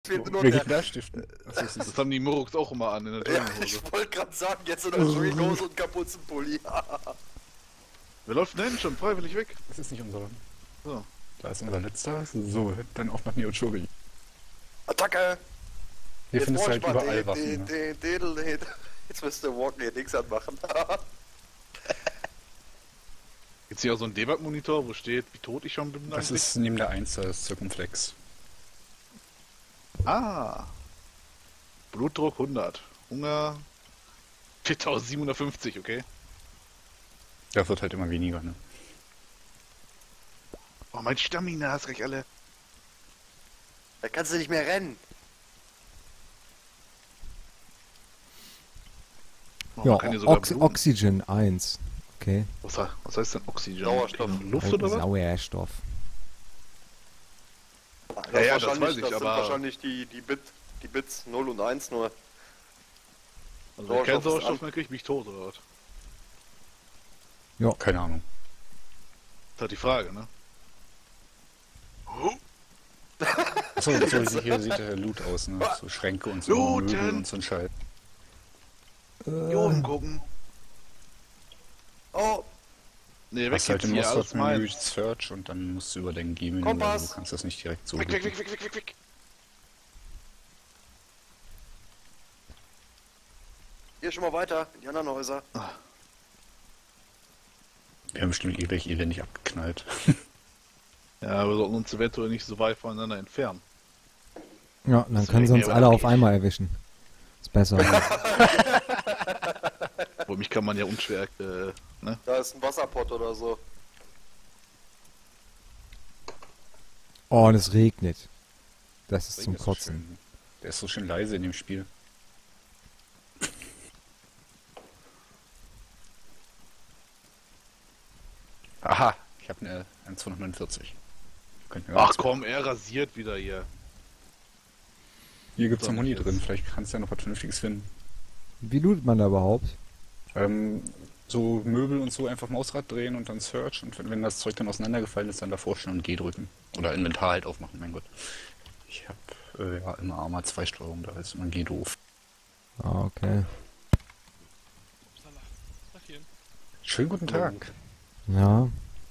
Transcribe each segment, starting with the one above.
fehlt nur Welche der... Bleistiften? Das haben die Muruks auch immer an in der Ja, Jogginghose. ich wollte gerade sagen, jetzt in der Jogginghose und Kapuzenpulli. Wer läuft denn schon freiwillig weg? Das ist nicht unser. So. Da ist unser letzter. So, dann auch nach Neochori. Attacke! Hier findest du halt Wollte ich überall mal Waffen. Ne? Jetzt müsste der Walken hier nichts anmachen. Gibt's hier auch so einen Debug-Monitor, wo steht, wie tot ich schon bin? Das eigentlich? ist neben der 1, das Circumflex. Ah. Blutdruck 100. Hunger 4750, okay. Ja, wird halt immer weniger, ne? Oh, mein Stamina hast gleich alle. Da kannst du nicht mehr rennen. Oh, Ja, man kann hier sogar bluten. Oxygen 1. Okay. Was heißt denn Oxygen? Sauerstoff. Luft oder was? Sauerstoff. Ja, das weiß ich, das sind aber- wahrscheinlich die Bits 0 und 1 nur. Also wer keinen Sauerstoff ist Sauerstoff an. mehr kriegt, bin ich tot oder was? Ja. Keine Ahnung. Das ist halt die Frage, ne? Achso, so, hier sieht der Loot aus, ne? So Schränke und so Looten! Möbel und so ein Scheiß. Hier oben gucken. Oh, Nee, weg Hast halt jetzt im hier, alles Mustard-Menü mein. Search und dann musst du über dein G-Menü, weil Kompass. du kannst das nicht direkt so Weg, weg, drücken. weg, weg, weg, weg, weg. hier schon mal weiter, in die anderen Häuser. Wir haben bestimmt ewig elendig abgeknallt. Ja, wir sollten uns eventuell nicht so weit voneinander entfernen. Ja, dann können sie Deswegen uns ja alle aber auf einmal erwischen. Ist besser. Obwohl mich kann man ja unschwer, ne? Da ist ein Wasserpott oder so. Oh, und es regnet. Das ist Regen zum ist so Kotzen. schön. Der ist so schön leise in dem Spiel. Aha, ich habe eine 1249. Ach komm, er rasiert wieder hier. Hier gibt's So, noch Muni jetzt. drin, vielleicht kannst du ja noch was Vernünftiges finden. Wie lootet man da überhaupt? So Möbel und so einfach Mausrad drehen und dann Search und wenn das Zeug dann auseinandergefallen ist, dann davor stehen und G drücken. Oder Inventar halt aufmachen, mein Gott. Ich habe ja immer Arma 2 Steuerung, da ist immer G doof. Ah, okay. Schönen guten Tag. Ja.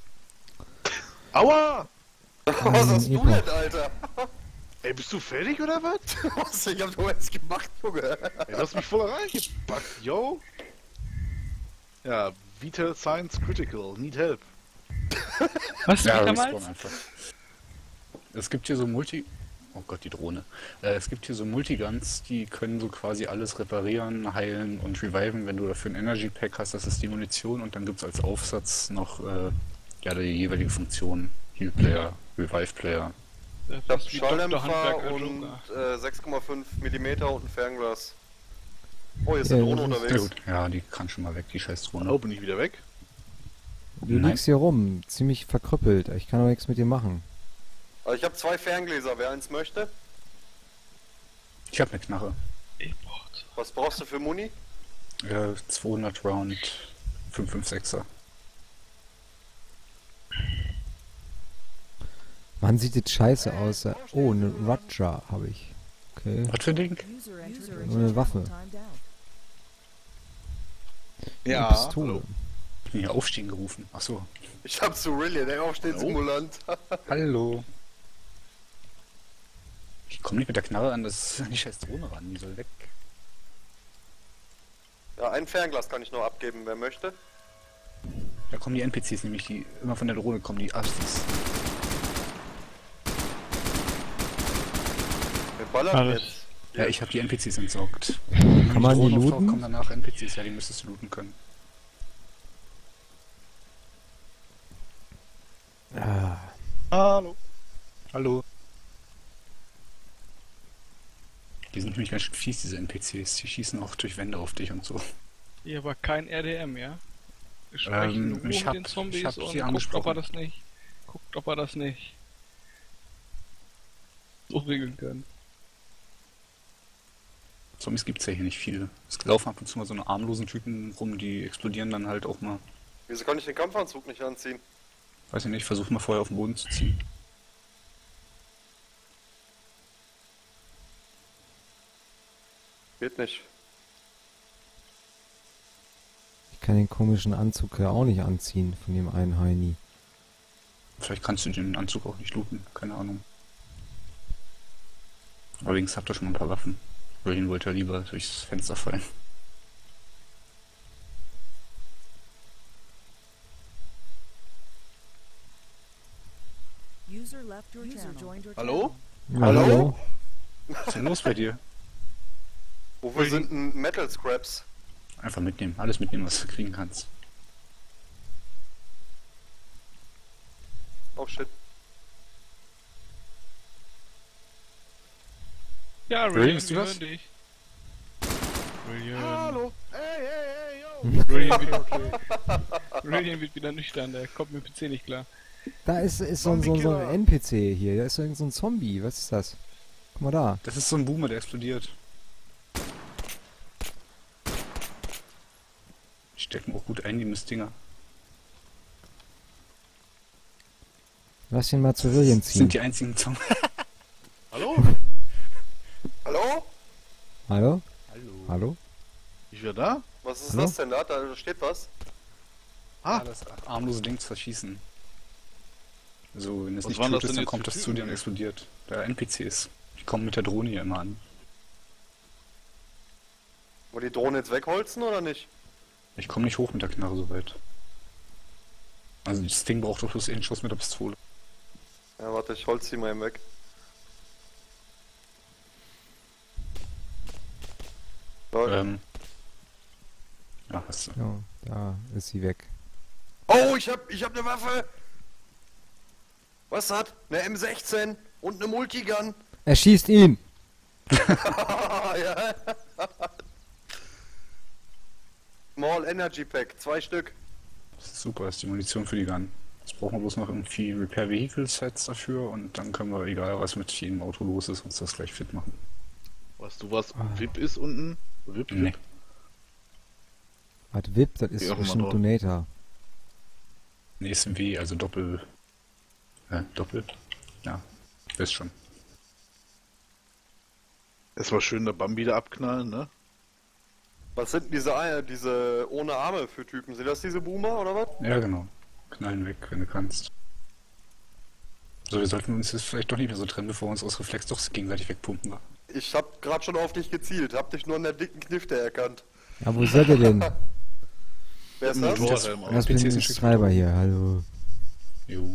Aua! Was hast du Epoch. denn, Alter? Ey, bist du fertig oder was? Was? Ich hab doch jetzt gemacht, Junge. Ey, du hast mich voll reingepackt, yo! Ja, Vital Science Critical, need help. Was Ja, geht Respawn damals? einfach. Es gibt hier so Oh Gott, die Drohne. Es gibt hier so Multiguns, die können so quasi alles reparieren, heilen und reviven, wenn du dafür ein Energy Pack hast, das ist die Munition und dann gibt es als Aufsatz noch ja, die jeweilige Funktion. Heal Player, Revive Player. Das Ich hab ist wie Dr. Schalldämpfer Handwerker und Joker. 6,5 mm und ein Fernglas. Oh, hier ist Ja, eine Drohne das ist Sehr unterwegs. gut. Ja, die kann schon mal weg, die scheiß Drohne. Oh, bin ich wieder weg? Du Nein. liegst hier rum, ziemlich verkrüppelt. Ich kann doch nichts mit dir machen. Also ich habe 2 Ferngläser, wer eins möchte. Ich habe eine Knarre. Import. Was brauchst du für Muni? 200 Round 556er. Mann, sieht das scheiße aus. Oh, eine Raja habe ich. Okay. Was für ein Ding? Nur eine Waffe. Ja, Eine Pistole. hallo. Ich bin hier aufstehen gerufen. Achso. Ich hab Cerillion, der Aufstehsimulant. Hallo. Ich komme nicht mit der Knarre an das die scheiß Drohne ran, die soll weg. Ja, ein Fernglas kann ich noch abgeben, wer möchte. Da kommen die NPCs nämlich, die immer von der Drohne kommen, die Astis. Wer ballert Alles. jetzt? Ja, ich habe die NPCs entsorgt. Kann man die Drohne auftaucht, looten? kommen danach NPCs, ja, die müsstest du looten können. Ah, Hallo. Hallo. Die sind nämlich ganz schön fies, diese NPCs. Die schießen auch durch Wände auf dich und so. Hier aber kein RDM, ja? Wir sprechen nur ich mit hab- den Zombies ich hab und sie guckt, ob er angesprochen. das nicht. Guckt, ob er das nicht. So regeln kann. Zombies gibt's ja hier nicht viele. Es laufen ab und zu mal so eine armlosen Typen rum, die explodieren dann halt auch mal. Wieso kann ich den Kampfanzug nicht anziehen? Weiß ich nicht, versuch mal vorher auf den Boden zu ziehen. Geht nicht. Ich kann den komischen Anzug ja auch nicht anziehen von dem einen Heini. Vielleicht kannst du den Anzug auch nicht looten, keine Ahnung. Allerdings habt ihr schon mal ein paar Waffen. Wohin wollte er lieber durchs Fenster fallen? User left your channel. Hallo? Ja, Hallo? Was ist denn los bei dir? Wofür sind denn Metal Scraps? Einfach mitnehmen, alles mitnehmen, was du kriegen kannst. Oh shit. Ja, William, William, bist du wir das? hören dich. William. Hallo? Hey, yo! William wird wieder nüchtern, der kommt mit dem PC nicht klar. Da ist so ein NPC hier, da ist so ein Zombie, was ist das? Guck mal da. Das ist so ein Boomer, der explodiert. Die stecken auch gut ein, die Mistdinger. Lass ihn mal zu William Das ziehen. sind die einzigen Zombies. Hallo? Hallo? Hallo? Hallo. Hallo? Ich wieder da? Was ist Hallo? das denn da? Da steht was. Ah, das armlose Ding zu verschießen. Also, wenn es Was nicht waren tot das ist, denn dann jetzt kommt für das zu Typen? dir und explodiert. Der NPCs. Die kommen mit der Drohne hier immer an. Wollen wir die Drohne jetzt wegholzen oder nicht? Ich komme nicht hoch mit der Knarre so weit. Also, das Ding braucht doch bloß einen Schuss mit der Pistole. Ja, warte, ich holz die mal eben weg. So. Ja, hast du. Ja, da ist sie weg. Oh, ich hab eine Waffe! Was hat? Eine M16 und eine Multigun. Er schießt ihn! Ja. Small Energy Pack, 2 Stück. Das ist super, das ist die Munition für die Gun. Jetzt brauchen wir bloß noch irgendwie Repair Vehicle Sets dafür und dann können wir, egal was mit jedem Auto los ist, uns das gleich fit machen. Weißt du, was VIP ist unten? VIP? Nee. Was VIP, das ist Geh auch mal bestimmt drauf. Donator. Nee, ist ein W, also Doppel. Doppel? Ja, wisst schon. Erstmal schön der Bambi da abknallen, ne? Was sind diese ohne Arme für Typen? Sind das diese Boomer oder was? Ja, genau. Knallen weg, wenn du kannst. So, wir sollten uns jetzt vielleicht doch nicht mehr so trennen, bevor wir uns aus Reflex doch gegenseitig wegpumpen. Ich hab gerade schon auf dich gezielt, hab dich nur in der dicken Knifte erkannt. Ja, wo seid ihr denn? Wer ist Ein das? Motorhelm auf. Was PC mit ist dem ein Stück Schreiber weiter. hier? Hallo. Jo.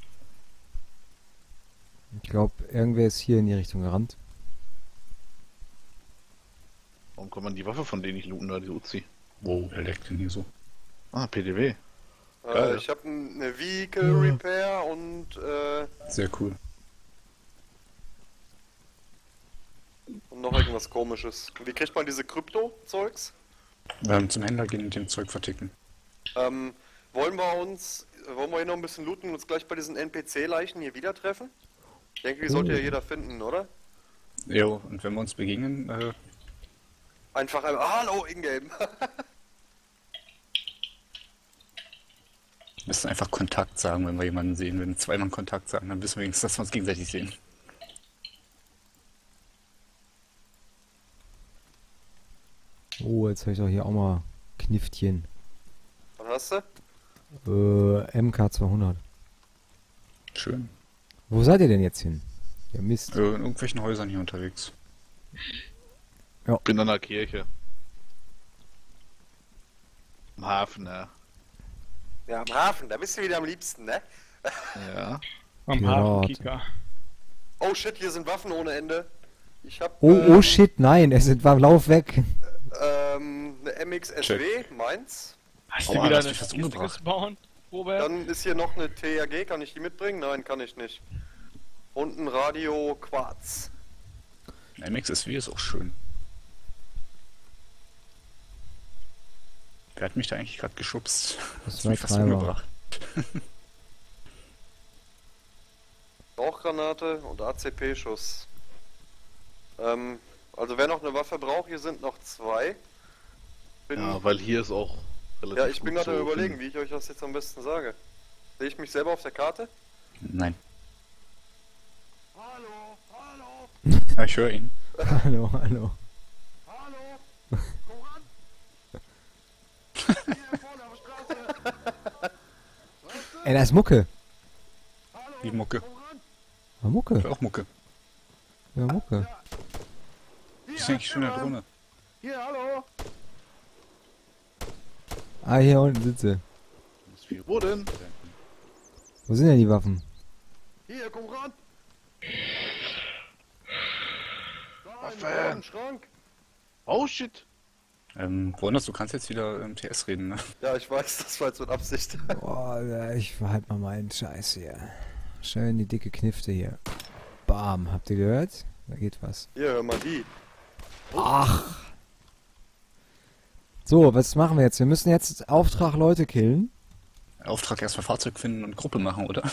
Ich glaube, irgendwer ist hier in die Richtung gerannt. Warum kann man die Waffe von denen nicht looten, da die Uzi? Wow, wer leckt denn hier so? Ah, PDW. Geil. Ich hab eine Vehicle Repair und Sehr cool. noch irgendwas komisches. Wie kriegt man diese Krypto-Zeugs? Zum Händler gehen und dem Zeug verticken. Wollen wir hier noch ein bisschen looten und uns gleich bei diesen NPC-Leichen hier wieder treffen? Ich denke, die sollte ja jeder finden, oder? Jo, und wenn wir uns begegnen, Einfach einmal, hallo, Ingame! müssen einfach Kontakt sagen, wenn wir jemanden sehen. Wenn zweimal Kontakt sagen, dann wissen wir wenigstens, dass wir uns gegenseitig sehen. Oh, jetzt habe ich doch hier auch mal Kniftchen. Was hast du? MK200. Schön. Wo seid ihr denn jetzt hin? Ja, Mist. In irgendwelchen Häusern hier unterwegs. Bin an der Kirche. Am Hafen, ja. Ja, am Hafen, da bist du wieder am liebsten, ne? Ja. Am Gerade. Hafenkika. Oh shit, hier sind Waffen ohne Ende. Ich hab Oh shit, nein, lauf weg. eine MXSW, meins. Hast Aua, du wieder hast eine mich fast Statistik umgebracht. gebaut, Robert? Dann ist hier noch eine THG, kann ich die mitbringen? Nein, kann ich nicht. Und ein Radio Quarz. Ein MXSW ist auch schön. Wer hat mich da eigentlich gerade geschubst? Das Hast war mich fast Treiber. umgebracht. Rauchgranate und ACP-Schuss. Also wer noch eine Waffe braucht, hier sind noch 2. Ja, weil hier ist auch relativ Ja, ich bin gut gerade zu überlegen, finden. wie ich euch das jetzt am besten sage. Sehe ich mich selber auf der Karte? Nein. Hallo, hallo, Ja, ich höre ihn. Hallo, hallo. hallo. Ey, da ist Mucke. Wie Mucke. Ja, Mucke. Auch Mucke. Ja, Mucke. Die ist eigentlich schon in der Drohne. Hier, hallo. Ah, hier unten sind sie. Wo denn? Wo sind denn die Waffen? Hier, komm ran! Waffen. Schrank! Oh shit. Woanders, du kannst jetzt wieder im TS reden, ne? Ja, ich weiß, das war jetzt mit Absicht. Boah, ich verhalte mal meinen Scheiß hier. Schön die dicke Knifte hier. Bam, habt ihr gehört? Da geht was. Hier, hör mal die. Ach. So, was machen wir jetzt? Wir müssen jetzt Auftrag Leute killen. Auftrag erstmal Fahrzeug finden und Gruppe machen, oder?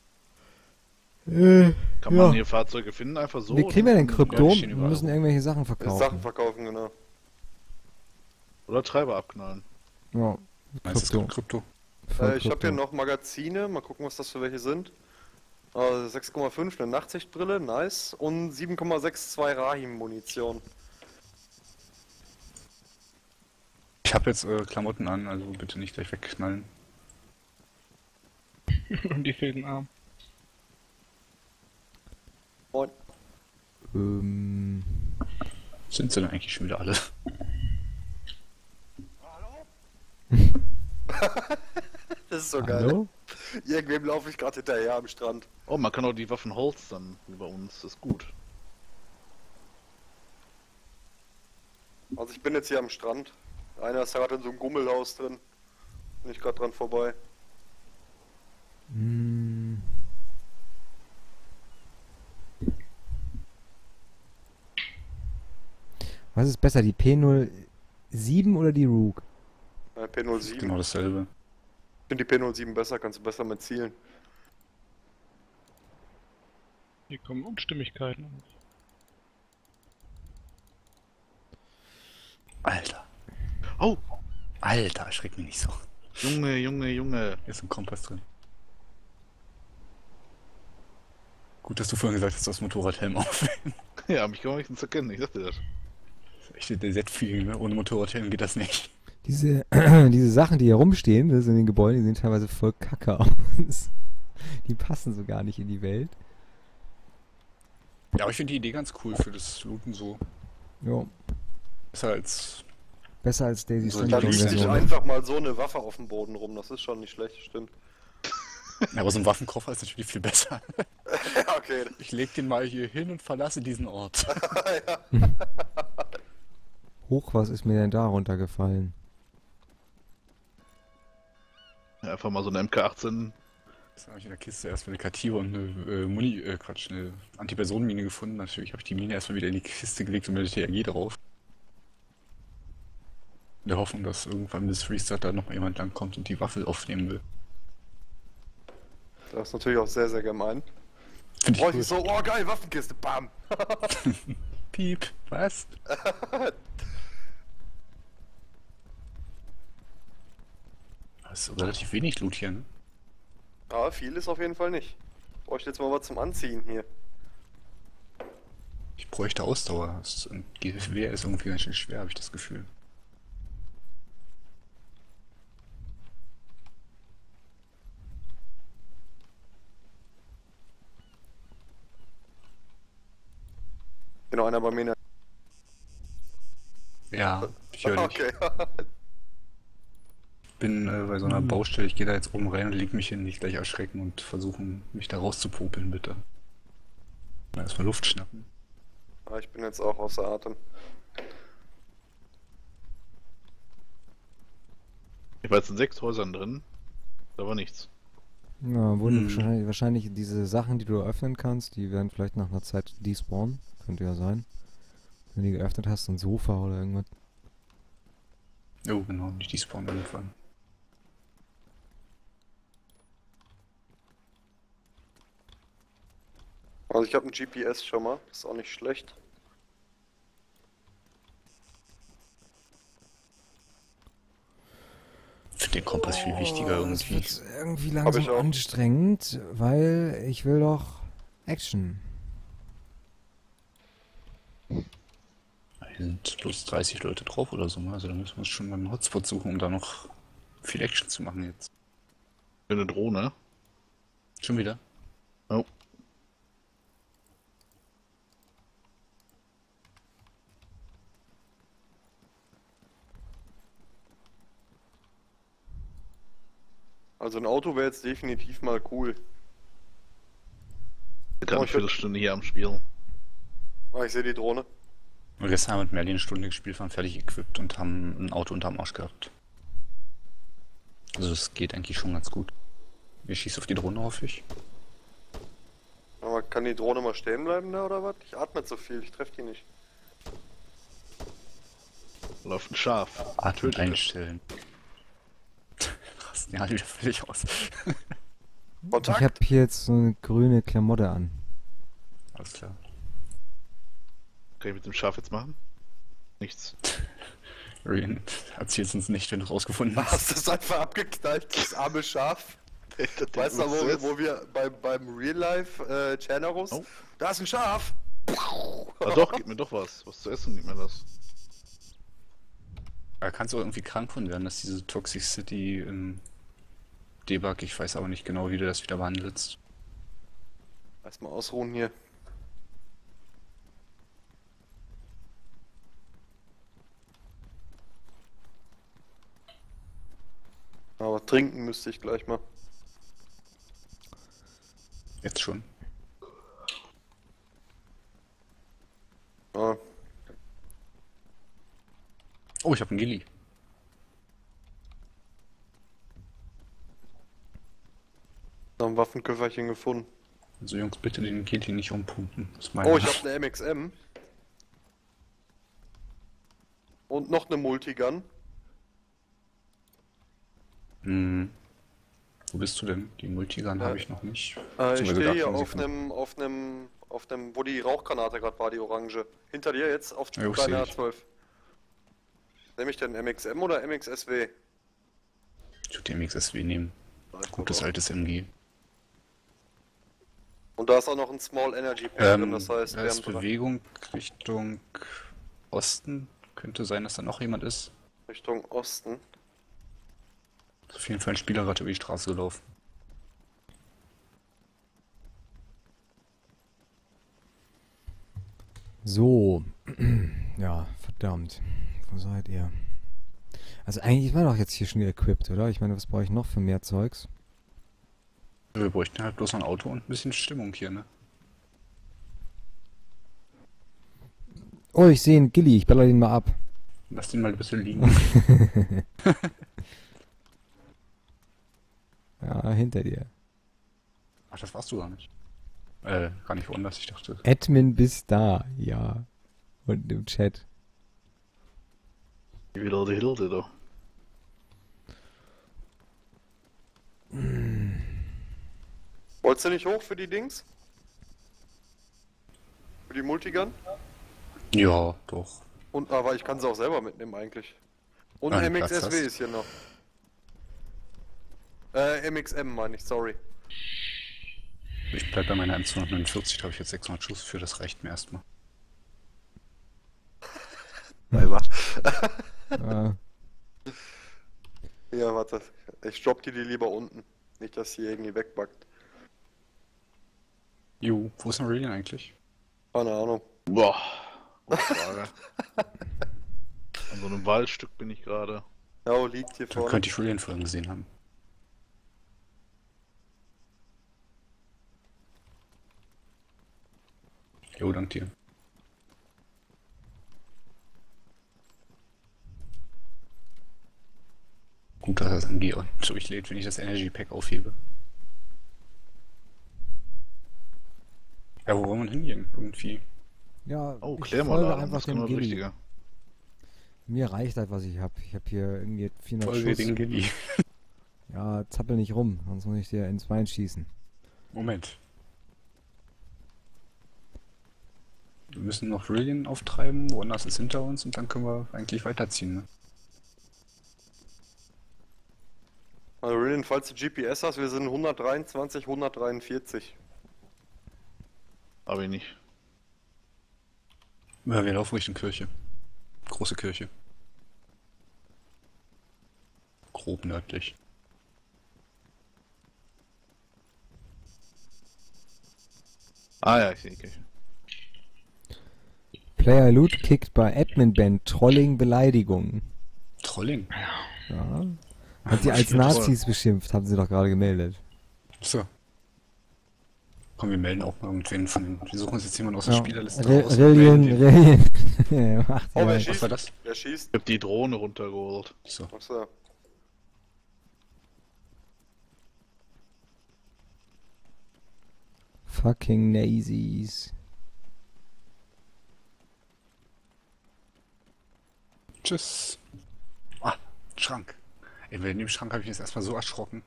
Kann Ja. man hier Fahrzeuge finden, einfach so? Wie kriegen wir denn Ja, Kryptom? die stehen Wir überall müssen irgendwelche Sachen verkaufen. Sachen verkaufen, genau. Oder Treiber abknallen. Ja, Meinst du, es Krypto. gibt Krypto? Voll Ich habe Krypto. hier noch Magazine, mal gucken, was das für welche sind. 6,5, eine Nachtsichtbrille, nice. Und 7,62 Rahim-Munition. Ich habe jetzt Klamotten an, also bitte nicht gleich wegknallen. Und die fehlt ein Arm. Moin. Sind sie denn eigentlich schon wieder alle? Das ist so geil. Hallo? Irgendwem laufe ich gerade hinterher am Strand. Oh, man kann auch die Waffen holstern, wie bei uns. Das ist gut. Also ich bin jetzt hier am Strand. Einer ist gerade in so einem Gummelhaus drin. Bin ich gerade dran vorbei. Hm. Was ist besser, die P07 oder die Rook? P07. Genau dasselbe. Ich finde die P07 besser, kannst du besser mit zielen. Hier kommen Unstimmigkeiten. Alter. Oh, Alter, erschreck mich nicht so. Junge, Junge, Junge. Hier ist ein Kompass drin. Gut, dass du vorhin gesagt hast, das Motorradhelm auf. Ja, mich kann man nicht erkennen, ich dachte das. Echt der Z-Feeling, ne? Ohne Motorradhelm geht das nicht. Diese, diese Sachen, die hier rumstehen, das in den Gebäuden, die sehen teilweise voll kacke aus. Die passen so gar nicht in die Welt. Ja, aber ich finde die Idee ganz cool für das Looten so. Jo. Besser als... Besser als Daisy So, Da die liegt Version. sich Version. einfach mal so eine Waffe auf dem Boden rum, das ist schon nicht schlecht, stimmt. Ja, aber so ein Waffenkoffer ist natürlich viel besser. Ja, okay. Ich leg den mal hier hin und verlasse diesen Ort. Hoch, was ist mir denn da runtergefallen? Ja, einfach mal so eine MK18. Jetzt habe ich in der Kiste erstmal eine Kativa und eine eine Antipersonenmine gefunden. Natürlich habe ich die Mine erstmal wieder in die Kiste gelegt und mit der TRG drauf. In der Hoffnung, dass irgendwann bis Restart da noch mal jemand langkommt und die Waffe aufnehmen will. Das ist natürlich auch sehr, sehr gemein. Finde Oh, ich cool. ich so, oh geil, Waffenkiste, bam! Piep, was? Das ist relativ wenig Loot hier, ne? Ja, viel ist auf jeden Fall nicht. Bräuchte jetzt mal was zum Anziehen hier. Ich bräuchte Ausdauer. GFW ist irgendwie ganz schön schwer, habe ich das Gefühl. Genau, einer bei mir in der... Ja, ich höre dich. Okay. Bin bei so einer Baustelle, ich gehe da jetzt oben rein und leg mich hin, nicht gleich erschrecken und versuchen, mich da rauszupopeln, bitte. Mal erstmal Luft schnappen. Ah, ich bin jetzt auch außer Atem. Ich war jetzt in 6 Häusern drin. Da war nichts. Ja, wurden Hm. wahrscheinlich diese Sachen, die du öffnen kannst, die werden vielleicht nach einer Zeit despawnen. Könnte ja sein. Wenn du die geöffnet hast, ein Sofa oder irgendwas. Oh, genau, nicht die spawnen irgendwann. Also ich habe ein GPS schon mal, ist auch nicht schlecht. Ich finde den Kompass viel wichtiger Das irgendwie. wird irgendwie ich langsam auch. anstrengend, weil ich will doch Action. Hier sind bloß 30 Leute drauf oder so, also da müssen wir uns schon mal einen Hotspot suchen, um da noch viel Action zu machen jetzt. Für eine Drohne. Schon wieder? Oh. Also ein Auto wäre jetzt definitiv mal cool. Wir haben Oh, eine Viertelstunde hier am Spiel. Ah, ich sehe die Drohne. Und gestern haben wir mit Merlin eine Stunde gespielt, waren fertig equipped und haben ein Auto unterm Arsch gehabt. Also das geht eigentlich schon ganz gut. Ich schieße auf die Drohne, hoffe ich. Aber kann die Drohne mal stehen bleiben da oder was? Ich atme zu viel, ich treffe die nicht. Läuft ein Schaf. Atmen Tötet es. einstellen. Rasten ja wieder völlig aus. Ich Kontakt! habe hier jetzt so eine grüne Klamotte an. Alles klar. Kann ich mit dem Schaf jetzt machen? Nichts. Rian, erzähl's uns nicht, wenn du rausgefunden hast. Hast das einfach abgeknallt, das arme Schaf? Weißt du, wo wir beim Real Life Chanerus? Oh. Da ist ein Schaf! Ah doch, gib mir doch was. Was zu essen, gib mir das. Da kannst du auch irgendwie krank von werden, dass diese Toxicity im Debug, ich weiß aber nicht genau, wie du das wieder behandelst. Erstmal ausruhen hier. Aber trinken müsste ich gleich mal. Jetzt schon. Ah, Oh, ich habe einen Gilly. noch ein Waffenköfferchen gefunden. Also Jungs, bitte den Gilly nicht umpumpen. Das ist mein Oh, ich habe eine MXM. Und noch eine Multigun. Hm. Wo bist du denn? Die Multigun habe ich noch nicht. Ich Beziehungsweise stehe gar hier keine auf einem, wo die Rauchgranate gerade war, die orange. Hinter dir jetzt auf Ja, ich deiner seh dich. A12. Nehme ich denn MXM oder MXSW? Ich würde die MXSW nehmen. Gutes altes MG. Und da ist auch noch ein Small Energy Pack drin, das heißt, da wir ist haben Bewegung Richtung Osten. Könnte sein, dass da noch jemand ist. Richtung Osten. Ist auf jeden Fall ein Spieler gerade über die Straße gelaufen. So. Ja, verdammt. Wo seid ihr? Also eigentlich war doch jetzt hier schon equipped, oder? Ich meine, was brauche ich noch für mehr Zeugs? Wir bräuchten halt bloß ein Auto und ein bisschen Stimmung hier, ne? Oh, ich sehe einen Gilly. Ich baller den mal ab. Lass den mal ein bisschen liegen. Ja, hinter dir. Ach, das warst du gar nicht. Gar nicht woanders, ich dachte. Admin bis da, ja. Und im Chat. Wieder die Hilde da. Wolltest du nicht hoch für die Dings? Für die Multigun? Ja, doch. Und, aber ich kann sie auch selber mitnehmen eigentlich. Und Ah, ein Platz MXSW hast. ist hier noch. MXM meine ich, sorry. Ich bleib bei meiner M249, da habe ich jetzt 600 Schuss für, das reicht mir erstmal. Ah, Ja, warte. Ich dropp die lieber unten. Nicht, dass sie irgendwie wegbackt. Jo, wo ist denn Aurelian eigentlich? Keine Ahnung. Boah. Gute Frage. An so einem Waldstück bin ich gerade. Ja, liegt hier Da vorne. könnte ich Aurelian vorhin gesehen haben. Jo, dank dir. Gut, dass das MG und durchlädt, wenn ich das Energy Pack aufhebe. Ja, wo wollen wir denn hingehen? Irgendwie. ja, Oh, ich Klärmaler, folge einfach das kann dem man Gilly. richtiger. Mir reicht halt, was ich habe. Ich habe hier irgendwie 400 Folge Schuss. den Gilly. Ja, zappel nicht rum, sonst muss ich dir ins Bein schießen. Moment. Wir müssen noch Aurelian auftreiben, woanders ist hinter uns und dann können wir eigentlich weiterziehen, ne? Also, Rillian, falls du GPS hast, wir sind 123, 143. Hab ich nicht. Ja, wir laufen Richtung Kirche. Große Kirche. Grob nördlich. Ah ja, ich sehe die Kirche. Player Loot kickt bei Admin Band Trolling Beleidigungen. Trolling. Ja. Hat sie als Nazis beschimpft, haben sie doch gerade gemeldet. So. Komm, wir melden auch mal irgendwen von den... Wir suchen uns jetzt jemanden aus der Ja. Spielerliste raus. und Rillion, melden den. Rillion. Macht Oh, wer ja. schießt? Was war das? Wer schießt? Ich hab die Drohne runtergeholt. So. Achso. Fucking Nazis. Tschüss. Ah, Schrank. Ey, in dem Schrank habe ich jetzt erstmal so erschrocken.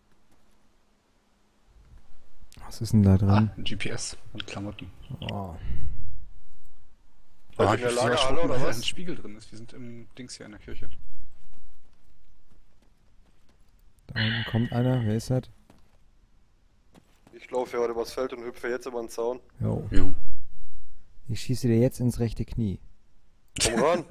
Was ist denn da Ah, drin? ein GPS und Klamotten. Oh. Seid ihr in ich der bin so Lagerhalle erschrocken, oder weil da was? ein Spiegel drin ist. Wir sind im Dings hier in der Kirche. Da unten kommt einer. Wer ist das? Ich laufe ja heute übers Feld und hüpfe jetzt über den Zaun. Jo. Jo. Ich schieße dir jetzt ins rechte Knie. Komm ran.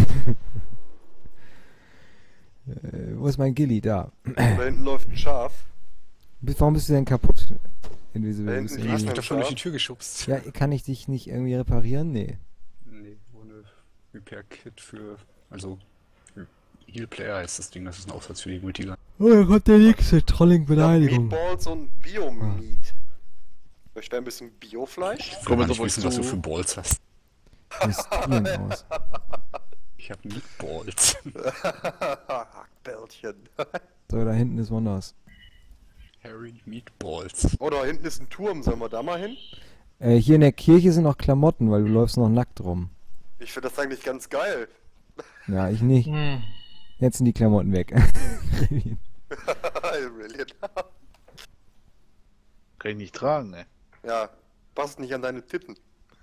Wo ist mein Gilly? Da. Da hinten läuft ein Schaf. Warum bist du denn kaputt? Invisible. Da Bist hinten du Du hast liegt mich irgendwie- doch schon durch die Tür geschubst. Ja, kann ich dich nicht irgendwie reparieren? Nee. Nee, ohne Repair-Kit für... Also... Heal Player heißt das Ding, das ist ein Aufsatz für die Multigun. Oh, da kommt der nächste. Trolling Ich hab Beleidigung. Meatballs und Bio-Meat. Möchtest du ein bisschen Biofleisch? Ich will Komm gar jetzt nicht auf wissen, uns was du zu. für Balls hast. Das Tieren aus. Ich hab Meatballs. Hackbällchen. So, da hinten ist Wonders. Harry Meatballs. Oh, da hinten ist ein Turm. Sollen wir da mal hin? Hier in der Kirche sind noch Klamotten, weil du läufst noch nackt rum. Ich finde das eigentlich ganz geil. Ja, ich nicht. Hm. Jetzt sind die Klamotten weg. Brilliant. Kann ich nicht tragen, ne? Ja, passt nicht an deine Titten.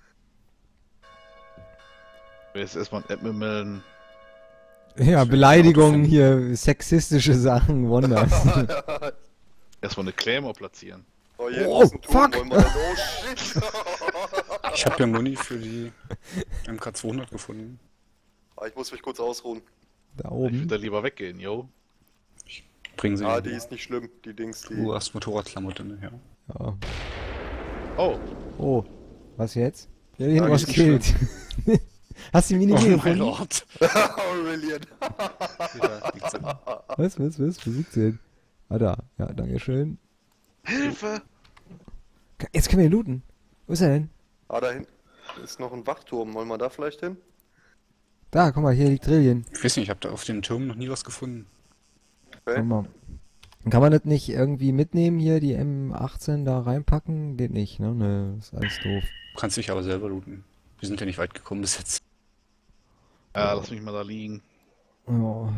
Ich will jetzt erstmal ein Admin melden. Ja, Beleidigungen hier, sexistische Sachen, Wonders. Erstmal eine Claymore platzieren. Oh, hier Oh, ist ein Turm. fuck. Wollen wir da- Oh, shit. Ich hab ja Muni für die MK200 gefunden. Ah, ich muss mich kurz ausruhen. Da Ich oben. würde da lieber weggehen, yo. Bringen sie. Ah, die ist nicht schlimm. Die Dings, die... Du hast Motorradklamotte, ne? Ja. Ja. Oh, Oh, was jetzt? Ja, den Ah, was die ist killt. Hast du die Mini Oh mein gefunden? Lord. Oh, brilliant. Ja, liegt's in- Was? Wo sitzt du denn? Ah, da. Ja, dankeschön. Hilfe! Jetzt können wir ihn looten. Wo ist er denn? Ah, da hinten ist noch ein Wachturm. Wollen wir da vielleicht hin? Da, guck mal, hier liegt Trillion. Ich weiß nicht, ich hab da auf den Türmen noch nie was gefunden. Okay. Guck mal. Kann man das nicht irgendwie mitnehmen hier, die M18 da reinpacken? Geht nicht, ne? Ne, ist alles doof. Kannst dich aber selber looten. Wir sind ja nicht weit gekommen bis jetzt. Ja, lass mich mal da liegen. Ja.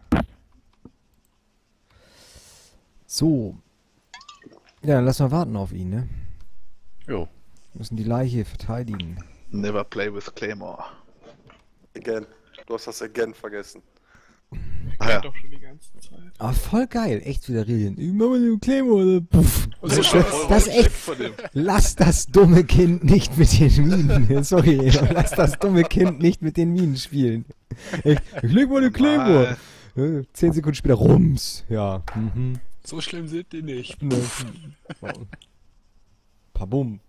So. Ja, dann lass mal warten auf ihn, ne? Jo. Wir müssen die Leiche verteidigen. Never play with Claymore. Again. Du hast das again vergessen. Ah ja. Doch schon die ganze Zeit. Ah, voll geil. Echt wieder Rillion. Ich mach mal den Claymore. Puff. So Das ist echt. Von dem. Lass das dumme Kind nicht mit den Minen. Sorry, lass das dumme Kind nicht mit den Minen spielen. Ich leg mal den Claymore. 10 Sekunden später Rums. Ja. Mhm. So schlimm sind die nicht. Pabum.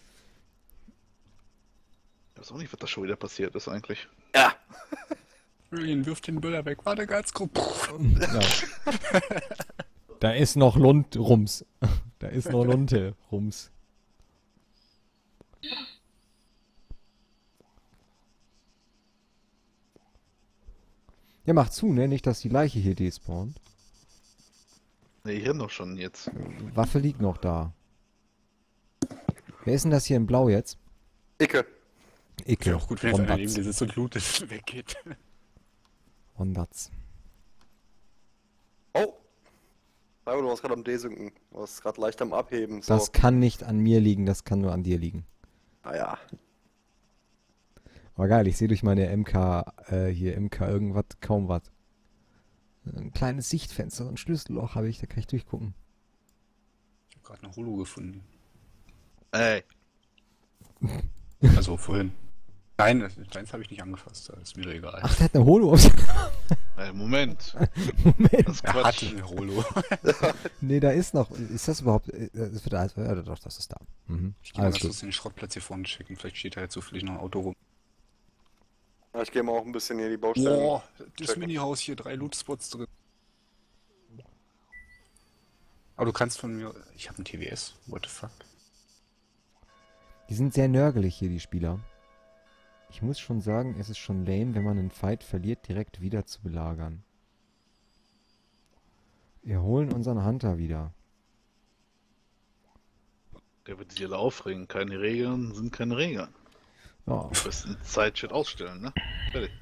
Ich weiß auch nicht, was da schon wieder passiert ist eigentlich. Julian wirft den Böller weg. Warte ganz kurz. Ja. Da ist noch Lund Rums. Da ist noch Lunte Rums. Ja, mach zu, ne? Nicht, dass die Leiche hier despawnt. Ne, hier noch schon jetzt. Waffe liegt noch da. Wer ist denn das hier in Blau jetzt? Icke. Icke. Wäre auch gut, wenn jetzt einer neben Wondatz. dir sitzt und lootet weggeht. Wondatz. Oh. Aber du warst gerade am D-Synken. Du warst gerade leicht am Abheben. So. Das kann nicht an mir liegen, das kann nur an dir liegen. Naja. Aber geil, ich sehe durch meine MK, hier MK irgendwas, kaum was. Ein kleines Sichtfenster, ein Schlüsselloch habe ich, da kann ich durchgucken. Ich hab gerade eine Holo gefunden. Ey, Also vorhin. Nein, deins habe ich nicht angefasst, das ist mir doch egal. Ach, der hat eine Holo. Moment. Moment. Das ist Er Quatsch. hatte eine Holo. Nee, da ist noch. Ist das überhaupt. Das wird alles. Ja, doch, das ist da. Mhm. Ich gehe mal Alles ganz gut. kurz in den Schrottplatz hier vorne checken, vielleicht steht da jetzt zufällig noch ein Auto rum. Ja, ich gehe mal auch ein bisschen hier die Baustellen. Boah, das checken. Mini-Haus hier, 3 Loot-Spots drin. Aber du kannst von mir... Ich habe ein TWS, what the fuck. Die sind sehr nörgelig hier, die Spieler. Ich muss schon sagen, es ist schon lame, wenn man einen Fight verliert, direkt wieder zu belagern. Wir holen unseren Hunter wieder. Der wird sich alle aufregen. Keine Regeln sind keine Regeln. Ja. Am besten Zeitchat ausstellen, ne? Fertig.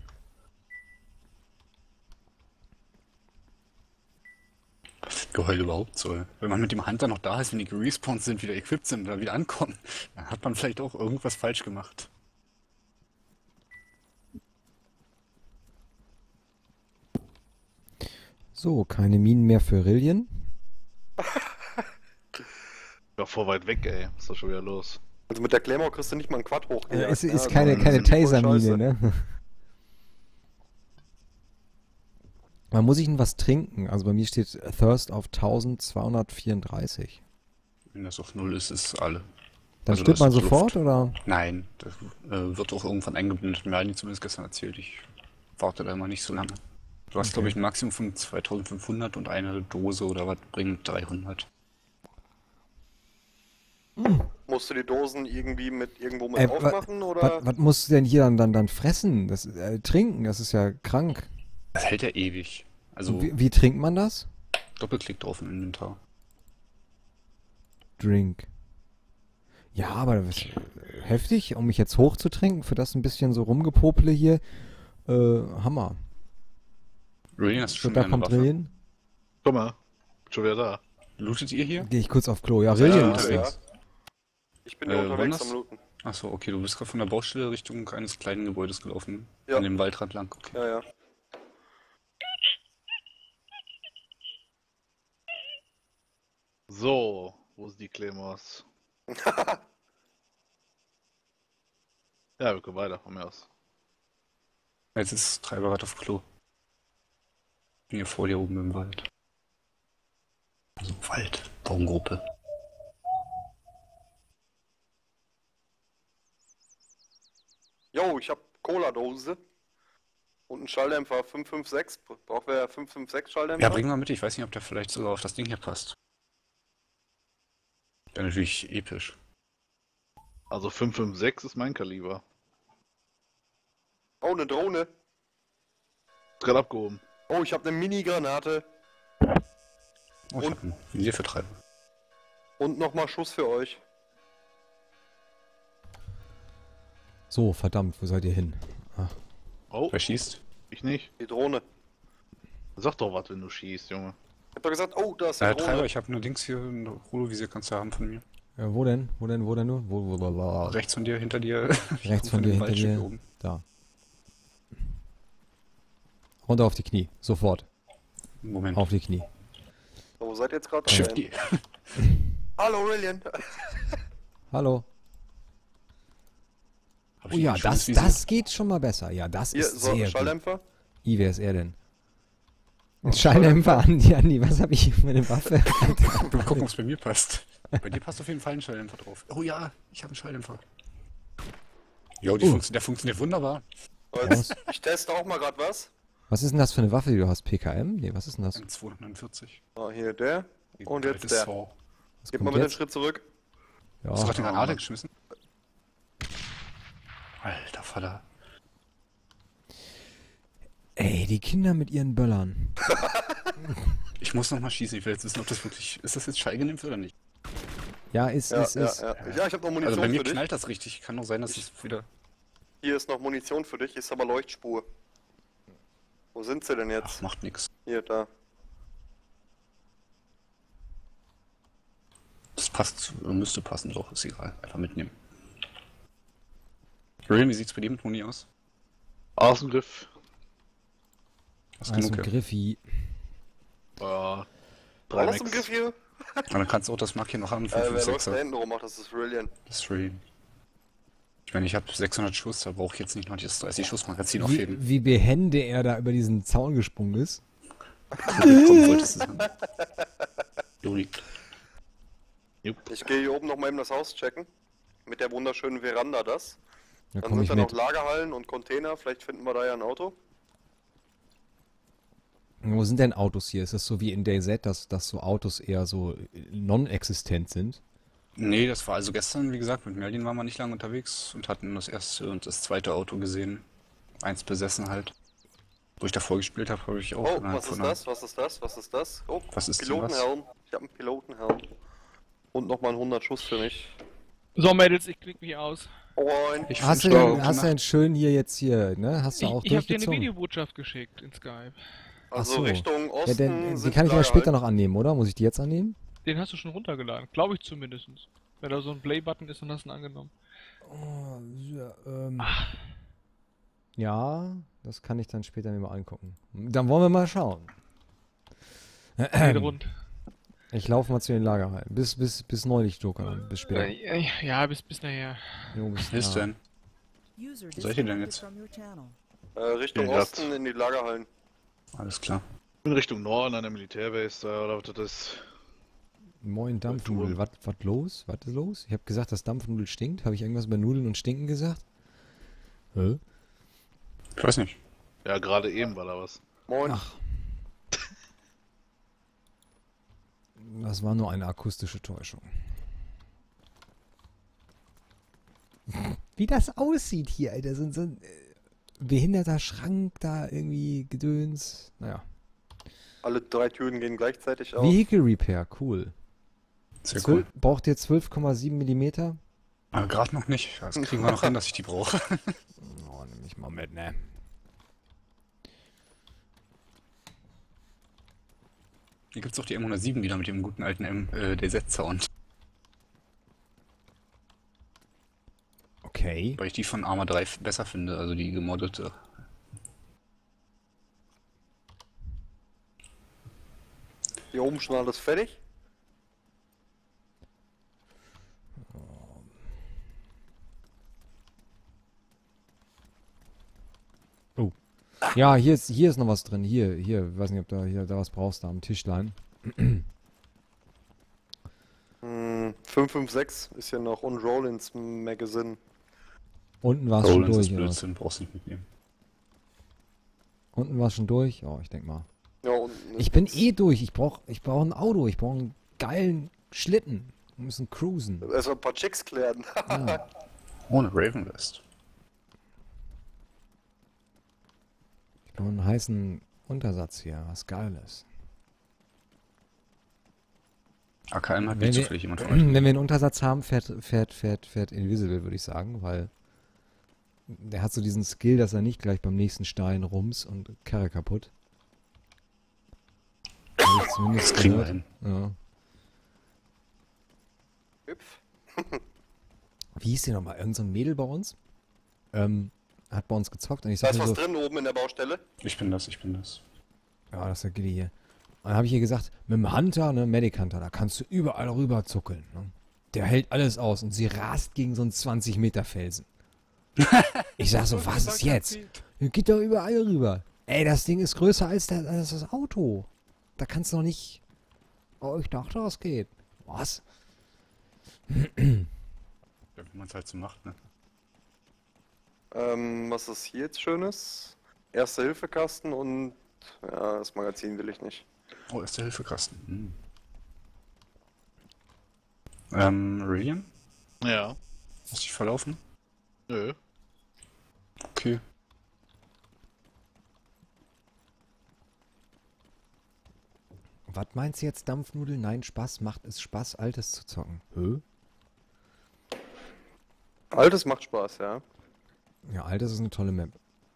Was das Geheul überhaupt soll. Wenn man mit dem Hunter noch da ist, wenn die gerespawnt sind, wieder equipped sind oder wieder ankommen, dann hat man vielleicht auch irgendwas falsch gemacht. So, keine Minen mehr für Rillian. Ja, vor weit weg, ey. Was ist da schon wieder los? Also mit der Claymore kriegst du nicht mal einen Quad hoch. Es ist also keine das ist voll Taser-Mine, scheiße. ne? Man muss sich denn was trinken. Also bei mir steht Thirst auf 1234. Wenn das auf 0 ist, ist alle. Dann Also stirbt das man ist sofort, Luft. oder? Nein, das wird auch irgendwann eingeblendet. Mir hat die zumindest gestern erzählt. Ich warte da immer nicht so lange. Du hast, glaube ich, ein Maximum von 2500 und eine Dose oder was bringt 300. Musst du die Dosen irgendwie mit irgendwo mit aufmachen oder? Was musst du denn hier dann fressen? Trinken, das ist ja krank. Das hält ja ewig. Also Wie trinkt man das? Doppelklick drauf im Inventar. Drink. Ja, aber das ist heftig, um mich jetzt hochzutrinken, für das ein bisschen so rumgepopele hier. Hammer. Rillian, hast du So, schon da eine kommt Waffe? Rillian. Guck mal. Bin schon wieder da. Lootet ihr hier? Gehe ich kurz auf Klo. Ja, Rillian Ja, ist ja. links. Ich bin hier unterwegs Wonders? am Looten. Achso, okay, du bist gerade von der Baustelle Richtung eines kleinen Gebäudes gelaufen. Ja. An dem Waldrand lang, okay. Ja, ja. So, wo ist die Claymores? Ja, wir können weiter von mir aus. Jetzt ist Treiberrad auf Klo. Ich bin hier vor dir oben im Wald. Also Wald, Baumgruppe. Jo, ich hab Cola-Dose. Und einen Schalldämpfer 556. Braucht wer 556 Schalldämpfer? Ja, bring mal mit, ich weiß nicht, ob der vielleicht sogar auf das Ding hier passt. Wäre natürlich episch. Also 556 ist mein Kaliber. Oh, eine Drohne. Ist gerade abgehoben. Oh, ich hab eine Mini-Granate. Oh, ich Und- hab einen Visiervertreiber. Und nochmal Schuss für euch. So, verdammt, wo seid ihr hin? Oh, Wer schießt? ich nicht. Die Drohne. Sag doch was, wenn du schießt, Junge. Ich hab doch gesagt, oh, da ist eine Treiber, Drohne. ich habe nur Dings hier, ein Holo-Visier kannst du haben von mir. Wo denn? Wo denn nur? Wo? Rechts von dir, hinter dir. Rechts von dir, hinter Waldstück hier dir. oben. Da. Runter auf die Knie. Sofort. Moment. Auf die Knie. So, wo seid ihr jetzt gerade? Shift G. Hallo, Rillian. Hallo. Hab Oh ich ja, ein schönes Visier? das geht schon mal besser. Ja, das Hier, ist so, sehr gut. Schalldämpfer. Wer ist er denn? Schalldämpfer an die. Was habe ich hier für eine Waffe? Mal gucken, ob es bei mir passt. Bei dir passt auf jeden Fall ein Schalldämpfer drauf. Oh ja, ich habe einen Schalldämpfer. Jo, der funktioniert wunderbar. So, jetzt, ich teste auch mal gerade was. Was ist denn das für eine Waffe, die du hast? PKM? Nee, was ist denn das? M249. So, hier der. Und Die jetzt alte der. Saw. Was Gib mal kommt bitte einen jetzt? Schritt zurück. Ja. Hast du gerade eine Granate geschmissen? Alter Vater. Ey, die Kinder mit ihren Böllern. Ich muss noch mal schießen. Ich will jetzt wissen, ob das wirklich... Ist das jetzt schallgeimpft oder nicht? Ja, ist. Ja, ich hab noch Munition Also bei mir für dich. knallt das richtig. Kann doch sein, dass es wieder... Hier ist noch Munition für dich, ist aber Leuchtspur. Wo sind sie denn Ach, jetzt? macht nix. Hier, da. Das passt, müsste passen, doch, ist egal. Einfach mitnehmen. Ray, wie sieht's bei dir mit Muni aus? Außengriff. Hast Also genug, ja. Griffi. Drei Alles im Max. Griff hier? Aber dann kannst du auch das Mark hier noch haben. Wer läuft da 556er. hinten rum? Ach, das ist Rillian. Das ist Ray. Ich meine, ich habe 600 Schuss, da brauche ich jetzt nicht noch das 30 Schuss Magazin aufheben. Wie behende er da über diesen Zaun gesprungen ist. Kommen solltest du sagen. Juri. Ich gehe hier oben noch mal eben das Haus checken. Mit der wunderschönen Veranda das. Da Dann komme sind ich da noch mit. Lagerhallen und Container. Vielleicht finden wir da ja ein Auto. Wo sind denn Autos hier? Ist das so wie in DayZ, dass so Autos eher so non-existent sind? Nee, das war also gestern, wie gesagt, mit Merlin waren wir nicht lange unterwegs und hatten das erste und das zweite Auto gesehen. Eins besessen halt. Wo ich davor gespielt habe, habe ich auch Oh, innerhalb was ist von einer- das? Was ist das? Was ist das? Oh, Was ist denn Pilotenhelm. Ich habe einen Pilotenhelm. Und nochmal 100 Schuss für mich. So, Mädels, ich klick mich aus. Moin. Ich Hast du, find's auch hast du gemacht. denn schön hier jetzt hier, ne? Hast du auch Ich habe dir eine durchgezogen? Videobotschaft geschickt in Skype. Also Ach so. Richtung Ja, Osten den sind kann ich aber später Lagerhallen. noch annehmen, oder? Muss ich die jetzt annehmen? Den hast du schon runtergeladen, glaube ich zumindest. Wenn da so ein Play-Button ist, dann hast du ihn angenommen. Oh, ja, das kann ich dann später mir mal angucken. Dann wollen wir mal schauen. Geht rund. Ich laufe mal zu den Lagerhallen. Bis neulich, Joker. Bis später. Ja, bis nachher. Jo, bis Was ist nah. denn? User Wo seid ihr denn disconnected jetzt? from your channel. Richtung Ja, Osten in die Lagerhallen. Alles klar. In Richtung Norden an der Militärbase da, oder was das ist. Moin Dampfnudel. Was los? Was ist los? Ich habe gesagt, dass Dampfnudel stinkt. Habe ich irgendwas über Nudeln und Stinken gesagt? Hä? Ich weiß nicht. Ja, gerade eben war da was. Moin. Ach. Das war nur eine akustische Täuschung. Wie das aussieht hier, Alter. So ein behinderter Schrank da irgendwie Gedöns. Naja. Alle 3 Türen gehen gleichzeitig auf. Vehicle Repair, cool. Sehr cool. Braucht ihr 12,7 mm? Aber gerade noch nicht. Das kriegen wir noch hin, dass ich die brauche. Oh, nimm ich mal mit, ne? Hier gibt's doch die M107 wieder mit dem guten alten DZ-Sound. Okay. Weil ich die von Arma 3 besser finde, also die gemoddete. Hier oben schon alles fertig. Ja, hier ist noch was drin. Hier, weiß nicht, ob du da was brauchst, da am Tischlein. 556 ist ja noch und Rollins Magazine. Unten war es schon Rollins durch, ist oder? Blödsinn, brauchst nicht mitnehmen. Unten war es schon durch? Oh, ich denk mal. Ja, unten ist Ich bin nichts. eh durch. Ich brauch ein Auto. Ich brauche einen geilen Schlitten. Wir müssen cruisen. Erstmal ein paar Chicks klären. Ja. Ohne Raven West. Ich brauche einen heißen Untersatz hier. Was Geiles. AKM hat Wenn nicht wir, zufällig jemand von euch. wenn wir einen Untersatz haben, fährt Invisible, würde ich sagen, weil der hat so diesen Skill, dass er nicht gleich beim nächsten Stein rums und Karre kaputt. Hab ich zumindest Das kriegen wir gehört. hin. Ja. Hüpf. Wie hieß der nochmal? Irgend so ein Mädel bei uns? Hat bei uns gezockt und ich Da sag ist mir was so, drin oben in der Baustelle. Ich bin das. ja, das ist der Gilly hier. Und dann habe ich ihr gesagt, mit dem Hunter, ne, Medic Hunter, da kannst du überall rüber zuckeln. Ne? Der hält alles aus und sie rast gegen so einen 20 Meter Felsen. Ich sag so, was ist jetzt? Ja, geht doch überall rüber. Ey, das Ding ist größer als das Auto. Da kannst du noch nicht... Oh, ich dachte, das geht. Was? Ja, wie man es halt so macht, ne? Was ist hier jetzt Schönes? Erste-Hilfe-Kasten und... Ja, das Magazin will ich nicht. Oh, ist der Hilfekasten. Rillian? Ja. Hast dich verlaufen? Nö. Okay. Was meinst du jetzt, Dampfnudeln? Nein, Spaß. Macht es Spaß, Altes zu zocken. Hä? Altes macht Spaß, ja. Ja, Altes ist eine tolle Map.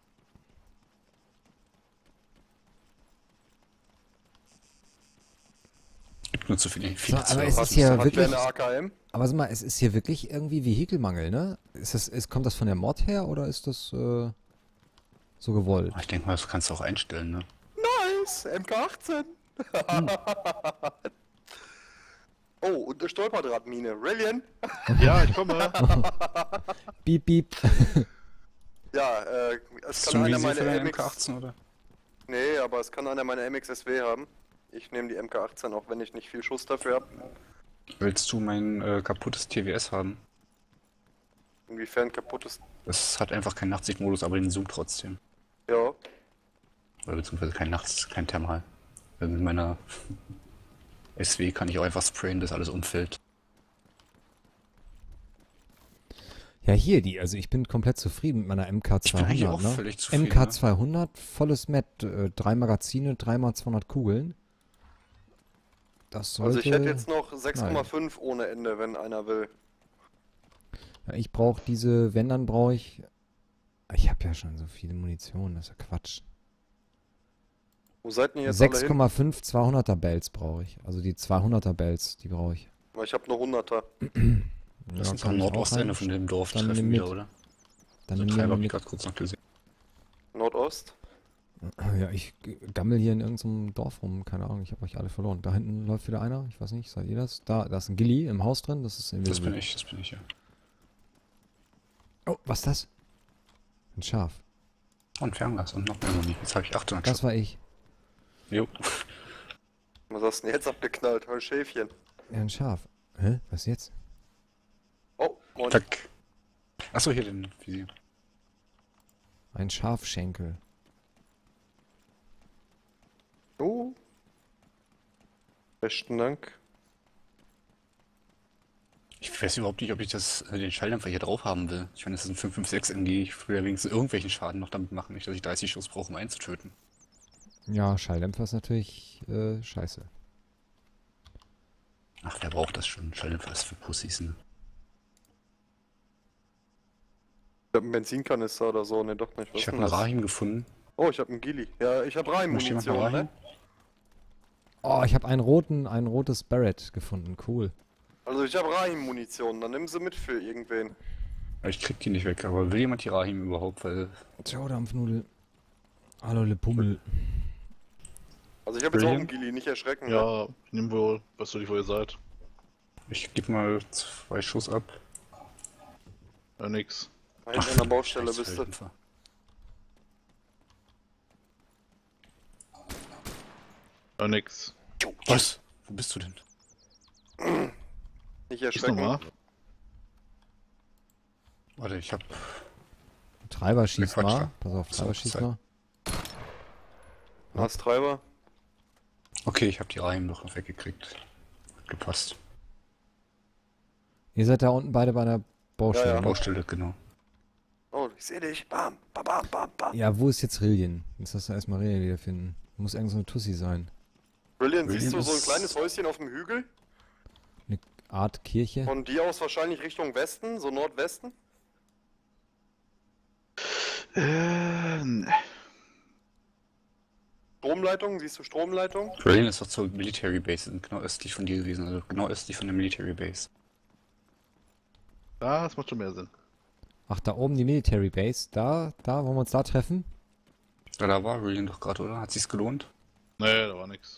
Gibt nur zu viele So, aber zu es ist erwarten. ja Hat wirklich... eine AKM. Aber sag mal, es ist hier wirklich irgendwie Vehikelmangel, ne? Kommt das von der Mod her oder ist das so gewollt? Ich denke mal, das kannst du auch einstellen, ne? Nice! MK18! Oh, und eine Stolperdrahtmine. Rillian? Ja, ich komme. Piep, piep. Ja, es Hast kann du ein einer Visier meine für deine MX... MK18 oder? Nee, aber es kann einer meine MXSW haben. Ich nehme die MK18, auch wenn ich nicht viel Schuss dafür habe. Willst du mein kaputtes TWS haben? Inwiefern kaputtes... Das hat einfach keinen Nachtsichtmodus, aber den Zoom trotzdem. Ja. Oder beziehungsweise kein Thermal. Mit meiner SW kann ich auch einfach sprayen, dass alles umfällt. Ja, hier die, also ich bin komplett zufrieden mit meiner MK200. Ich bin eigentlich auch ne? völlig zufrieden. MK200, volles Met, 3 Magazine, 3x200 Kugeln. Das sollte... Also ich hätte jetzt noch 6,5 ohne Ende, wenn einer will. Ja, ich brauche diese, wenn dann brauche ich... Ich habe ja schon so viele Munition, das ist ja Quatsch. Wo seid ihr jetzt alle hin? 6,5 200er Bells brauche ich. Also die 200er Bells, die brauche ich. Ich habe nur 100er. Lass uns kann am ich auch Nordostende rein. von dem Dorf Dann treffen nimm wieder, mit. oder? Dann Den nimm Treiber mir hab ich mit. gerade kurz noch gesehen. Nordost? Ja, ich gammel hier in irgendeinem Dorf rum, keine Ahnung, ich habe euch alle verloren. Da hinten läuft wieder einer, ich weiß nicht, seid ihr das? Da ist ein Gilly im Haus drin, das ist Das invisible. bin ich, ja. Oh, was ist das? Ein Schaf. Und Fernglas und noch mehr Muni. Jetzt habe ich 800 Das war ich. Jo. Was hast du denn jetzt abgeknallt? Ein Schäfchen. Ja, ein Schaf. Hä? Was jetzt? Oh, moin. Tack. Achso, hier den Visier. Ein Schafschenkel. Oh. Besten Dank. Ich weiß überhaupt nicht, ob ich den Schalldämpfer hier drauf haben will. Ich meine, das ist ein 556 MG. Ich will ja wenigstens irgendwelchen Schaden noch damit machen. Nicht, dass ich 30 Schuss brauche, um einen zu töten. Ja, Schalldämpfer ist natürlich scheiße. Ach, wer braucht das schon? Schalldämpfer ist für Pussys, ne? Ich hab einen Benzinkanister oder so, ne, doch nicht. Was Ich habe denn einen das? Rahim gefunden. Oh, ich habe einen Gilly. Ja, ich habe Möchte jemand mal Reim-Munition, Rahim? ne? Oh, ich habe ein rotes Barrett gefunden, cool. Also ich habe Reim-Munition, dann nimm sie mit für irgendwen. Ja, ich krieg die nicht weg, aber will jemand die Rahim überhaupt? Weil Ciao, Dampfnudel. Hallo, Le Pummel. Also ich habe jetzt auch einen Brilliant. Gilly, nicht erschrecken. Ne? Ja, ich nehm wohl, was du die wo ihr seid. ich gebe mal 2 Schuss ab. Ja, nix. Da hinten an der Baustelle scheiß bist du. Schalldämpfer. Ja, nix. Was? Wo bist du denn? Nicht Ist erschrecken. nochmal. Warte, ich hab... Treiber schießt Quatsch, mal. da. Pass auf, Treiber So, schießt Zeit. mal. Hast Treiber? Okay, ich hab die Rahim doch noch weggekriegt. Hat gepasst. Ihr seid da unten beide bei der Baustelle. Ja, ja. ne? Baustelle, genau. Oh, ich sehe dich. Bam, bam, bam, bam, bam. Ja, wo ist jetzt Rillian? Jetzt hast du erstmal Rillian wiederfinden. Muss irgend so eine Tussi sein. Brilliant, Brilliant siehst du so ein ist- kleines Häuschen auf dem Hügel? Eine Art Kirche. Von dir aus wahrscheinlich Richtung Westen, so Nordwesten? Ne. Stromleitung, siehst du Stromleitung? Berlin ist doch zur Military Base, sind genau östlich von dir gewesen, also genau östlich von der Military Base. Das macht schon mehr Sinn. Ach, da oben die Military Base. Da, wollen wir uns da treffen? Ja, da war Berlin doch gerade, oder? Hat sich's gelohnt? Nee, da war nix.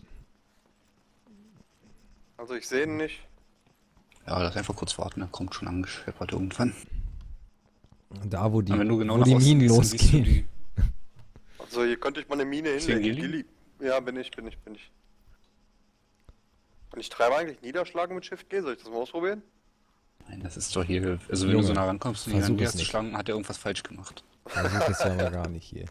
Also ich sehe ihn nicht. Ja, lass einfach kurz warten, er kommt schon angeschleppert irgendwann. Da, wo die, Aber wenn du genau wo nach die Osten Minen gehst, dann siehst du losgehen. Also hier könnte ich mal eine Mine Ist hier ein hinlegen. Gilly? Ja, bin ich. Kann ich Treiber eigentlich niederschlagen mit Shift G? Soll ich das mal ausprobieren? Nein, das ist doch hier, also wenn Junge, du so nah rankommst und ihn versuch dann es erst nicht. schlagen, hat er irgendwas falsch gemacht. Versuch es ja mal gar nicht hier.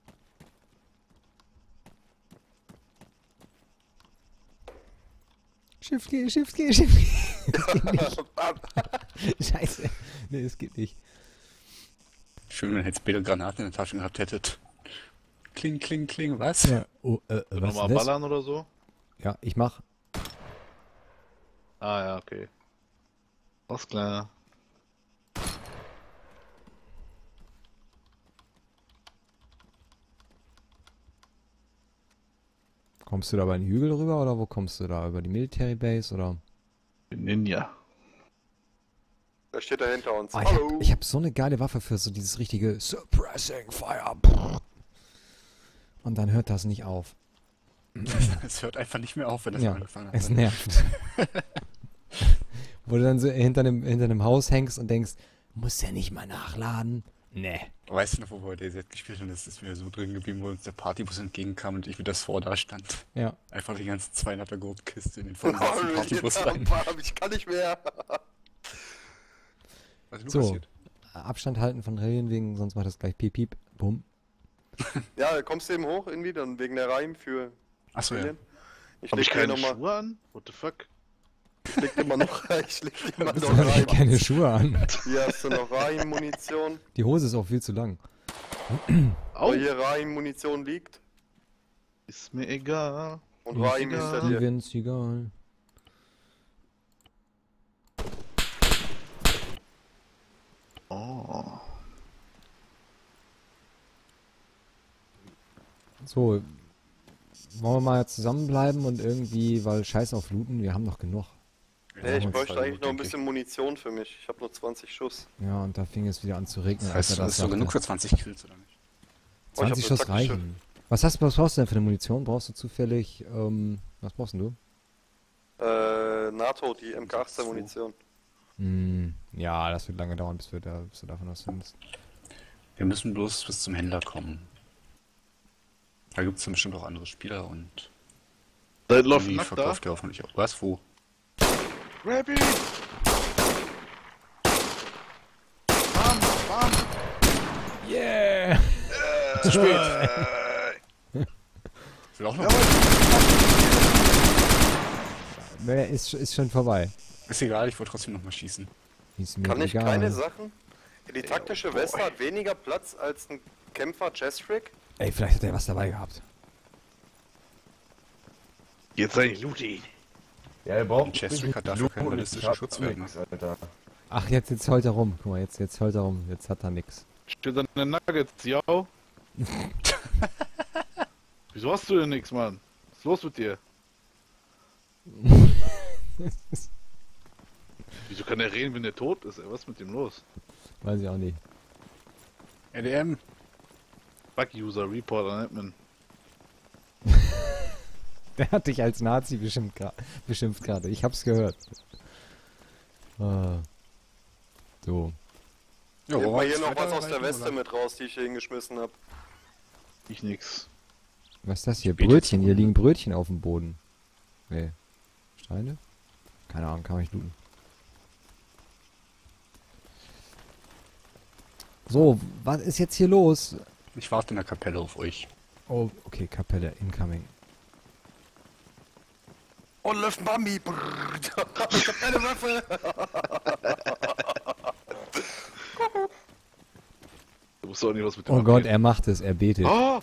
Shift G. Das geht nicht. Bam. Scheiße. Nee, das geht nicht. Schön, wenn ihr jetzt beide Granaten in der Tasche gehabt hättet. Kling, kling, kling, was? Ja. Oh, was Nochmal ist das? ballern oder so? Ja, ich mach. Ah ja, okay. Alles klar. Kommst du da über den Hügel rüber oder wo kommst du da? Über die Military Base oder? Ninja. Da steht er hinter uns. Oh, Hallo. ich hab so eine geile Waffe für so dieses richtige Suppressing Fire. Und dann hört das nicht auf. Es hört einfach nicht mehr auf, wenn das Ja, angefangen hat. es nervt. Wo du dann so hinter einem Haus hängst und denkst, muss ja nicht mal nachladen. Nee. Weißt du noch, wo wir DayZ gespielt haben, das ist mir so drin geblieben, wo uns der Partybus entgegenkam und ich wie das vor da stand. Ja. Einfach die ganze 200er Gurtkiste in den vollgesetzten Partybus rein. Ich kann nicht mehr. Was ist nur So. passiert? Abstand halten von Rillen wegen, sonst macht das gleich piep piep. Bumm. Ja, kommst du eben hoch irgendwie, dann wegen der Reim für Achso, ja. Rillen. Ich Hab ich leg dir keine nochmal. Schuhe an? What the fuck? Ich leg dir mal noch. Ich leg dir mal Du noch hast ja Reim. keine Schuhe an. Hier hast du noch Reim-Munition. Die Hose ist auch viel zu lang. Au! Wo hier Reim-Munition liegt. Ist mir egal. Und Reim egal. hinter dir. Stevens, egal. Oh. So, wollen wir mal zusammenbleiben und irgendwie, weil scheiß auf Looten, wir haben noch genug. Nee, ich Ja, bräuchte zwei eigentlich noch ein denke bisschen Munition für mich. Ich habe nur 20 Schuss. Ja, und da fing es wieder an zu regnen. Das heißt, als er das ist so sagte. genug für 20 Kills, oder nicht? Oh, ich hab 20 eine Schuss taktische- reichen. Was brauchst du denn für eine Munition? Brauchst du zufällig, was brauchst denn du? NATO, die MK18 Munition. Ja, das wird lange dauern, bis du davon was findest. Wir müssen bloß bis zum Händler kommen. Da gibt es dann bestimmt auch andere Spieler und Da läuft die nackt da. verkauft ihr hoffentlich auch. Was? Wo? Rabbit! Bam, bam! Yeah! Zu spät! Ich will auch noch. Naja, ist schon vorbei. Ist egal, ich wollte trotzdem noch mal schießen. Ist mir Kann ich egal. keine Sachen? Die taktische Weste hat weniger Platz als ein Kämpfer Jestrick. Ey, vielleicht hat er was dabei gehabt. Jetzt sei ich Luti. Ja, er braucht Und Chestrick hat dafür keinen ballistischen Schutzwert, ne? Alter. Ach, jetzt heult er rum. Guck mal, jetzt heult er rum. Jetzt hat er nix. Steht an den Nuggets, ja. Wieso hast du denn nix, Mann? Was ist los mit dir? Wieso kann er reden, wenn er tot ist? Ey, was ist mit ihm los? Weiß ich auch nicht. RDM. Bug-User, Report an Admin. Der hat dich als Nazi beschimpft gerade. Ich hab's gehört. Ah. So. Ja, Nimm wollen mal wir hier jetzt noch was aus der weiterreiten, Weste oder? mit raus, die ich hier hingeschmissen habe. Ich nix. Was ist das hier? bete Brötchen. zu. Hier liegen Brötchen auf dem Boden. Nee. Steine? Keine Ahnung, kann man nicht looten. So, was ist jetzt hier los? Ich warte in der Kapelle auf euch. Oh, okay, Kapelle, incoming. Oh, läuft ein Bambi. Brrr. Ich hab keine Waffe. Du musst doch nicht was mit dem Oh Gott, abgehen. er macht es, er betet. Oh!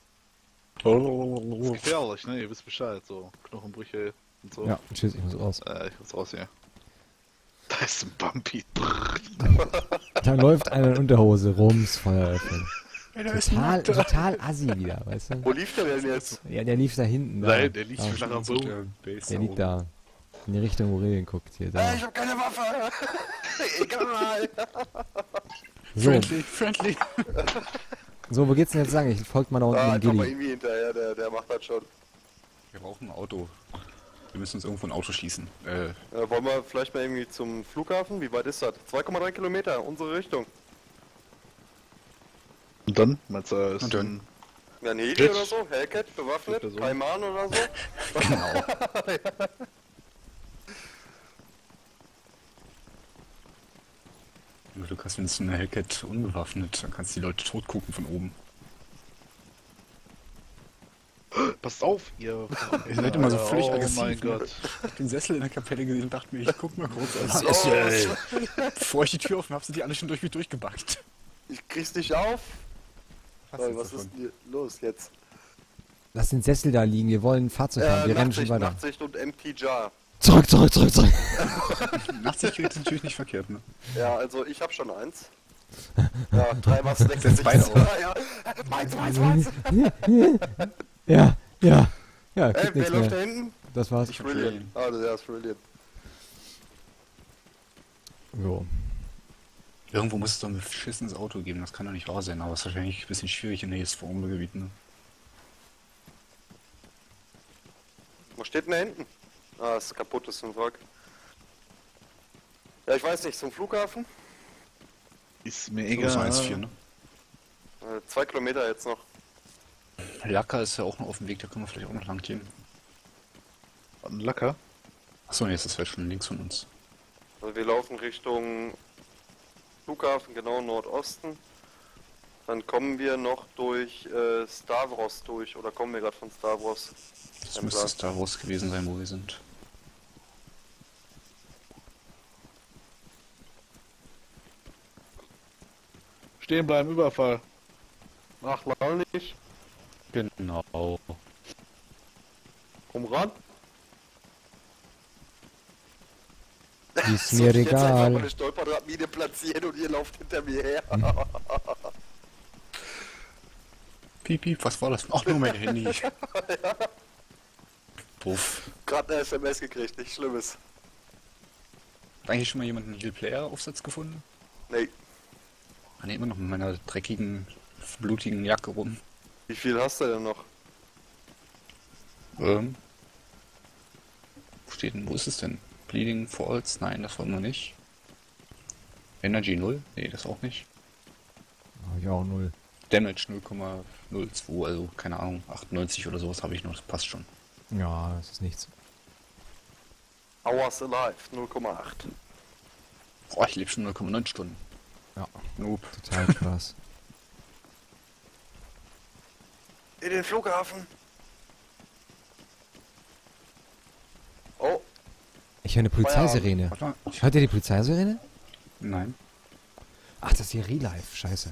Ist gefährlich, ne? Ihr wisst Bescheid, so. Knochenbrüche und so. Ja, tschüss, ich muss raus. Ich muss raus hier. Da ist ein Bumpy. Da läuft einer in Unterhose, Rums, Feueröffnung. Ey, da ist Total, total assi wieder, weißt du? Wo lief der denn jetzt? Ja, der lief da hinten. Da. Nein, der liegt Da. schon nachher so. Der liegt da. In die Richtung, wo Regeln guckt. Hier, da. Ich hab keine Waffe. Egal. So, Friendly. so, wo geht's denn jetzt lang? Ich folgt mal da unten Ah, dem komm mal Gilly. irgendwie hinterher, der macht das schon. Wir brauchen ein Auto. Wir müssen uns irgendwo ein Auto schießen. Wollen wir vielleicht mal irgendwie zum Flughafen? Wie weit ist das? 2,3 Kilometer, unsere Richtung. Und dann? Meinst du, ist Und dann? ein... Ja, ein Heli Hit. oder so? Hellcat, bewaffnet? Person. Kaiman oder so? Genau. Du kannst, wenn es eine Hellcat unbewaffnet, dann kannst du die Leute tot gucken von oben. Passt auf, ihr... Ihr seid immer so völlig oh aggressiv. mein ne? Gott. Ich hab den Sessel in der Kapelle gesehen und dachte mir, ich guck mal kurz an. Los! Bevor ich die Tür aufmache, sind die alle schon durch mich durchgebackt. Ich krieg's nicht auf. Was Oh, ist was davon? ist denn hier los jetzt? Lass den Sessel da liegen, wir wollen ein Fahrzeug haben, wir rennen schon weiter. Nachtsicht und MT Jar. Zurück. Nachtsicht ist natürlich nicht verkehrt, ne? Ja, also ich hab schon eins. Ja, 3 was 6. Setz beide auf. Ja, meins. Ja, kriegt Wer nichts läuft mehr. da hinten? Das war's. Ich hab Brilliant. Trillion. Ah, der ist brilliant. So. Irgendwo muss es doch ein beschissenes Auto geben, das kann doch nicht wahr sein, aber es ist wahrscheinlich ein bisschen schwierig in der Gebiet, ne? Wo steht denn da hinten? Ah, ist kaputt, ist ein Wrack. Ja, ich weiß nicht, zum Flughafen? Ist mir So ist egal. 1,4, ne? 2 Kilometer jetzt noch. Laka ist ja auch noch auf dem Weg, da können wir vielleicht auch noch lang gehen. Ein Lacker. Achso, nee, das wäre schon links von uns. Also wir laufen Richtung Flughafen, genau Nordosten. Dann kommen wir noch durch Stavros durch, oder kommen wir gerade von Stavros? Das Kein müsste Plan. Star Wars gewesen sein, wo wir sind. Stehen bleiben, Überfall. Ach, mal nicht. Genau. Komm ran. Ist Soll mir ich jetzt einfach mal egal. eine Stolperdrahtmine platzieren und ihr lauft hinter mir her? Piep, piep, was war das? Ach, nur mein Handy. Puff. Gerade eine SMS gekriegt, nichts Schlimmes. Hat eigentlich schon mal jemand einen Heal-Player-Aufsatz gefunden? Nee. Ich immer noch mit meiner dreckigen, blutigen Jacke rum. Wie viel hast du denn noch? Wo steht denn? Wo ist es denn? Bleeding Falls? Nein, das wollen wir nicht. Energy 0? Nee, das auch nicht. Ja, auch 0. Damage 0,02, also keine Ahnung, 98 oder sowas habe ich noch, das passt schon. Ja, das ist nichts. Hours Alive, 0,8. Boah, ich lebe schon 0,9 Stunden. Ja, Noob. total krass. In den Flughafen. Oh, Ich höre eine Polizeisirene. Warte mal. Hört ihr die Polizeisirene? Nein. Ach, das ist hier Real Life. Scheiße.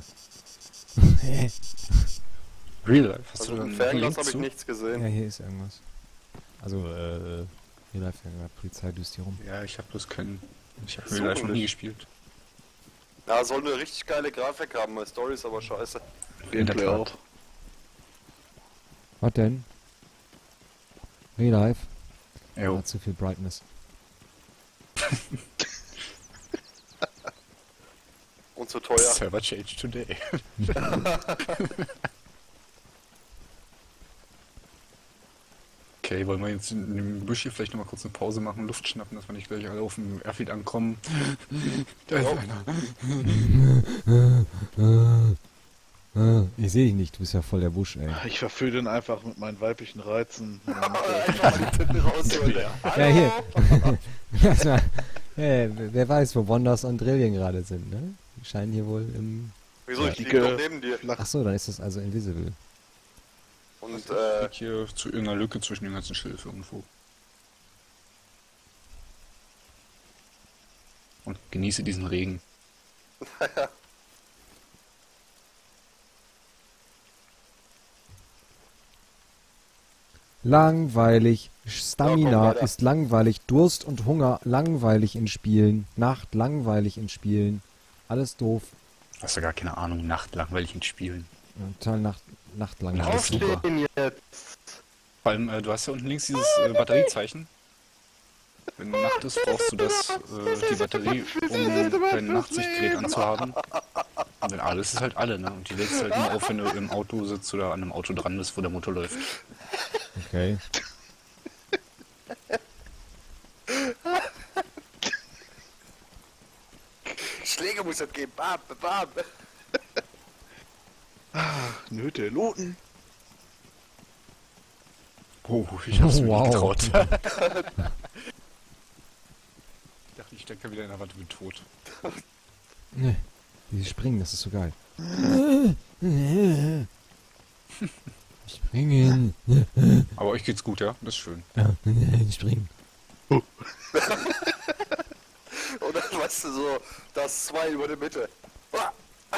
Real Life, hast also du im einen Fernglas Link habe ich zu? nichts Ja, gesehen. hier ist irgendwas. Also, Real Life, ja, Polizei düst hier rum. Ja, ich habe bloß keinen. Ich habe Suchen Real Life noch nie dich. gespielt. Ja, soll eine richtig geile Grafik haben, meine Story ist aber scheiße. Gameplay auch. Was denn? Real Life? Jo. Ja, zu viel Brightness. Und zu teuer. Server change today. Okay, wollen wir jetzt in dem Gebüsch hier vielleicht nochmal kurz eine Pause machen, Luft schnappen, dass wir nicht gleich alle auf dem Airfield ankommen. Da ist einer. Ich sehe dich nicht, du bist ja voll der Busch, ey. Ich verführe den einfach mit meinen weiblichen Reizen. Einfach die Titten rausholen. Ja, hier. Das war, wer weiß, wo Wonders und Drillion gerade sind, ne? Die scheinen hier wohl im... Wieso, ich lieg Dicke- doch neben dir. Achso, dann ist das also invisible. Und Ich lieg hier zu irgendeiner Lücke zwischen den ganzen Schilf irgendwo. Und genieße diesen Regen. Langweilig. Ja, Stamina komm weiter. ist langweilig. Durst und Hunger langweilig in Spielen. Nacht langweilig in Spielen. Alles doof. Hast du gar keine Ahnung, Nacht langweilig in Spielen. Ja, total Nacht langweilig. Ja, das ist super. aufstehen jetzt. Vor allem, du hast ja unten links dieses Batteriezeichen. Wenn Nacht ist, brauchst du das, die Batterie, um dein Nachtsichtgerät anzuhaben. Und wenn alles ist halt alle, ne? Und die lädst halt nur auf, wenn du im Auto sitzt oder an einem Auto dran bist, wo der Motor läuft. Okay. Schläge muss es geben. Bam, bam. Nöte, Looten. Oh, ich hab's mir Wow. nicht getraut. Ich dachte, ich stecke wieder in der Wand und bin tot. Ne, die springen, das ist so geil. Springen. Aber euch geht's gut, ja? Das ist schön. Springen. Und dann weißt du so, das 2 über die Mitte. Ah,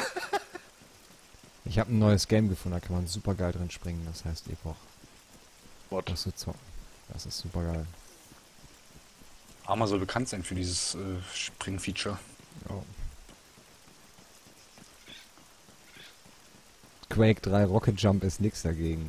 Ich habe ein neues Game gefunden, da kann man super geil drin springen. Das heißt Epoch. What? Das ist zocken. Das ist super geil. Arma soll bekannt sein für dieses Spring-Feature. Oh. Quake 3 Rocket Jump ist nix dagegen.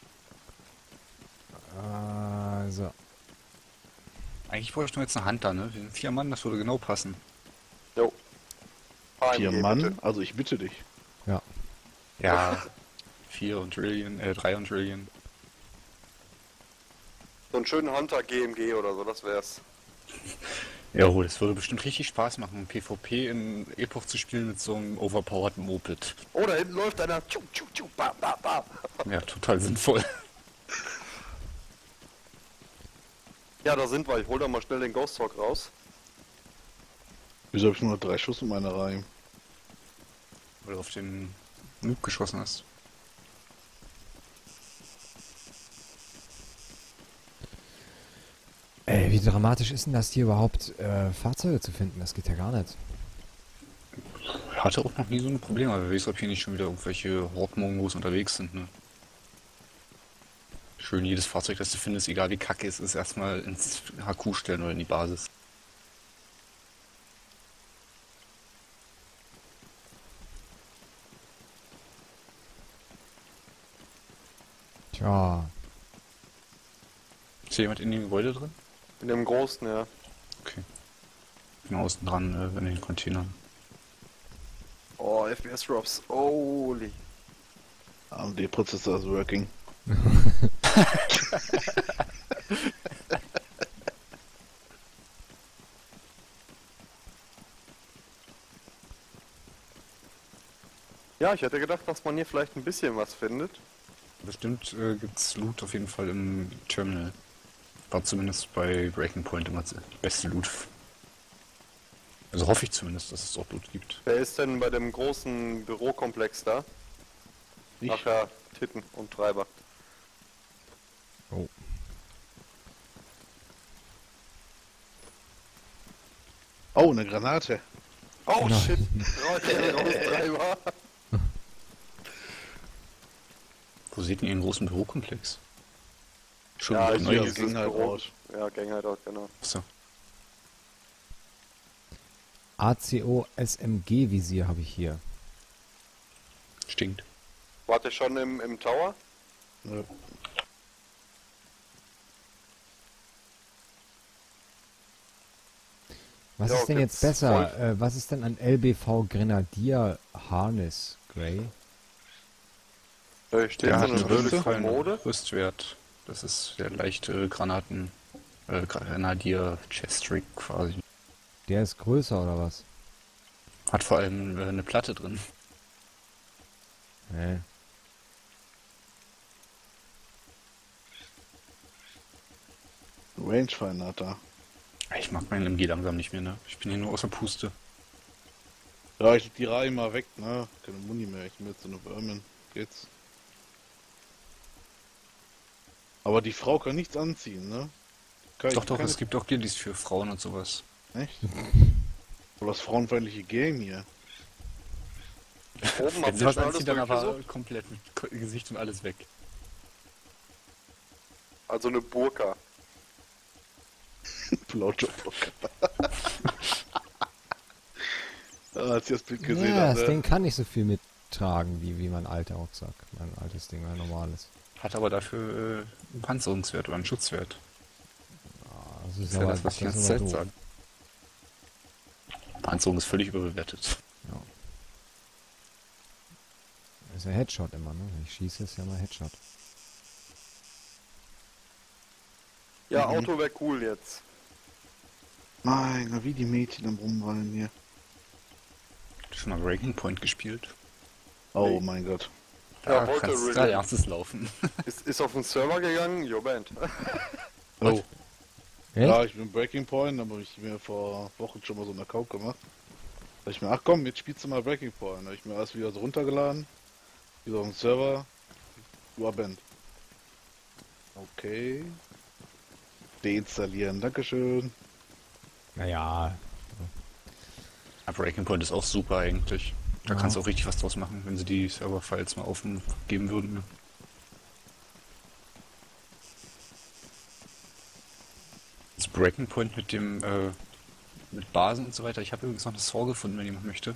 Also. Eigentlich bräuchten wir jetzt einen Hunter, ne? Wir sind 4 Mann, das würde genau passen. Jo. 4 AMG, Mann? bitte. Also ich bitte dich. Ja. 4 und Trillion, 3 und Trillion. So einen schönen Hunter GMG oder so, das wär's. Ja, oh, das würde bestimmt richtig Spaß machen, PvP in Epoch zu spielen mit so einem overpowerten Moped. Oh, da hinten läuft einer. Tschu, tschu, tschu, bam, bam, bam. Ja, total sinnvoll. Ja, da sind wir. Ich hol da mal schnell den Ghost Talk raus. Wieso habe ich nur 3 Schuss in meiner Reihe? Weil du auf den Noob geschossen hast. Ey, wie dramatisch ist denn das hier überhaupt, Fahrzeuge zu finden? Das geht ja gar nicht. Ich hatte auch noch nie so ein Problem, aber wer weiß, ob hier nicht schon wieder irgendwelche Hawk-Mongos unterwegs sind, ne? Schön, jedes Fahrzeug, das du findest, egal wie kacke es ist, erstmal ins HQ stellen oder in die Basis. Tja. Ist hier jemand in dem Gebäude drin? In dem großen, ja. Okay. Bin außen dran, in den Containern. Oh, FPS Drops. Holy. AMD-Prozessor is working. Ja, ich hätte gedacht, dass man hier vielleicht ein bisschen was findet. Bestimmt gibt's Loot auf jeden Fall im Terminal. War zumindest bei Breaking Point immer der beste Loot. Also hoffe ich zumindest, dass es dort Loot gibt. Wer ist denn bei dem großen Bürokomplex da? Ich? Ach ja, Titten und Treiber. Oh. Oh, eine Granate. Oh Nein. shit, Treiber. Wo seht ihr den großen Bürokomplex? Schon Ja, wieder ich neu. sehe das dieses ging halt Büro. raus. Ja, Ganghideout, genau. Achso. ACO SMG Visier habe ich hier. Stinkt. Wart ihr schon im Tower? Nö. Was Ja, ist denn okay, jetzt besser? Was ist denn ein LBV Grenadier Harness Grey? Da steht Der so hat eine einen blöde würdevollen Kommode. Rüstwert. Das ist der leichte Grenadier Chest Rig quasi. Der ist größer oder was? Hat vor allem eine Platte drin. Nee. Rangefinder hat da. Ich mag meinen MG langsam nicht mehr, ne? Ich bin hier nur außer Puste. Ja, ich leg die Reihe mal weg, ne? Keine Muni mehr, ich nehme jetzt so eine Vermin. Geht's. Aber die Frau kann nichts anziehen, ne? Doch, es gibt auch Gildies für Frauen und sowas. Echt? Voll das frauenfeindliche Game hier. Oben Wenn habt sie ihr was schon alles anzieht, dann aber durchgesucht? komplett mit Gesicht und alles weg. Also eine Burka. Blowjob. Als ich das Bild gesehen Ja, habe. das Ding kann nicht so viel mittragen wie mein alter Rucksack. Mein altes Ding, mein normales. Hat aber dafür einen Panzerungswert oder einen Schutzwert. Das Das ist ist ja aber, das, was ich die das ganze ist aber Zeit doof. sage. Panzerung ist völlig überbewertet. Das ist ja Headshot immer, ne? Wenn ich schieße, ist ja mal Headshot. Ja, Mhm. Auto wäre cool jetzt. Nein, wie die Mädchen am Rumrennen hier. Hast du schon mal Breaking Point gespielt? Oh Nee. mein Gott. Ja, Da heute kannst du Release. gerade erstes laufen. Ist auf den Server gegangen? Yo, Band. Oh. Echt? Ja, ich bin Breaking Point, da habe ich mir vor Wochen schon mal so einen Account gemacht. Da hab ich mir, ach komm, jetzt spielst du mal Breaking Point. Da habe ich mir alles wieder so runtergeladen. Wieder auf den Server. Band. Okay. Deinstallieren, dankeschön. Naja, Ja, Breaking Point ist auch super eigentlich. Da Ja. kannst du auch richtig was draus machen, wenn sie die Server-Files mal aufgeben würden. Ne? Das Breaking Point mit dem, mit Basen und so weiter. Ich habe übrigens noch das Saw gefunden, wenn jemand möchte.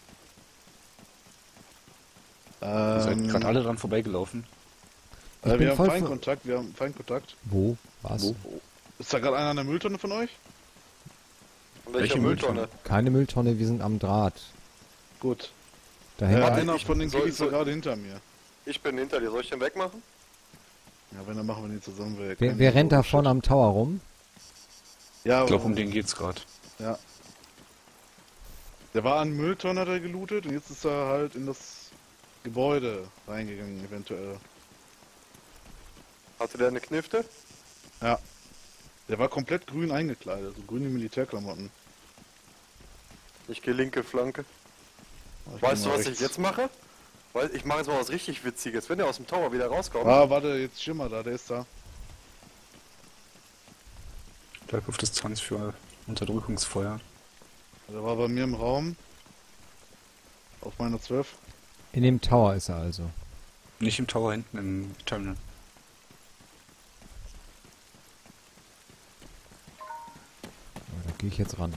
Ihr seid gerade alle dran vorbeigelaufen. Ich bin wir haben voll Feindkontakt, wir haben Feindkontakt. Wo? Was? Wo? Ist da gerade einer an der Mülltonne von euch? Und Welche welche Mülltonne? Keine Mülltonne, wir sind am Draht. Gut. Da hängt Warte, einer ich- von den soll- Kiddies war soll- gerade hinter mir. Ich bin hinter dir. Soll ich den wegmachen? Ja, wenn, dann machen wir den zusammen weg. wer rennt da vorne am Tower rum? Ja, Ich glaube, um den geht's gerade. Ja. Der war an Mülltonnen, hat er gelootet und jetzt ist er halt in das Gebäude reingegangen, eventuell. Hatte der eine Knifte? Ja. Der war komplett grün eingekleidet, so grüne Militärklamotten. Ich gehe linke Flanke. Ich Weißt bin du, mal was ich rechts. jetzt mache? Weil ich mache jetzt mal was richtig Witziges. Wenn der aus dem Tower wieder rauskommt. Ah, warte, jetzt Schimmer da, der ist da. Bleib auf Distanz für Unterdrückungsfeuer. Der war bei mir im Raum. Auf meiner 12. In dem Tower ist er also. Nicht im Tower, hinten im Terminal. Da gehe ich jetzt ran.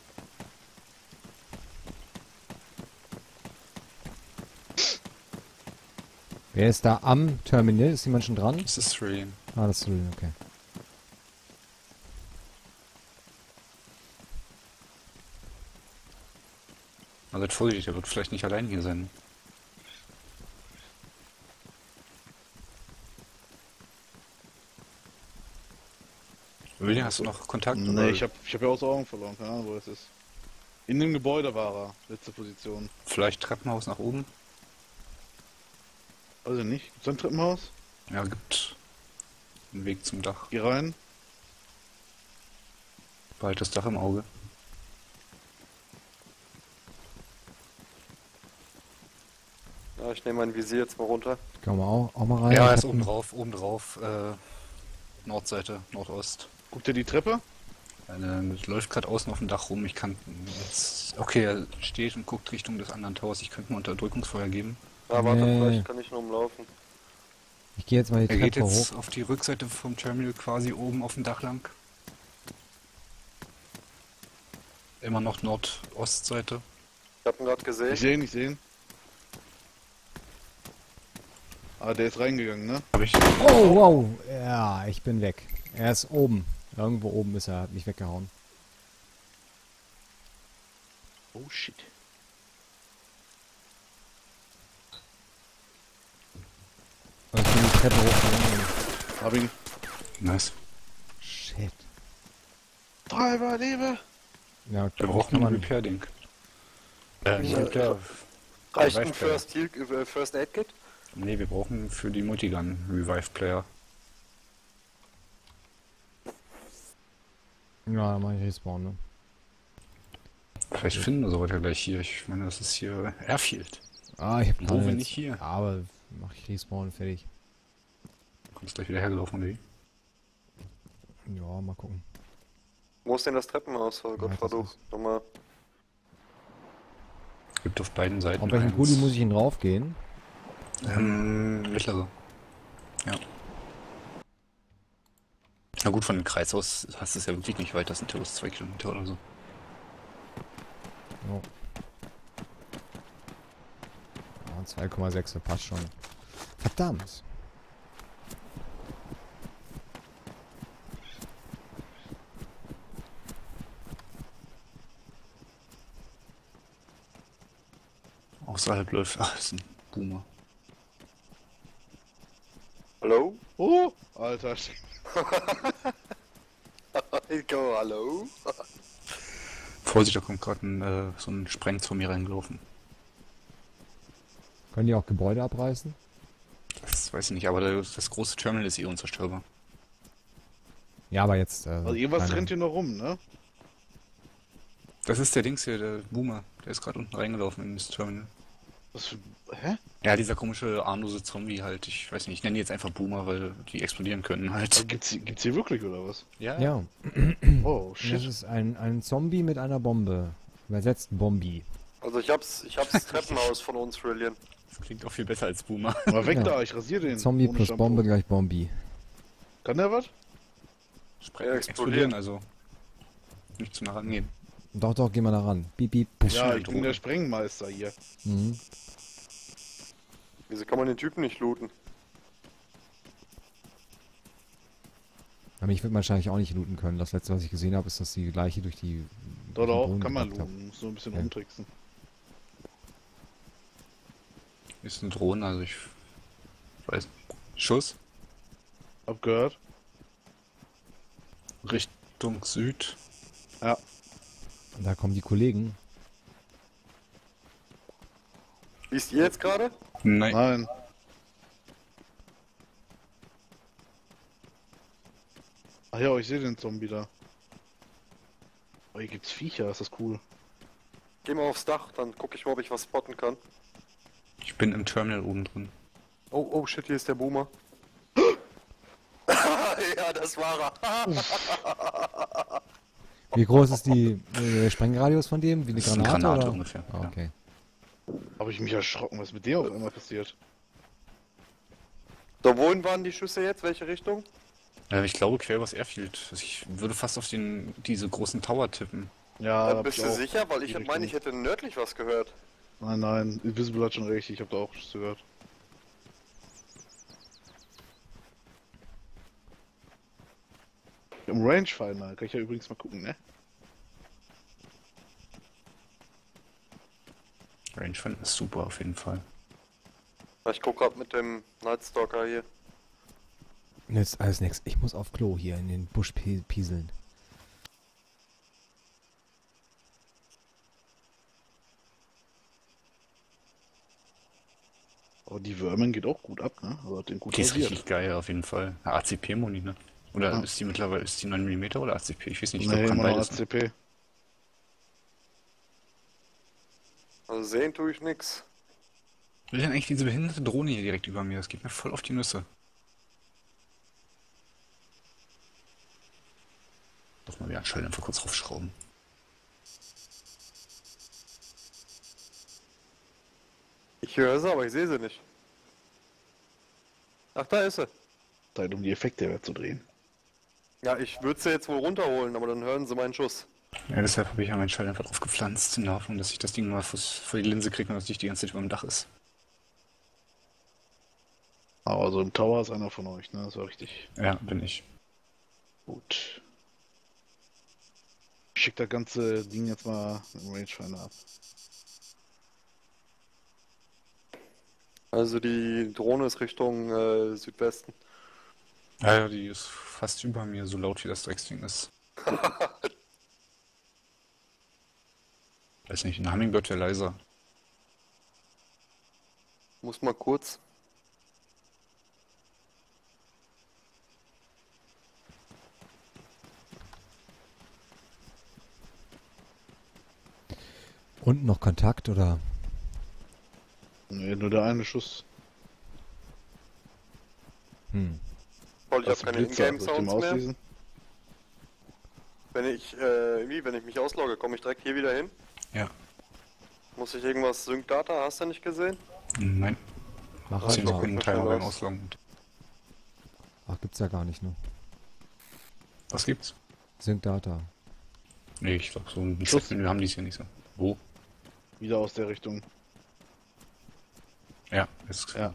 Wer ist da am Terminal? Ist jemand schon dran? Das ist Trillian. Ah, das ist Julian, okay. Also seid vorsichtig, der wird vielleicht nicht allein hier sein. William, hast du noch Kontakt? Nee, oder? ich hab ja aus den Augen verloren, keine Ahnung, wo das ist. In dem Gebäude war er, letzte Position. Vielleicht Treppenhaus nach oben? Also nicht. Gibt's ein Treppenhaus? Ja, gibt einen Weg zum Dach. Geh rein. Behalt das Dach im Auge. Ja, ich nehme mein Visier jetzt mal runter. Kann man auch mal rein. Ja, er Ich ist hab oben drauf, Nordseite, Nordost. Guckt ihr die Treppe? Läuft gerade außen auf dem Dach rum. Ich kann jetzt. Okay, er steht und guckt Richtung des anderen Towers. Ich könnte mir Unterdrückungsfeuer geben. Ja, warte, Nee. vielleicht kann ich nur umlaufen. Ich gehe jetzt mal die Er geht Treppe jetzt hoch. auf die Rückseite vom Terminal quasi oben auf dem Dach lang. Immer noch Nordostseite. Ich hab ihn gerade gesehen. Ich sehe ihn. Ah, der ist reingegangen, ne? Habe ich. Oh, wow. Ja, ich bin weg. Er ist oben. Irgendwo oben ist er. Hat mich weggehauen. Oh shit. Und ich bin die Treppe hochgegangen. Hab ihn. Nice. Shit. Treiber, Liebe! Ja, Wir brauchen kann ein man. Repair-Ding. Ja, Ja, Reicht ein Revive-Player. First Aid Kit? Nee, wir brauchen für die Multigun Revive-Player. Ja, dann mach ich Respawn, ne? Vielleicht finden wir so weiter gleich hier. Ich meine, das ist hier Airfield. Ah, ich hab Wo, gerade wenn jetzt- nicht hier? Aber mach ich Respawn fertig. Kommst gleich wieder hergelaufen, oder wie? Ja, mal gucken. Wo ist denn das Treppenhaus? Oh Gott, Ja, fahr das du. ist- Nochmal. Gibt auf beiden Seiten. Auf welchen eins. Pulli muss ich denn raufgehen? Mittlere. Ja. Na gut, von dem Kreis aus hast du es ja wirklich nicht weit. Das sind ja bloß 2 Kilometer oder so. Oh. Ja, 2,6, das passt schon. Verdammt. Außerhalb läuft. Ach, das ist ein Boomer. Hallo? Oh! Alter, Go, hallo? Vorsicht, da kommt gerade so ein Sprengs von mir reingelaufen. Können die auch Gebäude abreißen? Das weiß ich nicht, aber das große Terminal ist eh unzerstörbar. Ja, aber jetzt. also irgendwas keine- rennt hier noch rum, ne? Das ist der Dings hier, der Boomer. Der ist gerade unten reingelaufen in das Terminal. Was für... Hä? Ja, dieser komische armlose Zombie halt. Ich weiß nicht, ich nenne die jetzt einfach Boomer, weil die explodieren können Also halt. gibt's hier wirklich, oder was? Ja, Oh, das shit. ist ein Zombie mit einer Bombe. Übersetzt Bombi. Also ich hab's Treppenhaus von uns, Trillian. Das klingt auch viel besser als Boomer. Mal weg Ja. da, ich rasier den. Zombie ohne plus Shampoo. Bombe gleich Bombi. Kann der was? Ja, Explodieren, also. Nicht zu nah rangehen. Doch, doch, geh mal da ran. Piep, piep. Ja, eine ich bin Droge. der Sprengmeister hier. Mhm. Wieso kann man den Typen nicht looten? Aber ich würde wahrscheinlich auch nicht looten können. Das letzte, was ich gesehen habe, ist, dass die Leiche durch die. Doch, durch den doch, Boden kann man gepackt looten. Muss nur ein bisschen Okay. rumtricksen. Ist eine Drohne, also ich weiß nicht. Schuss Hab gehört. Richtung Süd. Ja. Da kommen die Kollegen. Liest ihr jetzt gerade? Nein. Nein. Ach ja, ich sehe den Zombie da. Oh, hier gibt's Viecher, ist das cool. Geh mal aufs Dach, dann gucke ich mal, ob ich was spotten kann. Ich bin im Terminal oben drin. Oh, oh shit, hier ist der Boomer. Ja, das war er. Wie groß ist der Sprengradius von dem? Wie eine Das ist eine Granate? Granate oder? ungefähr, Ah, ja. okay. Habe ich mich erschrocken, was mit dem auf einmal passiert? Da wohin waren die Schüsse jetzt? Welche Richtung? Ich glaube quer übers Airfield. Ich würde fast auf diese großen Tower tippen. Ja, hab Bist ich du auch. sicher? Weil Die ich Richtung. meine, ich hätte nördlich was gehört. Nein, nein, Invisible hat schon recht, ich habe da auch Schüsse gehört. Im Rangefinder kann ich ja übrigens mal gucken, ne? Rangefinder ist super auf jeden Fall. Ich gucke gerade mit dem Nightstalker hier. Jetzt alles nix. Ich muss auf Klo hier in den Busch pieseln. Aber die Vermin geht auch gut ab, ne? Also hat den gut Die ist rasiert. richtig geil auf jeden Fall. ACP-Muni, ne? Oder Ja. ist die mittlerweile, ist die 9mm oder ACP? Ich weiß nicht, ich Nee, glaube kann immer noch beides. Ne? ACP. Also sehen tue ich nix. Was ist denn eigentlich diese behinderte Drohne hier direkt über mir? Das geht mir voll auf die Nüsse. Doch mal wieder einen Schalldämpfer kurz raufschrauben. Ich höre sie, aber ich sehe sie nicht. Ach, da ist sie. Zeit, um die Effekte wegzudrehen. Ja, ich würde sie jetzt wohl runterholen, aber dann hören sie meinen Schuss. Ja, deshalb habe ich ja meinen Schalldämpfer drauf gepflanzt, in der Hoffnung, dass ich das Ding mal vor die Linse kriege und dass nicht die ganze Zeit über dem Dach ist. Aber so im Tower ist einer von euch, ne? Das war richtig Ja, bin ich. gut. Ich schick das ganze Ding jetzt mal im Rangefinder ab. Also die Drohne ist Richtung Südwesten. Ja, die ist fast über mir, so laut wie das Drecksding ist. Weiß nicht, ein Hummingbird wäre leiser. Muss mal kurz. Unten noch Kontakt oder? Nee, nur der eine Schuss. Hm. Voll, ich Hast habe du keine Blitzer? Soll ich den Ingame-Sounds mal mehr. auslesen? Wenn ich mich auslogge, komme ich direkt hier wieder hin. Ja. Muss ich irgendwas Sync Data? Hast du nicht gesehen? Nein, Mach 10 halt mal. Sekunden schnell Timer beim aus. Ausloggen. Ach, gibt's ja gar nicht, ne? Was gibt's? Sync Data. Nee, ich glaube so ein Schuss. Chat-Menü haben die es hier nicht so. Wo? Wieder aus der Richtung. Ja, ist Ja.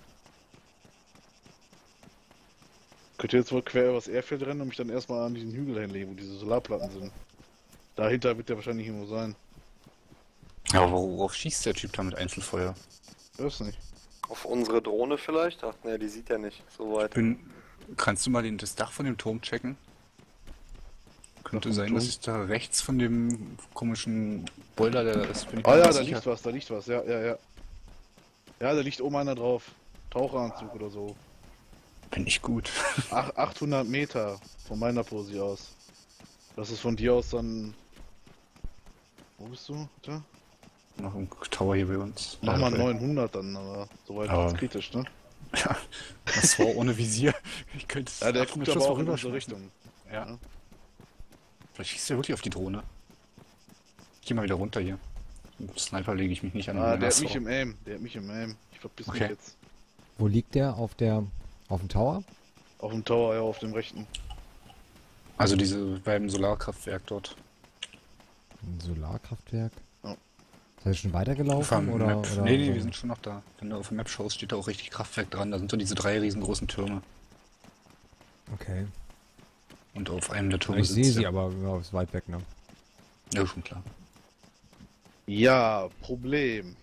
Könnt ihr jetzt wohl quer übers Airfield rennen und mich dann erstmal an diesen Hügel hinlegen, wo diese Solarplatten sind. Dahinter wird der wahrscheinlich irgendwo sein. Ja, aber worauf schießt der Typ da mit Einzelfeuer? Ich weiß nicht. Auf unsere Drohne vielleicht? Ach ne, die sieht ja nicht so weit. Kannst du mal das Dach von dem Turm checken? Könnte vom sein, dass Turm? ich da rechts von dem komischen Boiler, der ist, bin ich Ah mir ja, nicht da sicher. liegt was, da liegt was, ja, ja, ja. Ja, da liegt oben einer drauf. Taucheranzug oder so. Bin ich gut. 800 Meter von meiner Posi aus. Das ist von dir aus dann... Wo bist du? Da? Noch ein Tower hier bei uns. Mach mal vielleicht. 900 dann, aber soweit Aber- ist kritisch, ne? Ja, das war ohne Visier. Ich könnte Ja, der ab dem guckt Schuss aber auch in vorüber unsere schmeißen. Richtung. Ja. Ja. Vielleicht schießt er wirklich auf die Drohne. Ich geh mal wieder runter hier. Mit dem Sniper lege ich mich nicht an Ah, den der hat Nassau. mich im Aim. Der hat mich im Aim. Ich verpiss mich Okay. jetzt. Wo liegt der? Auf dem Tower? Auf dem Tower, ja, auf dem rechten. Also diese beim Solarkraftwerk dort. Ein Solarkraftwerk? Ja. Seid ihr schon weitergelaufen? Auf der Oder, Map. oder Nee, so? wir sind schon noch da. Wenn du auf der Map schaust, steht da auch richtig Kraftwerk dran. Da sind so diese 3 riesengroßen Türme. Okay. Und auf einem der Türme Ich sehe sitzt sie, der- aber ja, ist weit weg, ne? Ja, schon klar. Ja, Problem.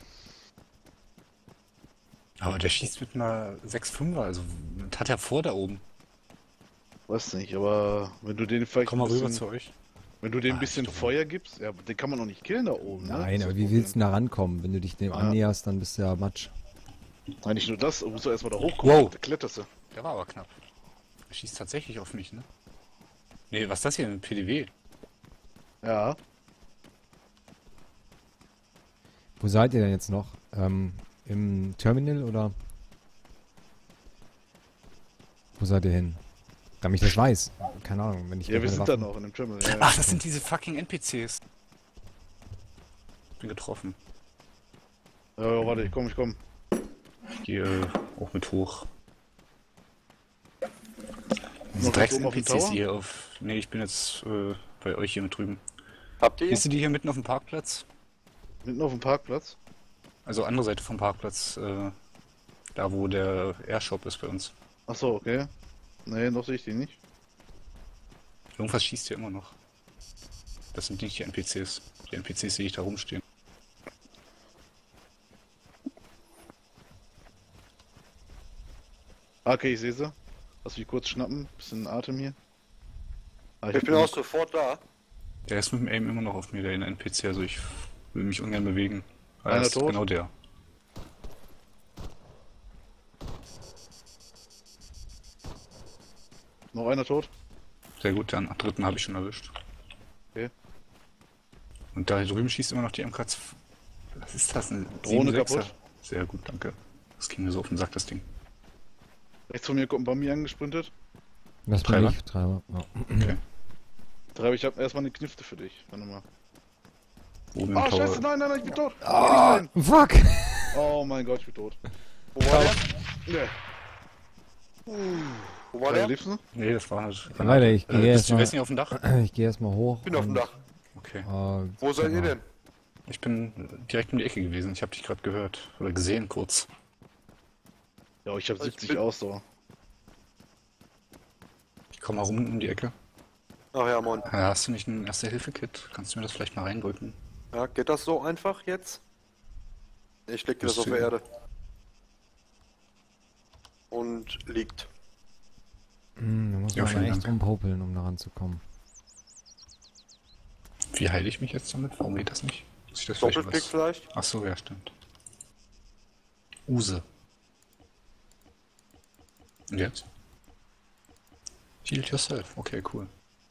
Aber der schießt mit einer 6,5er, also das hat er vor da oben. Weiß nicht, aber wenn du den vielleicht Komm mal ein rüber bisschen, zu euch. Wenn du dem Ah, ein bisschen ich Feuer gibst, ja, den kann man noch nicht killen da oben, ne? Nein, Das aber ist wie das willst du Problem. da rankommen? Wenn du dich dem annäherst, dann bist du ja Matsch. Nein, nicht nur das, du musst doch erstmal da hochkommen. Wow. Da kletterst du. Der war aber knapp. Er schießt tatsächlich auf mich, ne? Nee, was ist das hier? Ein PDV? Ja. Wo seid ihr denn jetzt noch? Im Terminal oder? Wo seid ihr hin? Damit ich das weiß. Keine Ahnung, wenn ich Ja, wir meine sind da Waffen- noch in dem Terminal. Ja, Ach, das sind diese fucking NPCs. Bin getroffen. Warte, ich komm. Ich gehe auch mit hoch. Diese Noch ganz oben auf dem Drecks-NPCs Tower? hier auf... Nee, ich bin jetzt bei euch hier mit drüben. Habt ihr? Siehst du die hier mitten auf dem Parkplatz? Mitten auf dem Parkplatz. Also andere Seite vom Parkplatz, da wo der Airshop ist bei uns. Achso, okay. Nee, noch sehe ich die nicht. Irgendwas schießt hier immer noch. Das sind nicht die NPCs. Die NPCs sehe ich da rumstehen. Ah, okay, ich sehe sie. Lass mich kurz schnappen. Bisschen Atem hier. Ah, Ich bin auch sofort da. Der ist mit dem Aim immer noch auf mir, der NPC, also ich will mich ungern bewegen. Ah, Einer das ist tot? genau der. Noch einer tot. Sehr gut, den dritten habe ich schon erwischt. Okay. Und da drüben schießt immer noch die MK2. Was ist das? Eine Drohne 7,6er? kaputt. Sehr gut, danke. Das ging mir so auf den Sack, das Ding. Rechts von mir kommt ein Bambi angesprintet. Das bin Treiber? ich, Treiber. Ja. Okay. Treiber, ich habe erstmal eine Knifte für dich. Warte mal. Oben im Ah, Tower. scheiße, nein, ich bin tot. Ah. Fuck! Oh mein Gott, ich bin tot. Wo war der? Nee. Wo war Treiber, der? lebst du noch? Nee, das war nicht. Weiter, ich gehe Bist du erstmal. jetzt nicht auf dem Dach? Ich gehe erstmal hoch. Ich bin auf dem Dach. Okay. Wo seid ihr denn? Ich bin direkt um die Ecke gewesen. Ich habe dich gerade gehört. Oder gesehen kurz. Ja, ich habe Ich 70 bin- Ausdauer. Ich komme mal rum um die Ecke. Ach ja, Mann. Hast du nicht ein Erste-Hilfe-Kit? Kannst du mir das vielleicht mal reindrücken? Ja, geht das so einfach jetzt? Ich leg dir das Bist auf du- der Erde. Und liegt. Da muss Ja, man vielen echt Dank. rumpopeln, um da ranzukommen. Wie heile ich mich jetzt damit? Warum geht das nicht? Muss ich das vielleicht Doppelklick was... vielleicht? Ach so, ja, stimmt. Use. Und jetzt? Heal yourself. Okay, cool.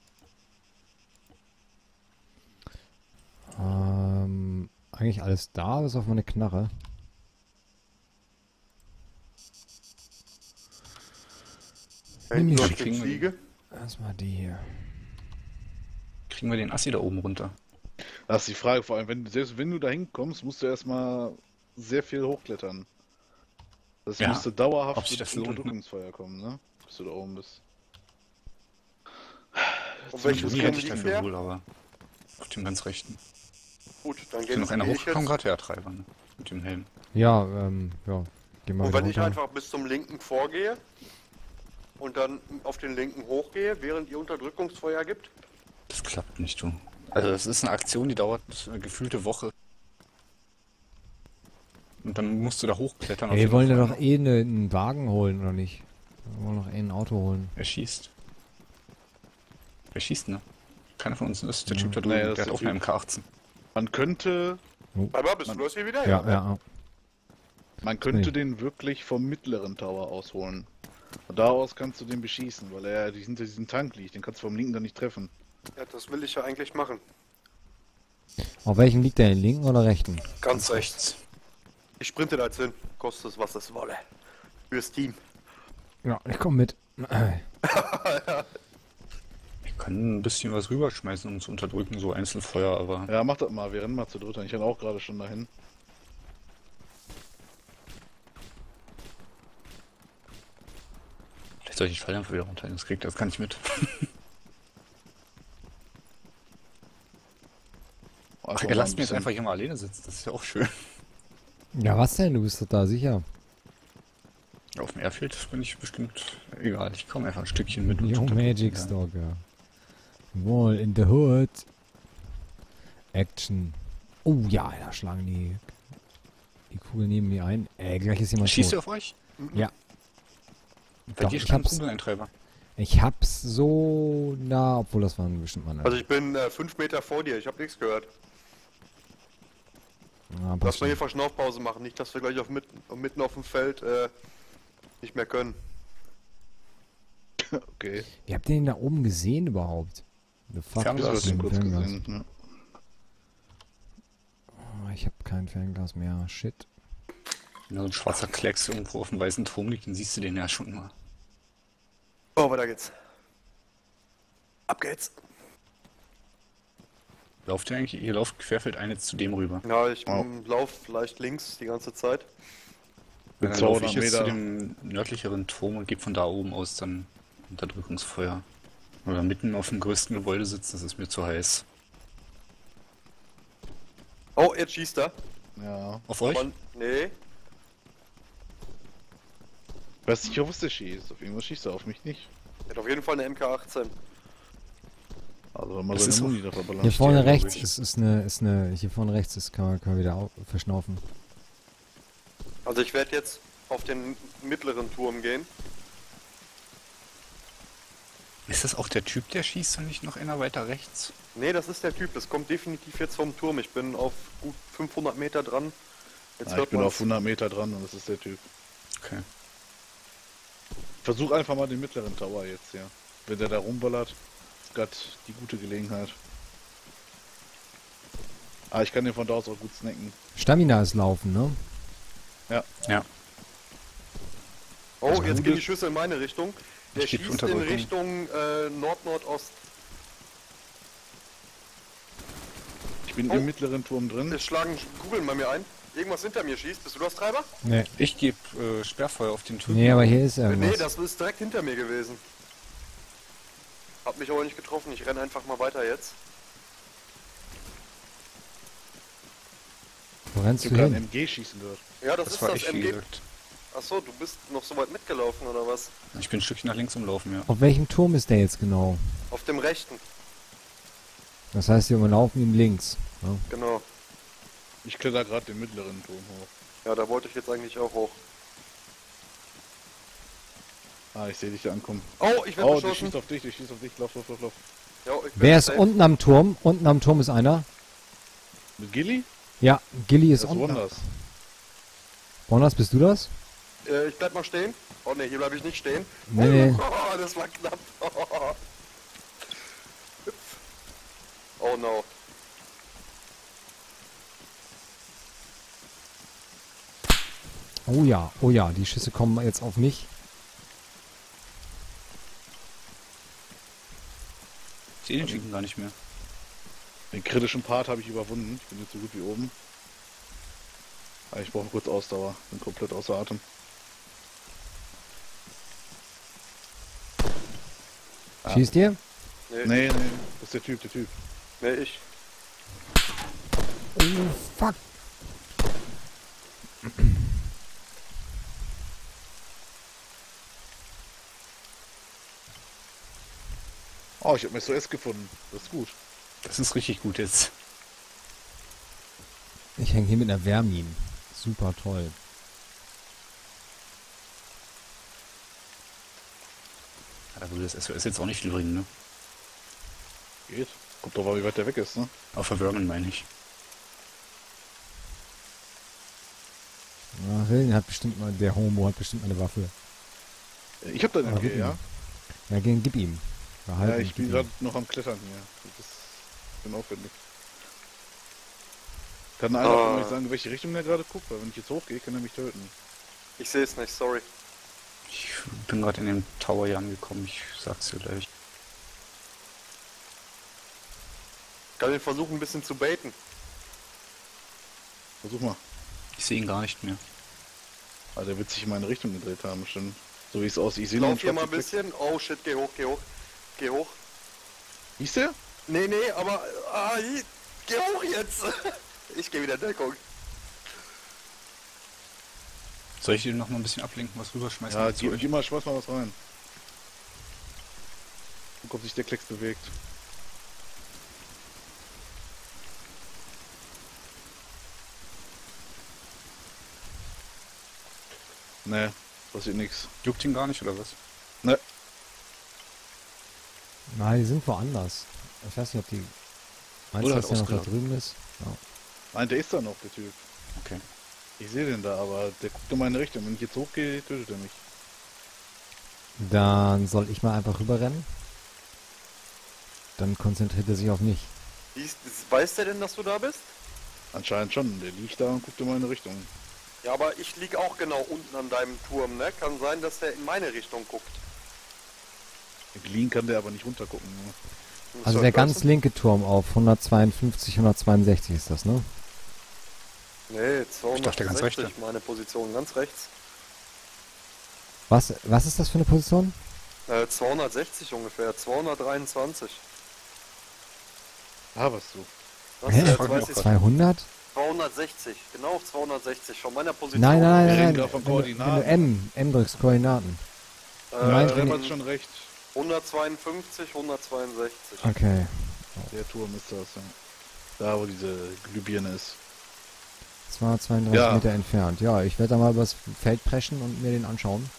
Eigentlich alles da, bis auf meine Knarre. Da hinten Nimm die läuft eine Schicken. Ziege. Erstmal die hier. Kriegen wir den Assi da oben runter? Das ist die Frage, vor allem, selbst wenn du da hinkommst, musst du erstmal sehr viel hochklettern. Das Ja, müsste dauerhaft ob sich mit das lohnt, ne? Unterdrückungsfeuer kommen, ne? Bis du da oben bist. Und welches Mir Turm hätte ich liegt dafür der? wohl, aber auf dem ganz rechten. Gut, dann Ist hier noch einer gehe ich hochgekommen jetzt. gerade? Ja, Treiber, ne? Mit dem Helm. Ja, geh mal Und wieder wenn ich runter. einfach bis zum linken vorgehe und dann auf den linken hochgehe, während ihr Unterdrückungsfeuer gibt? Das klappt nicht, du. Also das ist eine Aktion, die dauert eine gefühlte Woche. Und dann musst du da hochklettern. Ey, wir wollen ja doch eh einen Wagen holen, oder nicht? Wir wollen doch eh ein Auto holen. Wer schießt? Wer schießt, ne? Keiner von uns ist der Ja. Typ da drüben, Nee, das der ist hat auch der eine Typ. MK18. Man könnte Aber bist du das hier wieder? Ja. den wirklich vom mittleren Tower ausholen. Von da aus kannst du den beschießen, weil er hinter diesem Tank liegt. Den kannst du vom linken dann nicht treffen. Ja, das will ich ja eigentlich machen. Auf welchem liegt der? Den linken oder rechten? Ganz rechts. Ich sprinte da jetzt hin. Kostet es, was es wolle. Fürs Team. Ja, ich komm mit. Ich kann ein bisschen was rüberschmeißen, um zu unterdrücken, so Einzelfeuer, aber... Ja, mach das mal. Wir rennen mal zu dritt. Ich renne auch gerade schon dahin. Vielleicht soll ich den Falldampfer wieder runter, das kriegt das kann ich mit. Ach, ihr lasst mich jetzt einfach hier mal alleine sitzen, das ist ja auch schön. Ja, was denn? Du bist doch da sicher. Auf dem Airfield bin ich bestimmt egal, ich komme einfach ein Stückchen mit. und Yo, unterdrück Magic den. Stalker. Wall in the Hood. Action. Oh ja, da schlagen die Kugeln neben mir ein. Gleich ist jemand Schießt tot. ihr auf euch? Ja. Bei Doch, dir ich stand hab's, Kugeleintreiber. Ich hab's so nah, obwohl das waren bestimmt mal. Also ich bin 5 Meter vor dir, ich habe nichts gehört. Ja, Lass mal hier Verschnaufpause machen, nicht dass wir gleich mitten auf dem Feld nicht mehr können. Okay. Wie habt ihr den da oben gesehen überhaupt? The fuck? Fernglas. Das hast du kurz Fernglas. gesehen. Ja. Oh, ich hab kein Fernglas mehr. Shit. Wenn da so ein schwarzer Klecks irgendwo auf dem weißen Turm liegt, dann siehst du den ja schon mal. Oh, weiter geht's. Ab geht's. Lauft ihr eigentlich? Ihr lauft querfeldein jetzt zu dem rüber. Ja, ich Oh. lauf leicht links die ganze Zeit. Dann Mit laufe ich 200 jetzt zu Meter. dem nördlicheren Turm und gebe von da oben aus dann Unterdrückungsfeuer. Oder mitten auf dem größten Gebäude sitzen, das ist mir zu heiß. Oh, jetzt schießt er. Ja. Auf euch? Und, nee, Ich weiß nicht, auf was der schießt. Auf irgendwas schießt er, auf mich nicht. er hat auf jeden Fall eine MK18. Also wenn man Das ist seine auch- Muni da verballert. Hier vorne glaub rechts ich. ist eine, hier vorne rechts ist, kann man wieder verschnaufen. Also ich werde jetzt auf den mittleren Turm gehen. Ist das auch der Typ, der schießt und nicht noch einer weiter rechts? Nee, das ist der Typ, das kommt definitiv jetzt vom Turm. Ich bin auf gut 500 Meter dran. Jetzt Ja, ich hört bin man's. auf 100 Meter dran und das ist der Typ. Okay. Versuch einfach mal den mittleren Tower jetzt, ja. Wenn der da rumballert, ist grad die gute Gelegenheit. Ah, ich kann den von da aus auch gut snacken. Stamina ist laufen, ne? Ja. Oh, Das jetzt Gute gehen die ist- Schüsse in meine Richtung. Der Ich geb schießt in Unterdrückung. Richtung Nord-Nordost. Ich bin Oh. im mittleren Turm drin. Es schlagen Kugeln bei mir ein. Irgendwas hinter mir schießt. Bist du das, Treiber? Nee. Ich gebe Sperrfeuer auf den Typen. Nee, aber hier ist Nee, irgendwas. das ist direkt hinter mir gewesen. Hab mich aber nicht getroffen. Ich renne einfach mal weiter jetzt. Wo rennst Ich du hab gerade hin? MG schießen gehört. Ja, das, Das ist war das ich, wie MG. gesagt. Achso, du bist noch so weit mitgelaufen oder was? Ich bin ein Stückchen nach links umlaufen, ja. Auf welchem Turm ist der jetzt genau? Auf dem rechten. Das heißt, wir laufen ihm links. Ja. Genau. Ich kletter gerade den mittleren Turm hoch. Ja, da wollte ich jetzt eigentlich auch hoch. Ah, ich sehe dich da ankommen. Oh, ich werde Oh, der beschossen. schießt auf dich, der schießt auf dich. Lauf. Ja, ich bin Wer ist safe. unten am Turm? Unten am Turm ist einer. Mit Gilly? Ja, Gilly ist Das ist unten. Wonders. Wonders, bist du das? Ich bleib mal stehen. Oh ne, hier bleibe ich nicht stehen. Nee. Oh, das war knapp. Oh no. Oh ja, die Schüsse kommen jetzt auf mich. Ich sehe den Typen gar nicht mehr. Den kritischen Part habe ich überwunden. Ich bin jetzt so gut wie oben. Aber ich brauche kurz Ausdauer. Bin komplett außer Atem. Ah. Schießt ihr? Nee, Nee, das ist der Typ. nee, ich. Oh, fuck. Oh, ich habe mir SOS gefunden. Das ist gut. Das ist richtig gut jetzt. Ich hänge hier mit einer Vermin. Super toll. Ja, da würde das SOS jetzt auch nicht viel bringen, ne? Geht. Kommt doch mal, wie weit der weg ist, ne? Auf Verwirrungen meine ich. Ja, Rillen hat bestimmt mal, der Homo hat bestimmt mal eine Waffe. Ich habe da Aber MG, gib ihm. ja? Ja, gib ihm. Behalten, Ja, ich gib bin ihm. gerade noch am Klettern hier. Das bin aufwendig. Kann einer von euch sagen, in welche Richtung der gerade guckt? Weil wenn ich jetzt hochgehe, kann er mich töten. Ich sehe es nicht, sorry. Ich bin gerade in den Tower hier angekommen, ich sag's dir gleich. Kann den versuchen ein bisschen zu baiten. Versuch mal. Ich sehe ihn gar nicht mehr. Ah, der wird sich in meine Richtung gedreht haben, schon. So wie es aussieht. Ich sehe Lauf hier mal ein bisschen. Oh shit, geh hoch. Geh hoch. Hieß der? Nee, aber... geh hoch jetzt. Ich gehe wieder in Deckung. Soll ich dir noch mal ein bisschen ablenken, was rüberschmeißen? Ja, zu geh mal, schmeiß mal was rein. Guck, ob sich der Klecks bewegt. Ne, passiert nix. Juckt ihn gar nicht, oder was? Ne. Nein, die sind woanders. Ich weiß nicht, ob die... Meinst du, Oder dass der noch da ausgelaugt. drüben ist? Ja. Nein, der ist da noch, der Typ. Okay. Ich sehe den da, aber der guckt in meine Richtung. Wenn ich jetzt hochgehe, tötet er mich. Dann soll ich mal einfach rüberrennen. Dann konzentriert er sich auf mich. Weiß der denn, dass du da bist? Anscheinend schon. Der liegt da und guckt in meine Richtung. Ja, aber ich lieg auch genau unten an deinem Turm, ne? Kann sein, dass der in meine Richtung guckt. Liegen kann der aber nicht runtergucken. Ne? Muss Also halt der ganz lassen. linke Turm auf 152, 162 ist das, ne? Nee, dachte, ganz 260, rechte. meine Position ganz rechts. Was ist das für eine Position? 260 ungefähr, 223. Ah, was du. Was, Hä? jetzt weiß ich 200? 260, genau auf 260, von meiner Position. Nein, nein, Wir nein, reden nein. da von Wenn du Koordinaten. M drückst, Koordinaten. Äh, Der hat schon recht. 152, 162. Okay. Der Turm ist das. Ja. Da, wo diese Glühbirne ist. 232 Ja. Meter entfernt. Ja, ich werde da mal übers Feld preschen und mir den anschauen.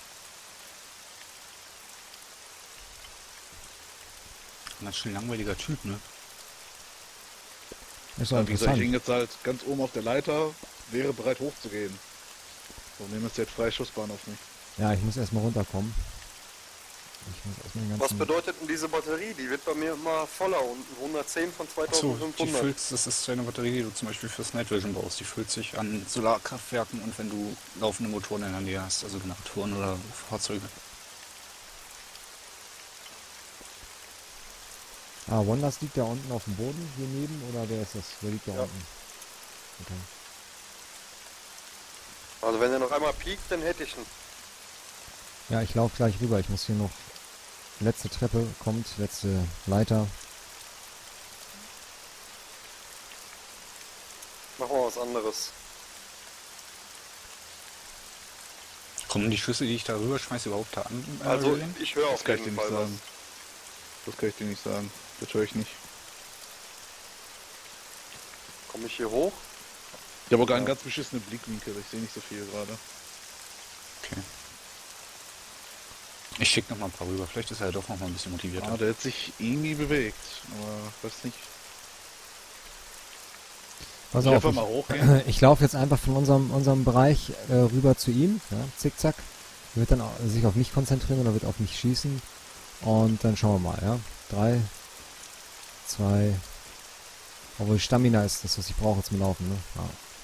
Ein ganz schön langweiliger Typ, ne? Ist doch Ja, wie gesagt, ich interessant. hing jetzt halt ganz oben auf der Leiter, wäre bereit hochzugehen. So, nehmen jetzt halt freie Schussbahn auf mich. Ja, ich muss erstmal runterkommen. Ich muss erstmal den Was ganzen... bedeutet denn diese Batterie? Die wird bei mir immer voller und 110 von Achso, die 2500. füllt, das ist eine Batterie, die du zum Beispiel fürs Night Vision brauchst. Die füllt sich an Solarkraftwerken und wenn du laufende Motoren in der Nähe hast, also Generatoren oder Fahrzeuge. Ah, Wonders liegt da unten auf dem Boden, hier neben, oder wer ist das? Wer liegt da Ja. unten? Okay. Also wenn er noch einmal piekt, dann hätte ich ihn. Ja, ich laufe gleich rüber. Ich muss hier noch... Letzte Treppe kommt, letzte Leiter. Machen wir was anderes. Kommen die Schüsse, die ich da rüber schmeiße, überhaupt da an? Also Julian? ich höre Das auf kann ich dir jeden nicht Fall was. sagen. Das kann ich dir nicht sagen. Das höre ich nicht. Komme ich hier hoch? Ich habe auch gar einen ganz beschissenen Blickwinkel. Ich sehe nicht so viel gerade. Okay. Ich schicke noch mal ein paar rüber. Vielleicht ist er ja doch noch mal ein bisschen motivierter. Ah, der hat sich irgendwie bewegt. Aber weiß nicht. Pass Ich auf, einfach mal hochgehen. ich laufe jetzt einfach von unserem Bereich rüber zu ihm. Ja, zickzack. Er wird dann sich auf mich konzentrieren oder wird auf mich schießen. Und dann schauen wir mal, ja. 3, 2... Obwohl Stamina ist das, was ich brauche zum Laufen, ne? Ja.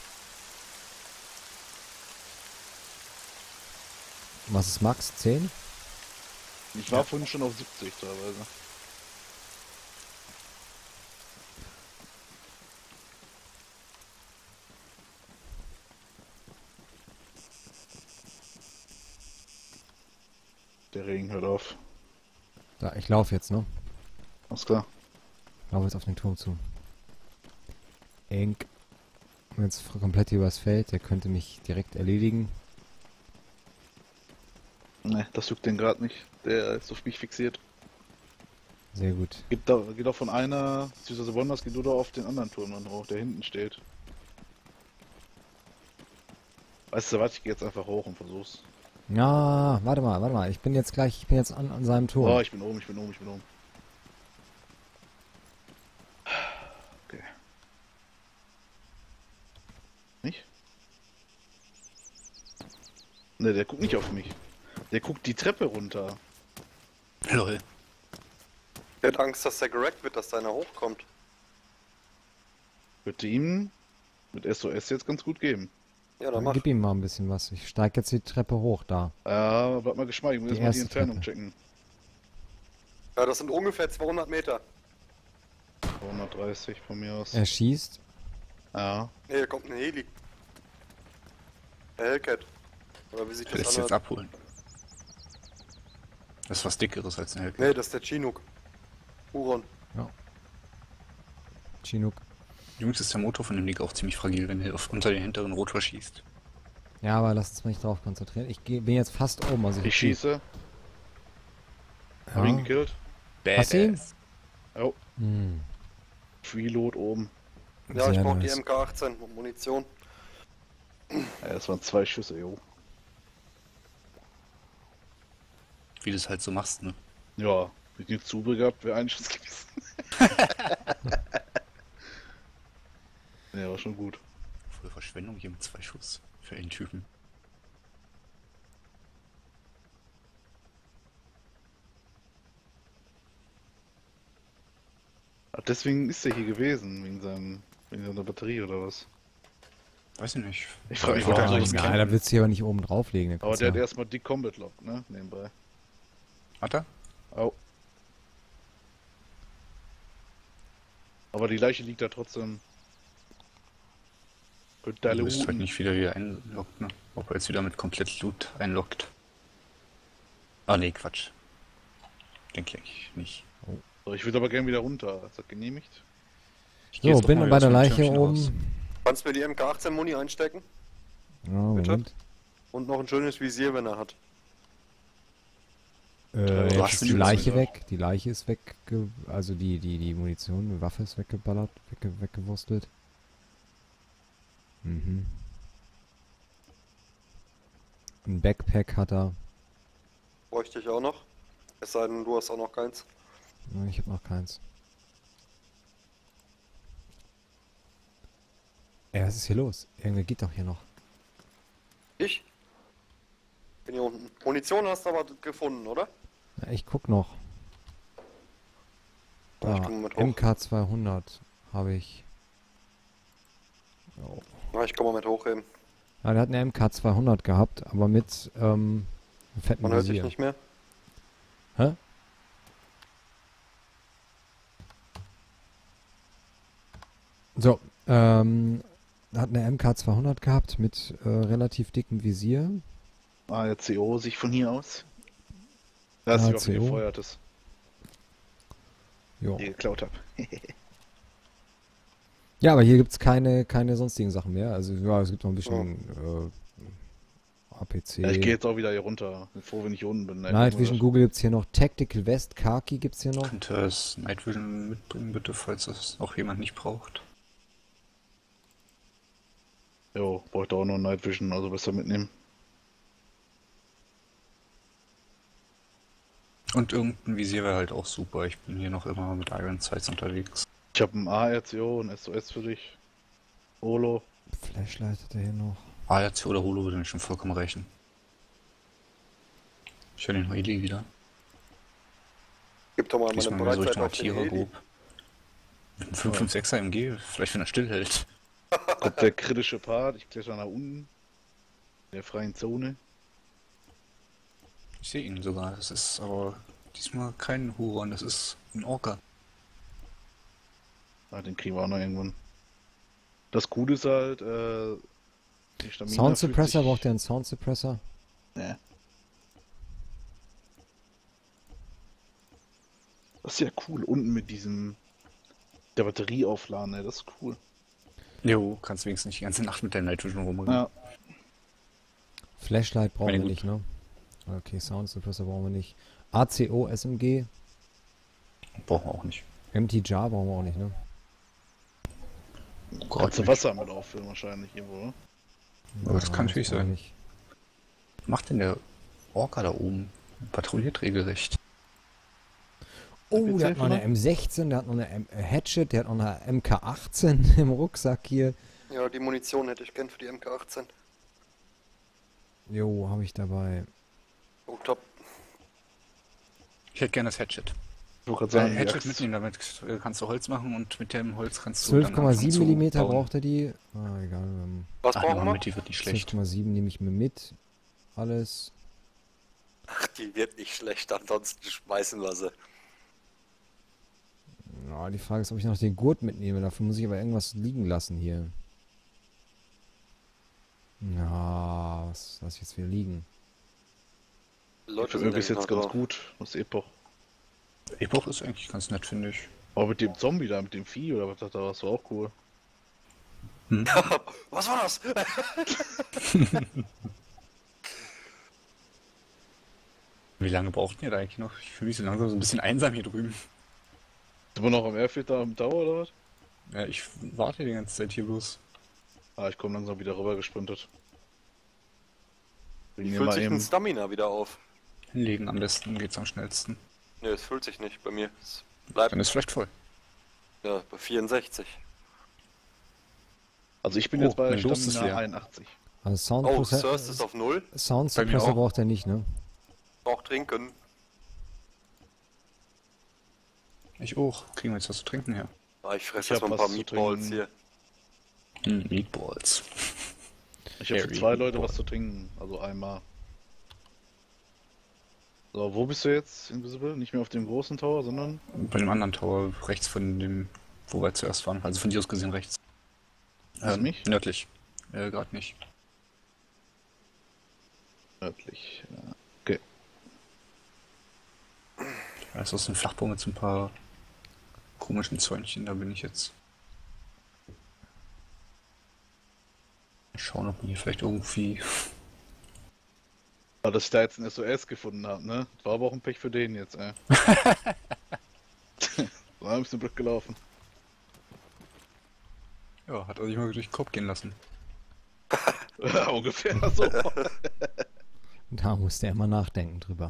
Was ist Max? 10? Ich war vorhin schon auf 70 teilweise. Der Regen hört auf. Da, ich laufe jetzt, ne? Alles klar. Laufe jetzt auf den Turm zu. Eng. Jetzt komplett übers Feld. Der könnte mich direkt erledigen. Ne, das juckt den gerade nicht. Der ist auf mich fixiert. Sehr gut. Geht doch von einer, beziehungsweise Wonders, geht du doch auf den anderen Turm dann hoch, der hinten steht. Weißt du was, ich geh jetzt einfach hoch und versuch's. Ja, warte mal. Ich bin jetzt an seinem Turm. Oh, ich bin oben. Okay. Nicht? Ne, der guckt nicht auf mich. Der guckt die Treppe runter. Lol. Der hat Angst, dass der gerackt wird, dass deiner hochkommt. Würde ihm mit SOS jetzt ganz gut geben. Ja, dann Dann mach. gib ihm mal ein bisschen was. Ich steige jetzt die Treppe hoch da. Ja, bleib mal geschmeidig, ich muss Die erstmal die erste Entfernung Treppe. checken. Ja, das sind ungefähr 200 Meter. 230 von mir aus. Er schießt. Ja. Ne, hier kommt ein Heli. Der Hellcat. Oder wie sich Ich will das es jetzt anhört. abholen. Das ist was Dickeres als ein Hellcat. Ne, das ist der Chinook. Huron. Chinook. Jungs, ist der Motor von dem Ding auch ziemlich fragil, wenn er unter den hinteren Rotor schießt. Ja, aber lass uns mal nicht drauf konzentrieren. Bin jetzt fast oben. Also Ich schieße. Hab ihn Ja. gekillt. Hast du ihn? Jo. Hm. Reload oben. Ja, ich Sehr brauche nice. die MK18 und Munition. Ja, das waren 2 Schüsse, jo. Wie du es halt so machst, ne? Ja. Mit dem Zubel gehabt, wäre ein Schuss gewesen. Ja, war schon gut. Voll Verschwendung hier mit 2 Schuss für einen Typen. Ach, deswegen ist er hier gewesen, wegen seiner Batterie oder was? Weiß ich nicht. Ich frage mich, wollte warum halt das nicht nein, da willst du hier aber nicht oben drauflegen. Aber der hat erstmal die Combat Lock, ne? Nebenbei. Hat er? Au. Aber die Leiche liegt da trotzdem. Könnte Du alle bist halt Routen. nicht wieder hier einloggt, ne? Ob er jetzt wieder mit komplett Loot einloggt. Ah ne, Quatsch. Denke ich nicht. So, ich will aber gerne wieder runter. Ist das genehmigt? Ich geh So, jetzt auch bin mal bei wieder der aus dem Leiche Türmchen raus. oben. Kannst mir die MK18 Muni einstecken? Ja, Moment. Und noch ein schönes Visier, wenn er hat. Jetzt hast ist du die die Leiche Munition? weg. Die Leiche ist weg. Also die Munition, die Waffe ist weggeballert, weggewurstelt. Mhm. Ein Backpack hat er. Bräuchte ich auch noch. Es sei denn, du hast auch noch keins. Ja, ich habe noch keins. Ey, was ist hier los? Irgendwer geht doch hier noch. Ich? Bin hier unten. Munition hast du aber gefunden, oder? Ja, ich guck noch. Ja, ich Da, komme mit hoch. MK200 habe ich. Oh. Na, ich komme mal mit hochheben. Ja, der hat eine MK200 gehabt, aber mit einem fetten Man hört dich Visier. nicht mehr. Hä? So, hat eine MK200 gehabt mit relativ dickem Visier. ARCO sich von hier aus. Da ist die Waffe, die ARCO. gefeuert ist, Jo. die ich geklaut habe. Ja, aber hier gibt's keine sonstigen Sachen mehr. Also ja, es gibt noch ein bisschen APC. Ja, ich gehe jetzt auch wieder hier runter. Bin froh, wenn ich hier unten bin. Night Vision Google gibt's hier noch. Tactical Vest, Khaki gibt's hier noch. Könnte es Night Vision mitbringen, bitte, falls es auch jemand nicht braucht. Jo, bräuchte auch noch Night Vision, also besser mitnehmen. Und irgendein Visier wäre halt auch super. Ich bin hier noch immer mit Iron Sights unterwegs. Ich habe ein ARCO und SOS für dich. Holo. Flashlight hat er hier noch. ARC oder Holo würde mir schon vollkommen reichen. Ich höre den Heli wieder. Gib doch mal meine Diesmal mehr so Bereitschaft Richtung auf den Attira Heli. grob. Mit einem 556er MG, vielleicht wenn er stillhält. Kommt der kritische Part. Ich kletter nach unten. In der freien Zone. Ich sehe ihn sogar. Das ist aber diesmal kein Huron, das ist ein Orca. Ah, den kriegen wir auch noch irgendwann. Das Coole ist halt, die Stamina Sound fühlt Suppressor, sich- braucht ihr einen Sound Suppressor? Nee. Das ist ja cool. Unten mit der Batterie aufladen, ey, das ist cool. Jo, kannst wenigstens nicht die ganze Nacht mit der Night Vision rumrennen. Ja. Flashlight brauchen Meine wir gut. nicht, ne? Okay, Sound Suppressor brauchen wir nicht. ACO, SMG, Brauchen wir auch nicht. MT-Jar brauchen wir auch nicht, ne? Kannst du Wasser mit auffüllen wahrscheinlich irgendwo, ne? Aber das kann natürlich brauchen wir sein. nicht. Was macht denn der Orca da oben? Patrouilliert regelrecht. Oh, der hat noch eine M16, der hat noch eine Hatchet, der hat noch eine MK18 im Rucksack hier. Ja, die Munition hätte ich gern für die MK18. Jo, habe ich dabei. Oh, top. Ich hätte gerne das Hatchet. Ich wollte gerade sagen, die Hatchet Axt. mitnehmen, damit kannst du Holz machen und mit dem Holz kannst du dann anfangen 12,7 zu mm bauen. braucht er die. Ah, egal. Was Ach, brauchen nehmen wir? mit, die wird nicht schlecht. 12,7 nehme ich mir mit. Alles. Ach, die wird nicht schlecht, ansonsten schmeißen wir sie. Ja, die Frage ist, ob ich noch den Gurt mitnehme. Dafür muss ich aber irgendwas liegen lassen hier. Ja, was lasse ich jetzt wieder liegen? Leute Für mich ist sind jetzt nämlich noch ganz gut, das Epoch. Epoch ist eigentlich ganz nett, finde ich. Aber mit dem Zombie da, mit dem Vieh oder was, da warst du auch cool. da. Was war das? Wie lange braucht ihr da eigentlich noch? Ich fühle mich so langsam so ein bisschen einsam hier drüben. Sind wir noch am Airfield da am Tower oder was? Ja, ich warte die ganze Zeit hier bloß. Ah, ich komme langsam wieder rüber gesprintet. Bring mir Füllt mal sich ein eben. Stamina wieder auf. Hinlegen am besten, geht's am schnellsten. Ne, es füllt sich nicht bei mir. Es bleibt Dann ist vielleicht voll. ja, bei 64. Also ich bin Oh, jetzt bei mein Durst ist Stamina leer. 81. Also Oh, Thirst ist auf 0. Sound Bei mir Suppressor auch. braucht er nicht, ne? Auch trinken. Ich auch. Kriegen wir jetzt was zu trinken her? Ah, ich fresse Ich jetzt hab mal ein paar was zu Meatballs trinken. hier. Meatballs. Ich habe für Harry 2 Leute Potter. was zu trinken, also einmal. So, wo bist du jetzt, Invisible? Nicht mehr auf dem großen Tower, sondern... Bei dem anderen Tower rechts von dem, wo wir zuerst waren. Also von dir aus gesehen rechts. Ist mich? Nördlich. Gerade nicht. Nördlich. Ja. Okay. Das ist ein Flachbau mit so ein paar komischen Zäunchen, da bin ich jetzt. Mal schauen, ob man hier vielleicht irgendwie. Aber dass ich da jetzt ein SOS gefunden habe, ne? War aber auch ein Pech für den jetzt, ey. So ein bisschen blöd gelaufen. Ja, hat er sich mal durch den Kopf gehen lassen. Ja, ungefähr so. Da musste er mal nachdenken drüber.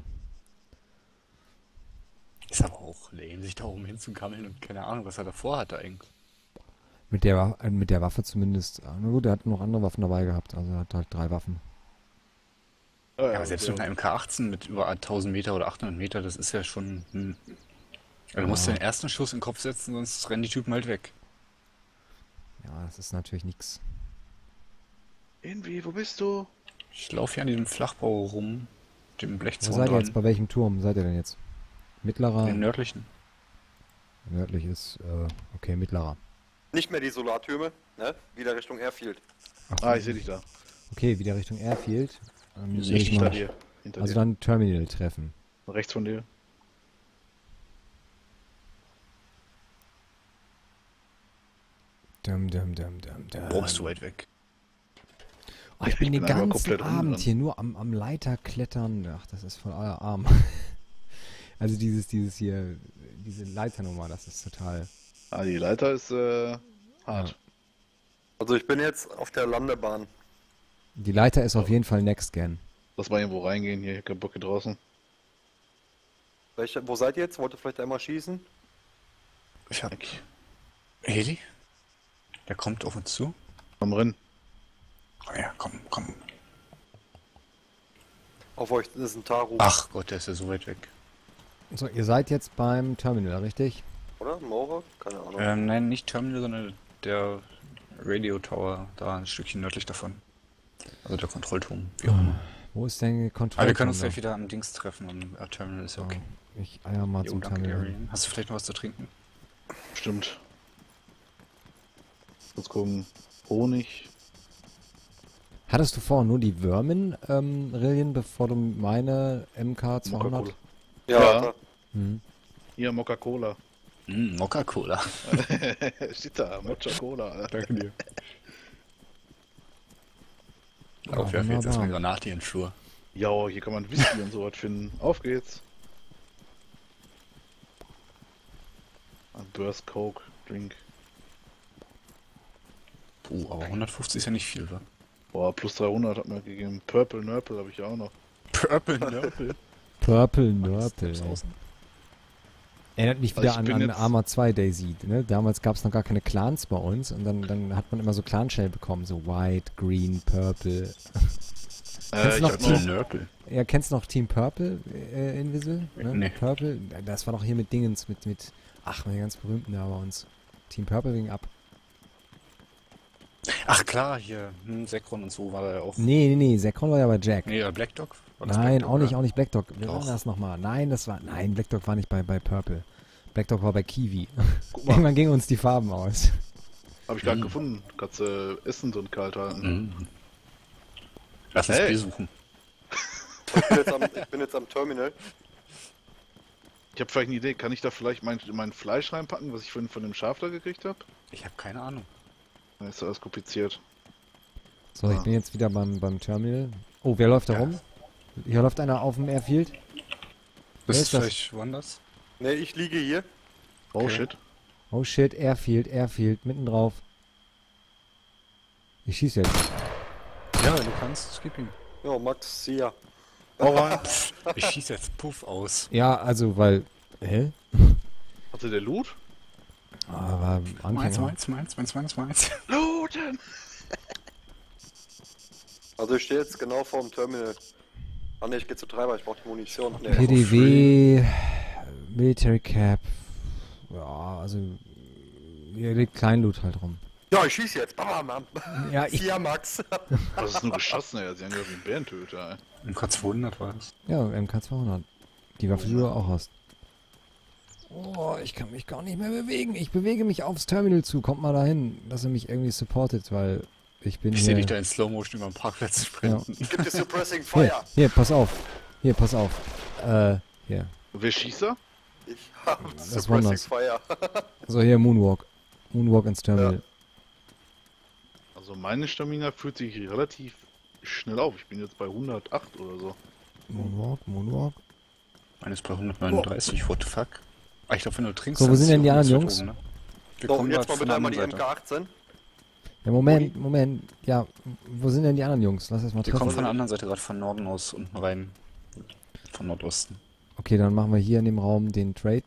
Ist aber auch lame, sich da oben hinzukammeln und keine Ahnung, was er davor hatte eigentlich. Mit der Waffe zumindest. Na gut, er hat noch andere Waffen dabei gehabt. Also er hat halt 3 Waffen. Ja, Ja, aber selbst mit einer MK18 mit über 1000 Meter oder 800 Meter, das ist ja schon. Also du musst den ersten Schuss in den Kopf setzen, sonst rennen die Typen halt weg. Ja, das ist natürlich nix. Irgendwie, wo bist du? Ich laufe hier an diesem Flachbau rum, dem Wo Blechzaun seid ihr jetzt? dran, Bei welchem Turm seid ihr denn jetzt? Mittlerer? den nördlichen. Nördlich ist, okay, mittlerer. Nicht mehr die Solartürme, ne? Wieder Richtung Airfield. Ach, Ah, ich sehe dich da. Okay, wieder Richtung Airfield. Sehe ich leg Hinter mal- dir. Hinter Also dir. dann Terminal treffen. Rechts von dir. Dum. Brauchst du weit weg. Oh, ich bin den bin aber ganzen komplett Abend unten. hier nur am Leiter klettern. Ach, das ist voll euer Arm. Also dieses hier, diese Leiternummer, das ist total... Ah, die Leiter ist hart. Also ich bin jetzt auf der Landebahn. Die Leiter ist auf jeden Fall Next Gen. Lass mal irgendwo reingehen, hier, kein Bock hier draußen. Wo seid ihr jetzt? Wollt ihr vielleicht einmal schießen? Ich hab. Heli? Der kommt auf uns zu. Komm rein. Oh ja, komm. Auf euch ist ein Taru, Ach Gott, der ist ja so weit weg. So, ihr seid jetzt beim Terminal, richtig? oder? Maurer? Keine Ahnung. Nein, nicht Terminal, sondern der Radio Tower, da ein Stückchen nördlich davon. Also der Kontrollturm, wie auch immer. Wo ist denn die Kontrolle? Aber wir können uns gleich wieder am Dings treffen, am Terminal ist ja okay. Ich eier mal Jo, zum danke, Terminal. Arian. Hast du vielleicht noch was zu trinken? Stimmt. Jetzt gucken. Honig. Hattest du vorher nur die Vermin-Rillen, bevor du meine MK200... Mokka-Cola. Ja, ja. klar. Hm. Hier, Mokka-Cola. Mokka-Cola. Steht da, Mokka-Cola. Danke dir. Ja, Auf, werfe jetzt wunderbar. erstmal eine Granate in den Flur. Ja, hier kann man Whisky und sowas finden. Auf geht's. Ein Burst Coke, Drink. Puh, aber 150 ist ja nicht viel, wa? Boah, plus 300 hat mir gegeben. Purple Nurple habe ich ja auch noch. Purple Nurple. Purple Nurple. ey. Außen. Erinnert mich Also wieder ich an, bin an jetzt- Arma 2 Daisy. Ne? Damals gab es noch gar keine Clans bei uns und dann hat man immer so Clan-Shell bekommen. So White, Green, Purple. Kennst du noch hab Team- Nurple. Ja, kennst du noch Team Purple, Invisible? Ne? Nee. Purple, das war doch hier mit Dingens, mit ach, meine ganz berühmten da bei uns. Team Purple ging ab. Ach klar, hier, Sekron und so war da ja auch. Nee, Sekron war ja bei Jack. Nee, Black Dog? War das Nein, Black Dog, auch oder? nicht Black Dog. Wer war Doch. denn das nochmal? Nein, Black Dog war nicht bei Purple. Black Dog war bei Kiwi. Guck mal, Irgendwann gingen uns die Farben aus. habe ich gerade gefunden. Kannst essen und kalt halten. Mhm. Lass uns Hey. Bier suchen. Ich bin jetzt am Terminal. Ich habe vielleicht eine Idee. Kann ich da vielleicht mein Fleisch reinpacken, was ich vorhin von dem Schaf da gekriegt habe? Ich habe keine Ahnung. Dann ist alles kompliziert. So, ich bin jetzt wieder beim Terminal. Oh, wer läuft da rum? Hier läuft einer auf dem Airfield. Bist ist du das? vielleicht woanders? Ne, ich liege hier. Oh Okay. shit. Oh shit, Airfield, mitten drauf. Ich schieße jetzt. Ja, du kannst. Gib ihm. Ja, Max, hier. Hau rein. Ich schieße jetzt Puff aus. Ja, also, weil Hä? Hatte der Loot? Aber Meins, Anfänger. meins. Looten! Also ich stehe jetzt genau vor dem Terminal. Ah ne, ich gehe zu Treiber, ich brauche die Munition. Nee. PDV, Military Cap. Ja, also hier liegt Kleinloot halt rum. Ja, ich schieße jetzt. Bam, bam. Ja, ich. Ja, Max. Das ist nur geschossen, ey. Sie haben ja wie ein Bärentöter, ey. Im K200 war es. Ja, MK200. Die Waffe, die du auch hast. Oh, ich kann mich gar nicht mehr bewegen. Ich bewege mich aufs Terminal zu. Kommt mal dahin, dass ihr mich irgendwie supportet, weil ich bin Ich hier... sehe dich da in Slow Motion über den Parkplatz sprinten. Gibt es Suppressing Hier, Fire? hier, pass auf. Hier, pass auf. Hier. Wer schießt da? Ich hab Das Suppressing Wonders. Fire. So, hier, Moonwalk. Moonwalk ins Terminal. Also meine Stamina fühlt sich relativ schnell auf. Ich bin jetzt bei 108 oder so. Moonwalk. Meines bei 139, what the fuck? Ah, ich glaube, wenn du trinkst... So, wo dann sind ist denn die hier anderen irgendwas Jungs? oben, ne? Wir So, kommen jetzt grad mal von bitte der einmal die anderen Seite. MK18. Ja, Moment. Ja, wo sind denn die anderen Jungs? Lass erst mal Wir kommen treffen. von der anderen Seite gerade von Norden aus unten rein. Von Nordosten. Okay, dann machen wir hier in dem Raum den Trade.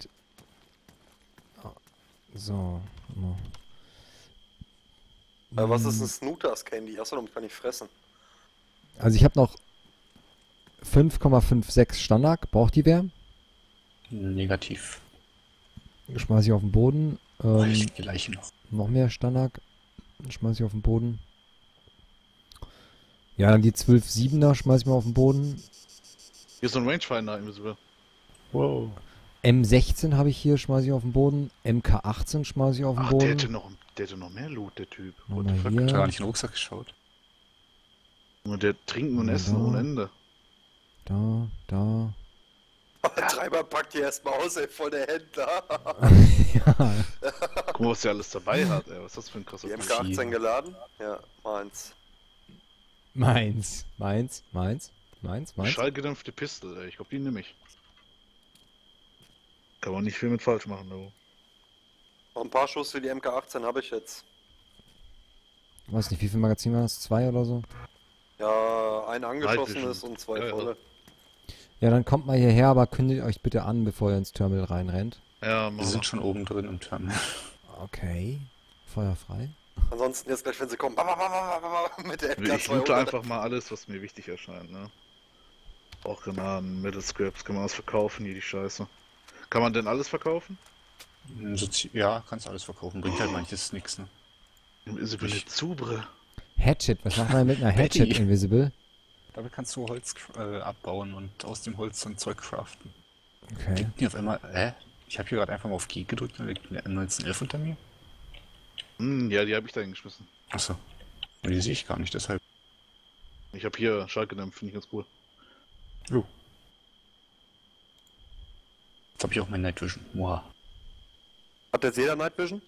So. Was ist ein Snooters Candy? Achso, damit kann ich fressen. Also ich habe noch 5,56 Standard. Braucht die wer? Negativ. Schmeiß ich auf den Boden. Ich die Leiche noch. Noch mehr Standard. Schmeiß ich auf den Boden. Ja, dann die 12,7er schmeiß ich mal auf den Boden. Hier ist so ein Rangefinder invisible. Wow. M16 habe ich hier, schmeiß ich auf den Boden. MK18 schmeiß ich auf den Ach, der Boden. hätte noch mehr Loot, der Typ. What Nochmal the fuck? hier. Ich habe gar nicht in den Rucksack geschaut. Und der trinken und Ja, essen da. ohne Ende. Da. Treiber packt die erstmal aus, ey, voll der Händler. Ja. Guck mal, was der alles dabei hat, ey. Was ist das für ein krasser Die Typ? MK18 geladen? Ja, meins. Meins. Schallgedämpfte Pistole, ey. Ich glaube, die nehme ich. Kann man nicht viel mit falsch machen, du. Noch ein paar Schuss für die MK18 habe ich jetzt. Weiß nicht, wie viel Magazin war das? 2 oder so? Ja, ein angeschossen Vision. ist und 2 Ja, ja. volle. Ja, dann kommt mal hierher, aber kündigt euch bitte an, bevor ihr ins Terminal reinrennt. Ja, Wir mach sind schon oben drin im Terminal. Okay. Feuer frei. Ansonsten jetzt gleich, wenn sie kommen, mit der Ich loote MK200. einfach mal alles, was mir wichtig erscheint, ne? Auch Granaten, Metal Scraps, kann man alles verkaufen, hier die Scheiße. Kann man denn alles verkaufen? Ja, kannst alles verkaufen. Bringt halt manches nix, ne? Ist eine Zubre. Hatchet, was macht man mit einer Betty. Hatchet Invisible? Damit kannst du Holz abbauen und aus dem Holz dann Zeug craften. Okay. Die auf einmal, ich habe hier gerade einfach mal auf G gedrückt und da liegt eine M1911 unter mir. Ja, die habe ich da hingeschmissen. Achso. Und die sehe ich gar nicht, deshalb. Ich habe hier Schallgedämpft, finde ich ganz cool. Jo. Jetzt habe ich auch mein Night Vision. Wow. Hat jetzt jeder Night Vision?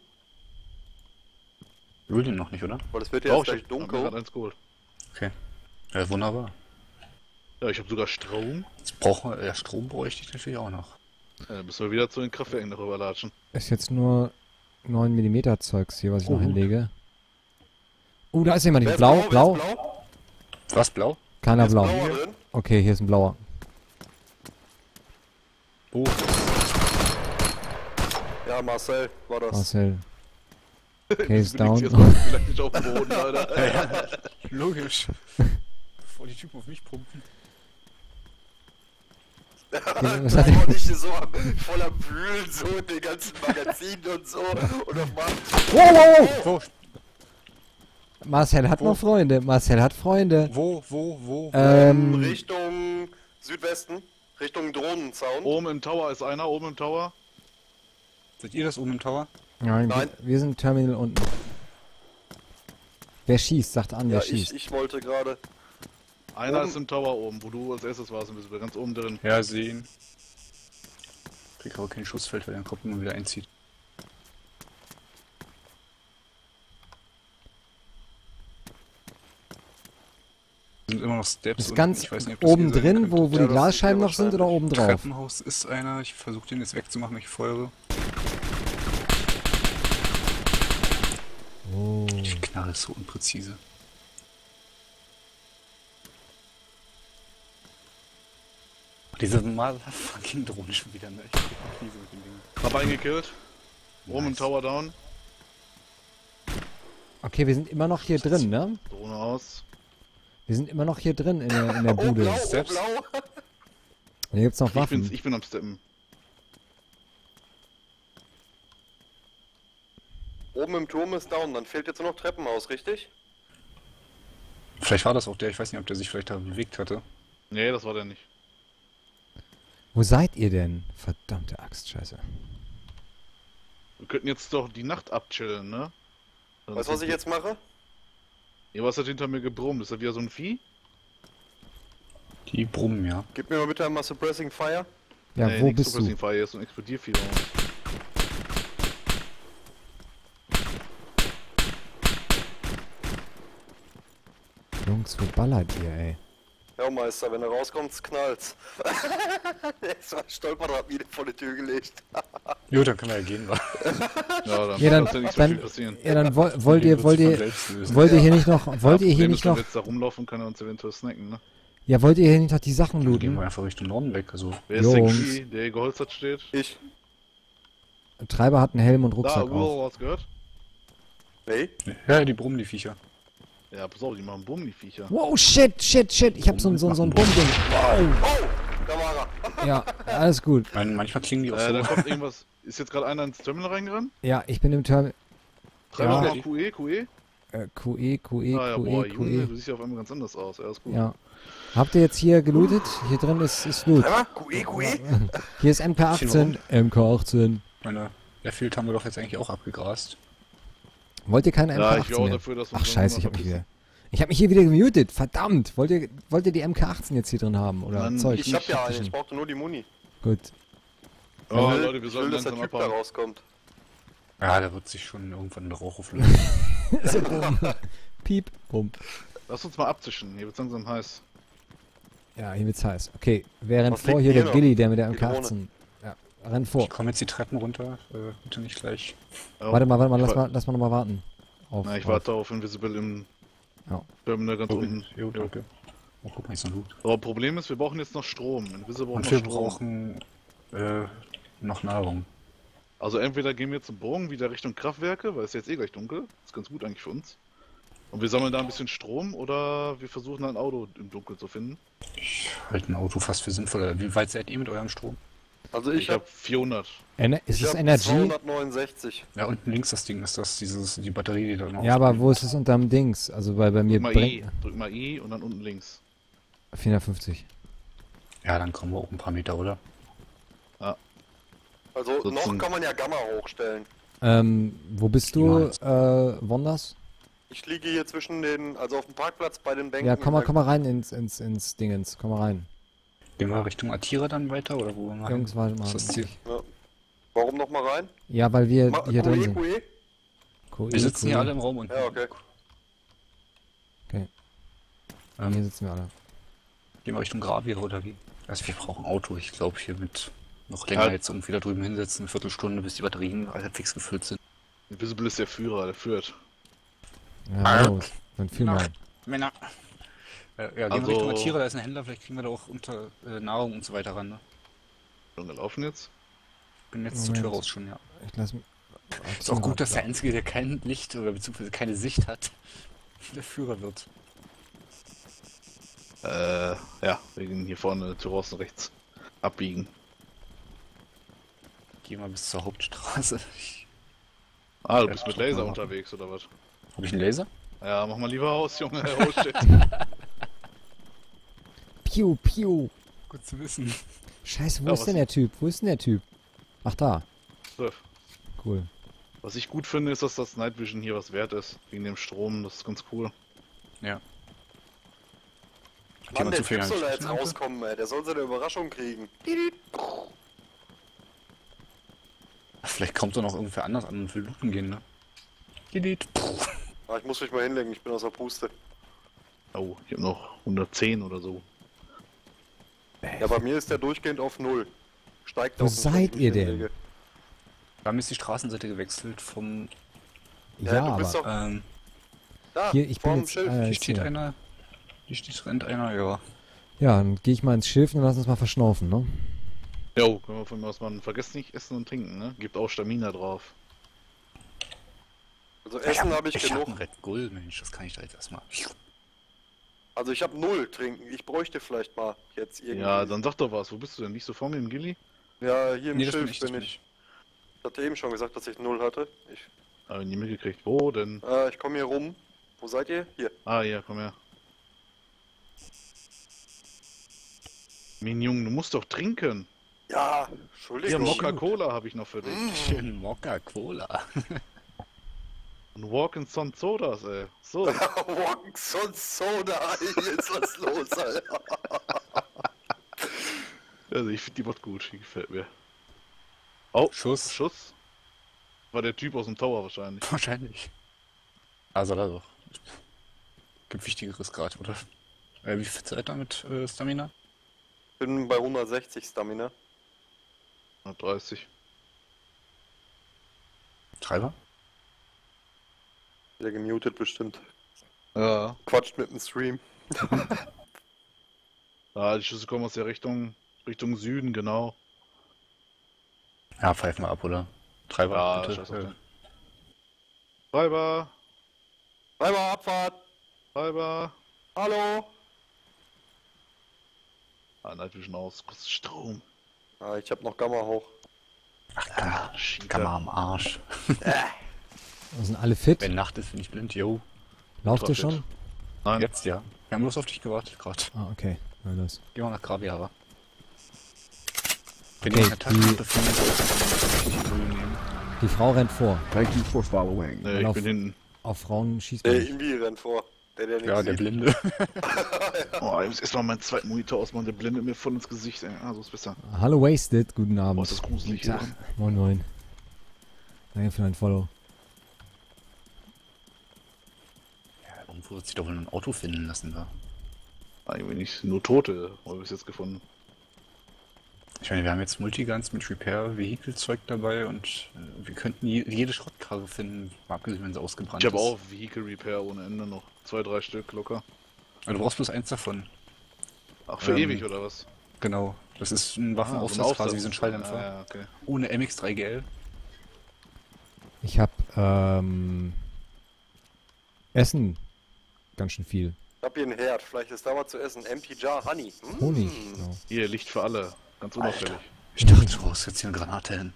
Will den noch nicht, oder? Weil es wird ja Auch jetzt gleich ich hab mir dunkel. grad eins geholt. Okay. Ja, wunderbar. Ja, ich habe sogar Strom. Jetzt brauchen wir, Strom bräuchte ich natürlich auch noch. Müssen wir wieder zu den Kraftwerken darüber latschen. Ist jetzt nur 9 mm Zeugs hier, was ich noch Gut. hinlege. Oh, da ist jemand. Wer ist Blau. Wer ist blau? Was, blau? Keiner Ist blau. blauer drin? Okay, hier ist ein blauer. Oh. Ja, Marcel war das. Marcel. Case Liegt down. jetzt mal vielleicht nicht auf dem Boden, Alter. Logisch. Bevor die Typen auf mich pumpen. Was hat Boah, der? nicht so voller Brühl, so in den ganzen Magazinen und so. Und auf einmal. Wo? Marcel hat noch Freunde. Marcel hat Freunde. Wo? Richtung Südwesten, Richtung Drohnenzaun. Oben im Tower ist einer, oben im Tower. Seid ihr das oben im Tower? Nein, Nein. wir sind Terminal unten. Wer schießt? Sagt an, wer Ja, schießt. ich wollte gerade. Einer Oben. ist im Tower oben, wo du als erstes warst, bist du ganz oben drin. Ja, sehen. Krieg aber kein Schussfeld, weil der Kopf immer wieder einzieht. Sind immer noch Steps. Ist unten. ganz Ich weiß nicht, ob das oben hier sein drin, könnte. wo Ja, die das Glasscheiben ist noch sind, oder oben drauf? Treppenhaus ist einer. Ich versuche den jetzt wegzumachen, ich feuere. Oh. Die Knarre ist so unpräzise. Diese motherfucking Drohne schon wieder, ne? Ich krieg eine Krise mit dem Ding. Hab einen gekillt. Oben im Nice. Tower down. Okay, wir sind immer noch hier drin, ne? Drohne aus. Wir sind immer noch hier drin in der Oh, Bude. blau, oh, Selbst- blau. Und hier gibt's noch Waffen. Ich bin am Steppen. Oben im Turm ist down, dann fehlt jetzt nur noch Treppenhaus, richtig? Vielleicht war das auch der, ich weiß nicht, ob der sich vielleicht da bewegt hatte. Nee, das war der nicht. Wo seid ihr denn? Verdammte Axt, scheiße. Wir könnten jetzt doch die Nacht abchillen, ne? Weißt du, was ich jetzt mache? Ja, was hat hinter mir gebrummt? Ist das wieder so ein Vieh? Die brummen, ja. Gib mir mal bitte einmal Suppressing Fire. Ja, Nee, wo nix bist du? Suppressing Fire, hier ist so ein Explodiervieh. Jungs, wo ballert ihr, ey? Ja, Meister, wenn er rauskommt, knallt's. Jetzt war stolpert, hat wieder vor die Tür gelegt. Jo, dann können wir ja gehen, wa? Ja, dann Ja, dann- kann ja nicht so dann- viel passieren. Ja, dann wollt Die ihr, wird sich wollt von ihr, selbst lösen. wollt ihr hier nicht noch, wollt ihr hier Problem nicht ist, wenn noch, wir jetzt da rumlaufen, kann er uns eventuell snacken, ne? ja, wollt ihr hier nicht noch die Sachen Dann gehen wir looten? einfach Richtung Norden weg, also. Wer ist der Jungs. Key, der hier geholstert steht? Ich. Treiber hat einen Helm und Da, Rucksack auf. Will, was gehört? Nee? Ja, die brummen, die Viecher. Ja, pass auf, die machen Bumm, die Viecher. Wow, shit. Ich hab so ein Bummding. Oh, da war er. Ja, alles gut. Manchmal klingen die auch Da so. kommt irgendwas. Ist jetzt gerade einer ins Terminal reingerannt? Ja, ich bin im Terminal. Treib Ja. mal QE. QE. Ah ja, boah, Junge, du siehst ja auf einmal ganz anders aus. Ja, ist gut. Ja. Habt ihr jetzt hier gelootet? Hier drin ist Loot. Einmal, QE. Hier ist MK18. MK18. Meine Airfield haben wir doch jetzt eigentlich auch abgegrast. Wollt ihr keine Ja, ich wäre MK18 auch mehr? dafür, dass wir Ach uns scheiße, ich irgendwann hab mich verpissen. wieder. Ich hab mich hier wieder gemutet. Verdammt. Wollt ihr die MK18 jetzt hier drin haben? Oder Mann, Zeug? Ich hab ja eine, ich brauchte nur die Muni. Gut. Oh, Ich will- Leute, wir ich sollten will, dass der langsam Typ da abhauen. rauskommt. Ja, da wird sich schon irgendwann eine Rauch auflösen. So, bumm. Piep. Bumm. Lass uns mal abzischen, hier wird's langsam heiß. Ja, hier wird's heiß. Okay, wer rennt Was vor? liegt Hier hier der noch? Gilly, der mit der Die MK18. Ja, rennt vor. Ich komme jetzt die Treppen runter, bitte nicht gleich. Ja, Warte mal, ich lass mal nochmal warten. Na, ich warte auf Invisible im Ja. Terminal ganz unten. Jo, danke. Oh, guck mal, ist noch Loot. Aber Problem ist, wir brauchen jetzt noch Strom. Invisible braucht Und noch wir Strom. brauchen noch Nahrung. Also entweder gehen wir zum Bogen wieder Richtung Kraftwerke, weil es ist jetzt eh gleich dunkel. Ist ganz gut eigentlich für uns. Und wir sammeln da ein bisschen Strom oder wir versuchen ein Auto im Dunkeln zu finden. Ich halte ein Auto fast für sinnvoller. Wie weit seid ihr mit eurem Strom? Also Ich habe 400. Ist ich es hab Energy? 269. Ja, unten links das Ding ist das, die Batterie, die da noch. Ja, aber wo ist es unterm Dings? Also bei mir Drück mal brennt Drück mal I und dann unten links. 450. Ja, dann kommen wir auch ein paar Meter, oder? Also So noch zum- kann man ja Gamma hochstellen. Wo bist du, Niemals. Wonders? Ich liege hier zwischen den, also auf dem Parkplatz bei den Bänken. Ja, komm mal rein ins Dingens. Komm mal rein. Gehen wir Richtung Atira dann weiter, oder wo wir mal hin? Jungs, warte mal. Was ist das Ziel? Warum noch mal rein? Ja, weil wir hier drin QE, sind. QE? QE, Wir sitzen hier QE. alle im Raum und Ja, okay. Hier sitzen wir alle. gehen wir Richtung Gravier oder wie? Also wir brauchen ein Auto, ich glaube hier mit noch länger Ja. jetzt irgendwie da drüben hinsetzen, eine Viertelstunde, bis die Batterien halbwegs gefüllt sind. Invisible ist der Führer, der führt. Ja, los. Dann viel mal. Männer! Ja, gehen wir Also- Richtung Atira, da ist ein Händler, vielleicht kriegen wir da auch unter Nahrung und so weiter ran, ne? Schon gelaufen jetzt? Bin jetzt zur Tür Moment. raus schon, ja. Ich lass mich. Ist auch gut, dass der Einzige, der kein Licht oder beziehungsweise keine Sicht hat, der Führer wird. Ja, wegen hier vorne Tür raus und rechts abbiegen. Geh mal bis zur Hauptstraße. Ah, du Ja, bist mit guck mal Laser nach. unterwegs oder was? Habe ich einen Laser? Ja, mach mal lieber aus, Junge. Oh shit. Piu, piu. Gut zu wissen. Scheiße, wo Ja, ist was- denn der Typ? Wo ist denn der Typ? Ach, da. 12. Cool. Was ich gut finde, ist, dass das Night Vision hier was wert ist. Wegen dem Strom, das ist ganz cool. Ja. Mann, der zufällig Typ soll da einen jetzt Taschenlampe? rauskommen, ey. Der soll seine Überraschung kriegen. Vielleicht kommt doch noch irgendwer anders an und will looten gehen, ne? Delete. Ah, ich muss mich mal hinlegen, ich bin aus der Puste. Oh, ich habe noch 110 oder so. Ja, bei mir ist der durchgehend auf 0. Steigt Wo auf den seid Punkt, ihr ich mich denn? hinlege. Wir haben jetzt die Straßenseite gewechselt vom... Ja, du bist aber. doch da, Hier, ich bin vorm jetzt. Schild. Hier Jetzt steht hier. einer... Hier steht rennt einer, ja. Ja, dann gehe ich mal ins Schiff und lass uns mal verschnaufen, ne? Jo, können wir von mir aus machen. Vergesst nicht Essen und Trinken, ne? Gibt auch Stamina drauf. Also Essen habe ich Ich hab genug. einen Red Bull, Mensch, das kann ich da jetzt erstmal. Also ich habe 0 trinken. Ich bräuchte vielleicht mal jetzt irgendwie. Ja, dann sag doch was. Wo bist du denn? Nicht so vor mir im Gilly? Ja, hier im Nee, das Schiff bin ich, das bin bin ich. Ich hatte eben schon gesagt, dass ich 0 hatte. Hab ich nie mitgekriegt. Wo denn? Ich komme hier rum. Wo seid ihr? Hier. Ah, ja, komm her. Mein Junge, du musst doch trinken. Ja, Hier, Entschuldigung. Mokka-Cola habe ich noch für dich. Schön Mokka-Cola. Und Walking Sun Sodas, ey. So. Walking Sun Soda. Hier ist was los, Alter. Also ich finde die Mod gut, die gefällt mir. Oh, Schuss. Schuss. War der Typ aus dem Tower wahrscheinlich. Wahrscheinlich. Also da doch. Gibt Wichtigeres gerade, oder? Wie viel Zeit da mit Stamina? Bin bei 160 Stamina. 130. Treiber? Wieder gemutet bestimmt. Ja. Quatscht mit dem Stream. Ah, die Schüsse kommen aus der Richtung Süden, genau. Ja, pfeifen wir ab, oder? Treiber, Ja, bitte. scheiß auf den. Treiber, Einmal Abfahrt. Treiber. Hallo. Ah, Night Vision aus, kostet Strom. Ich habe noch Gamma hoch. Ach, kann man am Arsch. Wir sind alle fit. Wenn Nacht ist, bin ich blind, yo. Lauft ihr fit. schon? Nein, Jetzt ja. Wir haben bloß auf dich gewartet gerade. Ah, okay. Na los. Gehen wir nach Graviara. Wenn Okay, ihr in der Taschenlampe findet, dann die Grün nehmen. Die Frau rennt vor. Thank you for following. nee, ich Lauf. bin hinten. Auf Frauen schießt Der man nicht. Invi rennt vor. Der nichts Ja, der sieht. Blinde. Oh, ich muss erstmal meinen zweiten Monitor ausmachen, der blendet mir voll ins Gesicht, ey. Ah, so ist besser. Hallo Wasted, guten Abend. Oh, ist das gruselig Guten hier. Tag. Moin moin. Danke für dein Follow. Ja, irgendwo wird sich doch wohl ein Auto finden lassen da. Ah, irgendwie nicht. Nur Tote habe ich bis jetzt gefunden. Ich meine, wir haben jetzt Multiguns mit Repair-Vehicle-Zeug dabei und wir könnten jede Schrottkarre finden, mal abgesehen, wenn sie ausgebrannt Ich habe ist. auch Vehicle Repair ohne Ende noch. 2, 3 Stück locker. Aber du brauchst bloß eins davon. Ach, für Ähm, ewig oder was? Genau. Das ist ein Waffenaufsatz, so ein quasi wie so ein Aufsatz. Schalldämpfer. Ah, ja, okay. Ohne MX3GL. Ich hab Essen. Ganz schön viel. Ich hab hier einen Herd. Vielleicht ist da was zu essen. Empty Jar Honey. Honig. Genau. Hier, Licht für alle. Ganz unauffällig. Ich dachte, du brauchst jetzt hier eine Granate hin.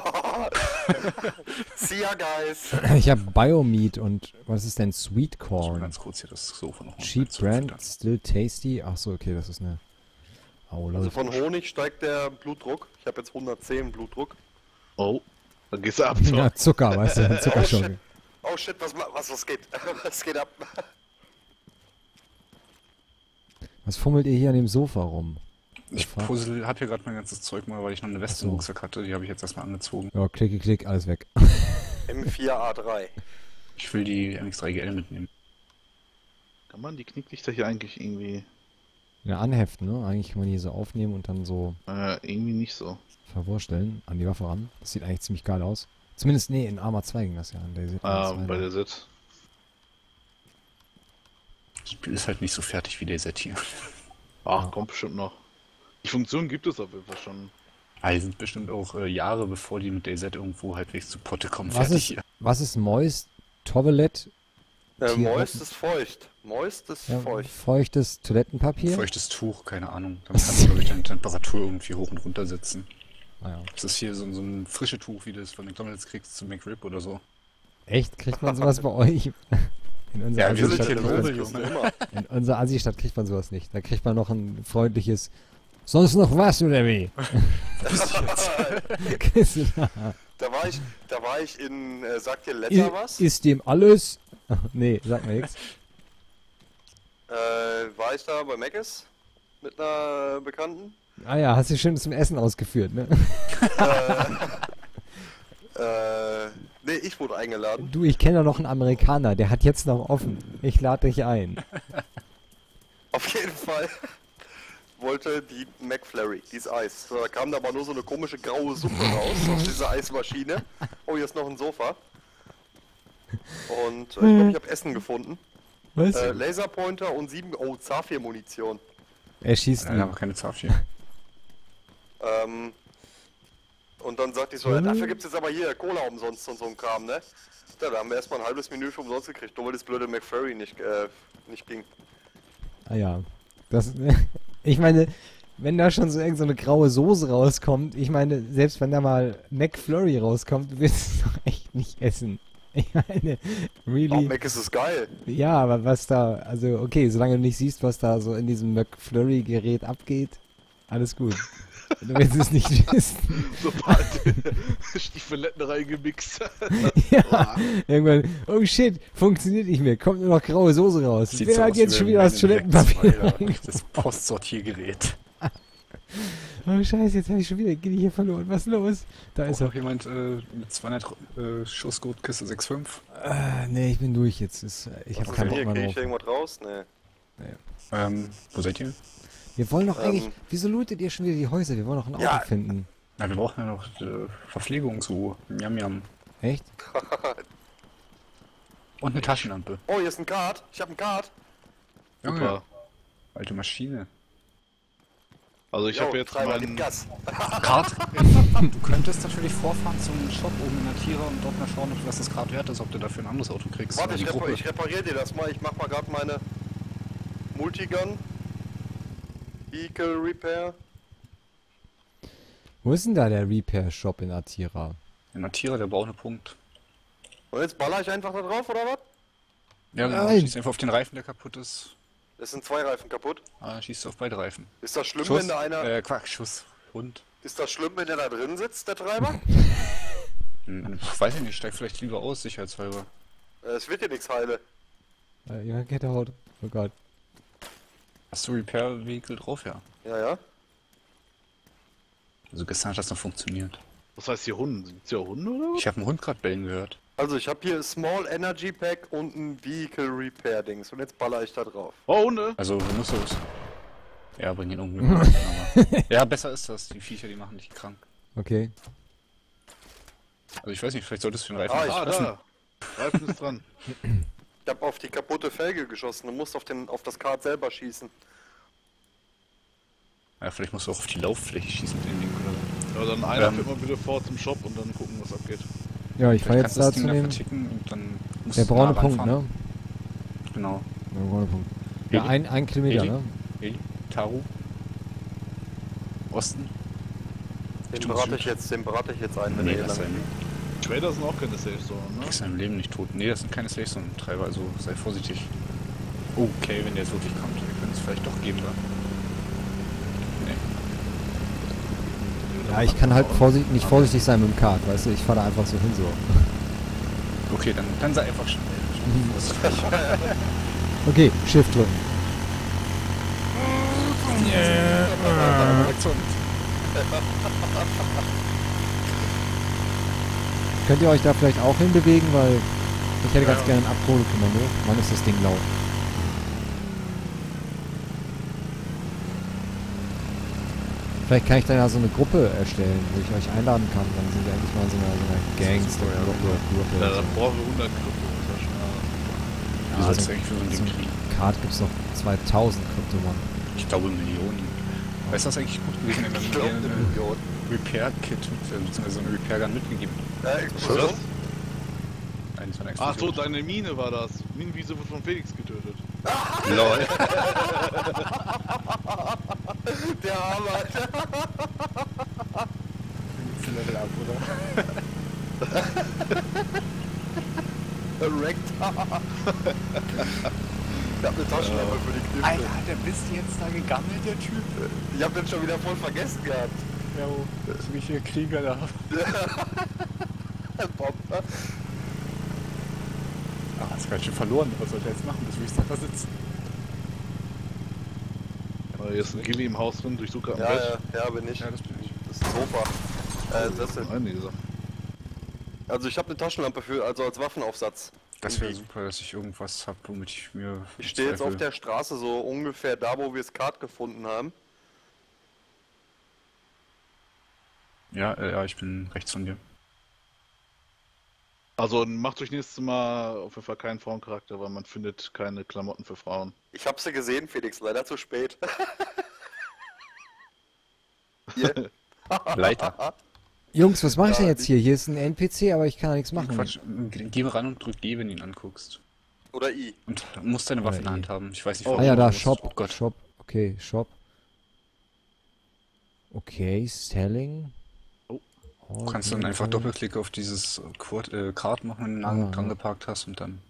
See ya, guys. Ich hab Biomeat und was ist denn Sweet So, Corn? ganz kurz hier das Sofa noch. Cheap Brand, still tasty. Ach so, okay, das ist eine. Oh, Also Leute. von Honig steigt der Blutdruck. Ich habe jetzt 110 Blutdruck. Oh, dann gehst du ab. Ja, Zucker, weißt du, Zuckerschock. shit. Oh shit, was geht? Was geht ab? Was fummelt ihr hier an dem Sofa rum? Ich Fuck. puzzle, hab hier gerade mein ganzes Zeug mal, weil ich noch eine Weste im Ach so. Rucksack hatte. Die habe ich jetzt erstmal angezogen. Ja, klicke, klick, alles weg. M4A3. Ich will die MX3GL mitnehmen. Kann man die Knicklichter hier eigentlich irgendwie... Ja, anheften, ne? Eigentlich kann man die so aufnehmen und dann so irgendwie nicht so. verwursteln an die Waffe ran. Das sieht eigentlich ziemlich geil aus. Zumindest, nee, in Arma 2 ging das ja an. Der sieht Bei der Set. Das Spiel ist halt nicht so fertig wie der Set hier. Ach, Ja. kommt bestimmt noch. Die Funktion gibt es auf jeden Fall schon. Ah, die sind bestimmt auch Jahre bevor die mit DayZ irgendwo halbwegs zu Potte kommen, Was fertig ist, hier. was ist Moist? Toilet? Moist ist feucht. Moist ist Ja, feucht. feuchtes Toilettenpapier? Feuchtes Tuch, keine Ahnung. Damit kannst du, glaube ich, deine Temperatur irgendwie hoch und runter setzen. Ah, ja. Das ist hier so ein frische Tuch, wie du es von McDonalds kriegst zum McRib oder so. Echt? Kriegt man sowas bei euch? In unserer Ja, wir sind Assi-Stadt hier kriegt Nobel, man- Das ist Junge. immer. In unserer Assi-Stadt kriegt man sowas nicht. Da kriegt man noch ein freundliches Sonst noch was, oder wie? Da war ich in, sagt dir Letter was? Ist dem alles? Nee, sag mir nichts. War ich da bei Mc's mit einer Bekannten? Ah ja, hast du schön zum Essen ausgeführt, ne? Nee, ich wurde eingeladen. Du, ich kenne noch einen Amerikaner, der hat jetzt noch offen. Ich lade dich ein. Auf jeden Fall wollte die McFlurry, dieses Eis. So, da kam da aber nur so eine komische graue Suppe raus aus dieser Eismaschine. Oh, hier ist noch ein Sofa. Und ich glaube, ich habe Essen gefunden. Was? Laserpointer und 7... Oh, Zafir-Munition. Er schießt Nein, nie. aber keine Zapfchen. Und dann sagt die so, ja, dafür gibt's jetzt aber hier Cola umsonst und so ein Kram, ne? Ja, da haben wir erstmal ein halbes Menü für umsonst gekriegt, nur weil das blöde McFlurry nicht ging. Ah ja. Das, ich meine, wenn da schon so irgend so eine graue Soße rauskommt, ich meine, selbst wenn da mal McFlurry rauskommt, du wirst es doch echt nicht essen. Ich meine, Oh, really. Mac ist es geil. Ja, aber was da, also okay, solange du nicht siehst, was da so in diesem McFlurry-Gerät abgeht, alles gut. Du willst es nicht wissen. Sobald Stiefeletten reingemixt. Ja, irgendwann, oh shit, funktioniert nicht mehr, kommt nur noch graue Soße raus. Sieht Wer so hat aus jetzt wie schon wieder das eine Toilettenpapier? Wechsel- Das Postsortiergerät. Oh scheiße, jetzt habe ich schon wieder Gilly hier verloren. Was ist los? Da ist Ist er. noch jemand mit 200 Schussgut, Kiste 6,5? Nee, ich bin durch jetzt. Ich habe Was ist keinen denn Bock hier? mehr Krieg ich drauf. irgendwas raus? Nee. Wo seid ihr? Wir wollen doch eigentlich... Ähm. Wieso lootet ihr schon wieder die Häuser? Wir wollen doch ein Auto Ja. finden. Na, wir brauchen ja noch Verpflegung zu Miam Miam. Echt? Und eine Taschenlampe. Oh, hier ist ein Kart. Ich habe ein Kart. Super. Alte Maschine. Also ich habe jetzt Treiber, gib meinen... Gas. Kart? Du könntest natürlich vorfahren zum Shop oben in der Tiere und dort mal schauen, was das Kart wert ist, ob du dafür ein anderes Auto kriegst. Warte, Oder die Gruppe. ich repariere dir das mal. Ich mach mal gerade meine Multigun. Vehicle Repair. Wo ist denn da der Repair-Shop in Atira? In der Tiere, der braune Punkt. Und jetzt baller ich einfach da drauf, oder was? Ja, genau. Nein. Schießt einfach auf den Reifen, der kaputt ist. Es sind 2 Reifen kaputt. Ah, schießt auf beide Reifen. Ist das schlimm, Schuss. wenn da einer... Quack, Schuss. Hund. Ist das schlimm, wenn der da drin sitzt, der Treiber? Weiß ich nicht, steig vielleicht lieber aus, sicherheitshalber. Es wird dir nichts heile. Ja, get out. Oh Gott. Hast du Repair-Vehicle drauf, ja? Ja, ja. Also gestern hat das noch funktioniert. Was heißt hier Hunde? Gibt's hier Hunde oder was? Ich habe einen Hund gerade bellen gehört. Also ich habe hier Small Energy Pack und ein Vehicle Repair Dings. Und jetzt baller ich da drauf. Oh, Hunde! Also Nussos. Ja, bring ihn irgendwie mal. Aber ja, besser ist das. Die Viecher, die machen dich krank. Okay. Also ich weiß nicht, vielleicht solltest du den Reifen Ah, ich- öffnen. Da! Reifen ist dran. Ich habe auf die kaputte Felge geschossen. Du musst auf das Kart selber schießen. Ja, vielleicht musst du auch auf die Lauffläche schießen mit dem Ding oder so. Ja, dann einer Ähm. fährt mal bitte vor zum Shop und dann gucken, was abgeht. Ja, ich fahre Vielleicht jetzt kannst du da das zu Ding da dem... verticken und dann musst Der du braune nah Punkt, ranfahren. ne? Genau. Der braune Punkt. Ja, Heli? ein Kilometer, Heli? ne? Heli? Taru? Osten? Den Richtung brate Süd. ich jetzt ein, wenn Nee, der das hier lang. sein. Trader sind auch keine Safe Zone, Du ne? kriegst dein Leben nicht tot. Nee, das sind keine Safe Zone Treiber, also sei vorsichtig. Okay, wenn der jetzt wirklich kommt, wir können es vielleicht doch geben da. Nee. Ja, ich kann halt nicht vorsichtig sein mit dem Kart, weißt du? Ich fahre da einfach so hin so. Okay, dann sei einfach schnell. Okay, Shift drücken. Könnt ihr euch da vielleicht auch hinbewegen, weil ich hätte ganz gerne ein Abholkommando. Wann ist das Ding laut? Vielleicht kann ich da ja so eine Gruppe erstellen, wo ich euch einladen kann. Dann sind wir endlich mal in so einer Gangster-Gruppe. Ja, dann brauchen wir 100 Krypto, ist ja schnell. Wie sollst du eigentlich für so ein Ding kriegen? Card gibt es noch 2000 Krypto, Mann. Ich glaube Millionen. Weißt du, was eigentlich gut gewesen wäre, Ich wenn glaube, wir eine dir Million. ein Repair-Kit, beziehungsweise so eine Repair-Gun mitgegeben. Was? Eins von Ach so, deine Mine war das. Minenwiese wird von Felix getötet. LOL. Der Arme, Alter. Level ab, oder? Wrecked. Ich hab eine Taschenlampe für die Knifte. Alter, hat der bist jetzt da gegammelt, der Typ? Ich hab den schon wieder voll vergessen gehabt. Ja, so richtige Krieger da. Bomber. Ah, hast ganz schön verloren. Was soll der jetzt machen? Das will ich da sitzen. Hier ist ein Gilly im Haus drin, durchsuch gerade Ja, ein Bett. ja, bin ich. Ja, das bin ich. Das ist ein Sofa. Das sind, Einige Sachen. also ich habe eine Taschenlampe für, also als Waffenaufsatz. Das wäre super, dass ich irgendwas habe, womit ich mir. Ich stehe jetzt auf der Straße, so ungefähr da, wo wir das Kart gefunden haben. Ja, ich bin rechts von dir. Also macht euch nächstes Mal auf jeden Fall keinen Frauencharakter, weil man findet keine Klamotten für Frauen. Ich habe sie gesehen, Felix, leider zu spät. Hier. Leiter. Jungs, was mache ich denn Ja, jetzt hier? Hier ist ein NPC, aber ich kann da nichts machen. Quatsch, geh ran und drück G, wenn du ihn anguckst. Oder I. Und du musst deine Waffe in der E. Hand haben. Ich weiß nicht, Ah ja, da, du musst. Shop. Oh Gott. Shop. Okay, Shop. Okay, Selling. Du kannst dann einfach Doppelklick auf dieses Card machen, wenn du nah dran geparkt hast und dann...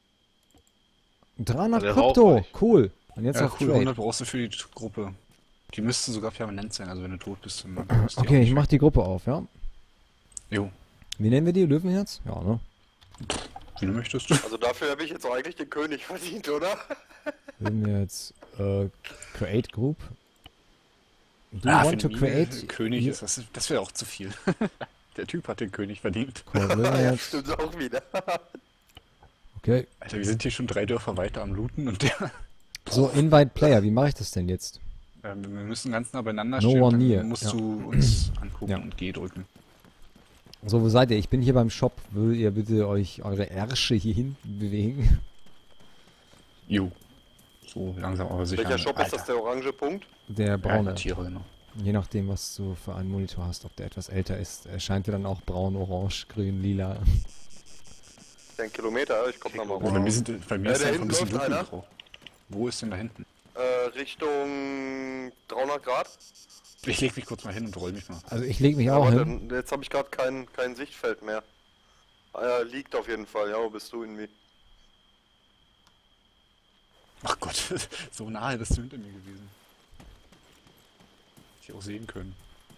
300 Der Krypto, raucht cool. Und jetzt Ja, noch cool, Trade. 100 brauchst du für die Gruppe. Die müsste sogar permanent sein, also wenn du tot bist, dann brauchst du die Okay, auch ich nicht. mach die Gruppe auf, ja. Jo, Wie nennen wir die? Löwenherz? Ja, ne? wie du möchtest. Also dafür habe ich jetzt auch eigentlich den König verdient, oder? Löwenherz, Create Group. Do you Ah, want to für den create... König you- ist das wäre auch zu viel. Der Typ hat den König verdient. Cool, Löwenherz. Stimmt auch wieder. Okay. Alter, wir sind hier schon 3 Dörfer weiter am Looten und der... So, Invite Player, wie mache ich das denn jetzt? wir müssen ganz nah beieinander No stehen, one dann near, musst ja. du uns angucken Ja. und G drücken. So, wo seid ihr? Ich bin hier beim Shop. Würdet ihr bitte euch eure Ärsche hierhin bewegen? Jo. So langsam aber sicher. Welcher Shop ist das, der orange Punkt? Der Braune braune. Tiere, genau. Je nachdem, was du für einen Monitor hast, ob der etwas älter ist, erscheint er dann auch braun, orange, grün, lila. 10 Kilometer, ich komm nochmal Oh, bei mir, bei mir Ja, ist da einfach ein hinten bisschen läuft einer. dunkelgrau. Wo ist denn da hinten? Richtung 300 Grad. Ich leg mich kurz mal hin und roll mich mal. Also ich lege mich auch Aber hin. dann, jetzt habe ich gerade kein Sichtfeld mehr. Liegt auf jeden Fall, ja, wo bist du irgendwie? Ach Gott, so nahe bist du hinter mir gewesen. Hätte ich auch sehen können.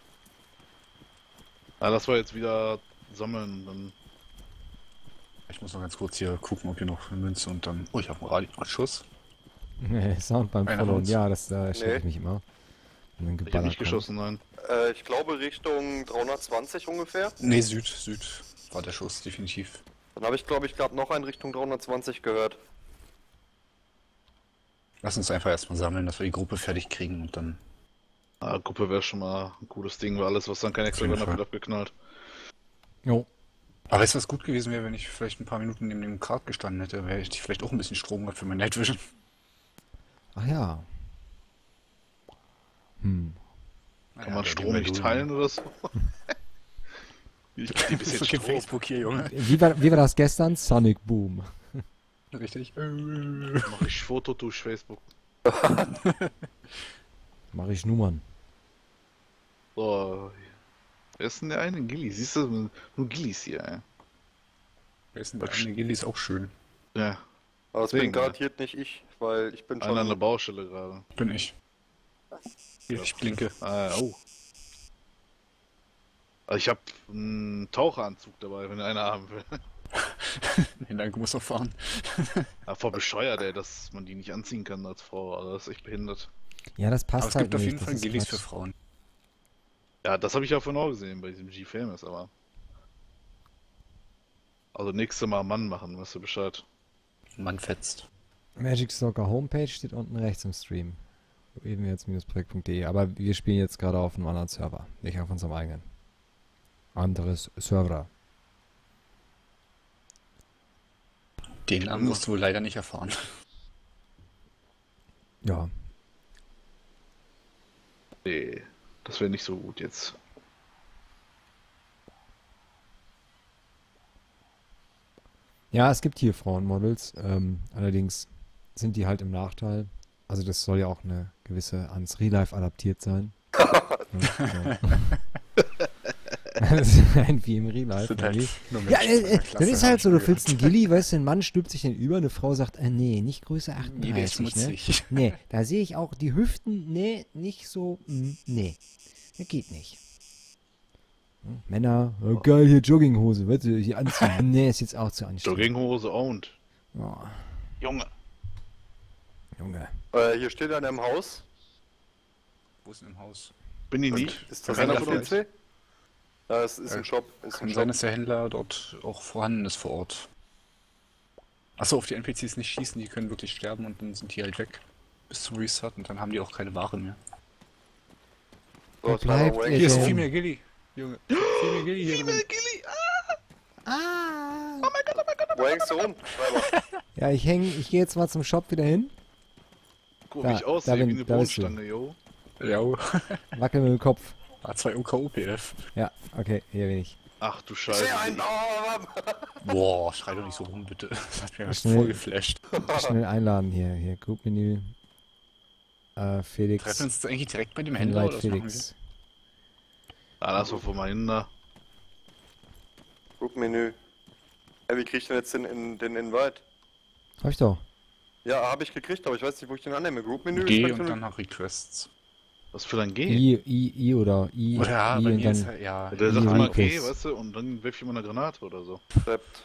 Ja, das war jetzt wieder sammeln. Dann Ich muss noch ganz kurz hier gucken, ob hier noch eine Münze und dann... Oh, ich habe einen Radioschuss. Sound beim Einer von Followen. uns. Ja, das da erschrecke ich Nee. mich immer. Und dann ich hab geballert nicht kommt. geschossen, nein. Ich glaube Richtung 320 ungefähr. Nee, Süd war der Schuss, definitiv. Dann habe ich glaube ich gerade noch einen Richtung 320 gehört. Lass uns einfach erstmal sammeln, dass wir die Gruppe fertig kriegen und dann... Ah, Gruppe wäre schon mal ein cooles Ding, weil alles, was dann kein extra jeden Gun Fall. wird abgeknallt. Jo. Aber weißt du, was gut gewesen wäre, wenn ich vielleicht ein paar Minuten neben dem Kart gestanden hätte? Wäre ich vielleicht auch ein bisschen Strom gehabt für mein Night Vision. Ach ja. Hm. Kann man Strom nicht teilen oder so? Ich geb dir ein bisschen Okay, Strom. Facebook hier, Junge. Wie war das gestern? Sonic Boom. Richtig. Mach ich Foto durch Facebook. Mache ich Nummern. So. Wer ist denn der eine? Gilly. Siehst du, nur Gillys hier, ey. Wer ist denn der eine Gilly? Ist auch schön. Ja, Aber das bin Deswegen, ja. garantiert nicht ich, weil ich bin einer an der schon... Baustelle gerade. Bin ich. Hier, ich blinke. Oh. Also ich hab einen Taucheranzug dabei, wenn einer haben will. Nee, danke, muss noch fahren. Ja, voll bescheuert, ey, dass man die nicht anziehen kann als Frau. Also das ist echt behindert. Ja, das Aber passt es halt gibt auf nicht. jeden das Fall ist Gillies Quatsch. für Frauen. Ja, das habe ich ja vorhin auch gesehen bei diesem G-Famous, aber... Also nächstes Mal Mann machen, weißt du Bescheid. Mann fetzt. Magic Soccer Homepage steht unten rechts im Stream. ebenherz-projekt.de. Aber wir spielen jetzt gerade auf einem anderen Server, nicht auf unserem eigenen. Anderes Server. Den Namen musst du wohl leider nicht erfahren. Ja. Nee, das wäre nicht so gut jetzt. Ja, es gibt hier Frauenmodels. Allerdings sind die halt im Nachteil. Also das soll ja auch eine gewisse ans Real Life adaptiert sein. Ja. Das ist halt wie im Real Life. irgendwie. Ja, das ist halt so, du füllst einen Gilly, weißt du, ein Mann stülpt sich den über, eine Frau sagt, nee, nicht Größe Nee, der ist 38, ne? schmutzig. Nee, da sehe ich auch die Hüften, nee, nicht so, nee, das geht nicht. Hm, Männer, geil, hier Jogginghose, weißt du, hier anziehen. Nee, ist jetzt auch zu anstrengend. Jogginghose owned. Oh, Junge. Junge. Hier steht einer im Haus. Wo ist denn im Haus? Bin ich Und nicht. Ist das Keiner ein von uns. PC? Ja, es ist ein Shop. Ist Kann ein sein, Shop. dass der Händler dort auch vorhanden ist vor Ort. Achso, auf die NPCs nicht schießen, die können wirklich sterben und dann sind die halt weg. Bis zum Reset und dann haben die auch keine Ware mehr. So, es Bleibt war ihr Hier ist denn? viel mehr Gilly. Junge, viel mehr Gilly hier drin. Gilly! Wo hängst du rum? Schreiber. Ja, ich gehe jetzt mal zum Shop wieder hin. Guck, Da, wie ich aussehe, da wie eine bist du. Bohnenstange, yo. Ja, Wackel mit dem Kopf. A2 OKOPF. Ja, okay, hier bin ich. Ach du Ich Scheiße. sehe einen Bauern! Boah, schrei doch nicht so rum, bitte. Das hat mir was Schnell. voll geflasht. Schnell einladen hier, Group-Menü. Felix. Treffen wir uns jetzt eigentlich direkt bei dem Händler Invite oder was machen Felix. Ah, lass mal vor mal hin da. Group-Menü. Ja, wie krieg ich denn jetzt den Invite? Hab ich doch. Ja, habe ich gekriegt, aber ich weiß nicht, wo ich den annehme. Group-Menü wir? ist G bei und Tür- dann nach Requests. Was für ein G? I oder I. Oder ja, I bei und mir ist dann. halt, ja. Der sagt I immer und G, Plus. weißt du, und dann wirf ich immer eine Granate oder so. Accept.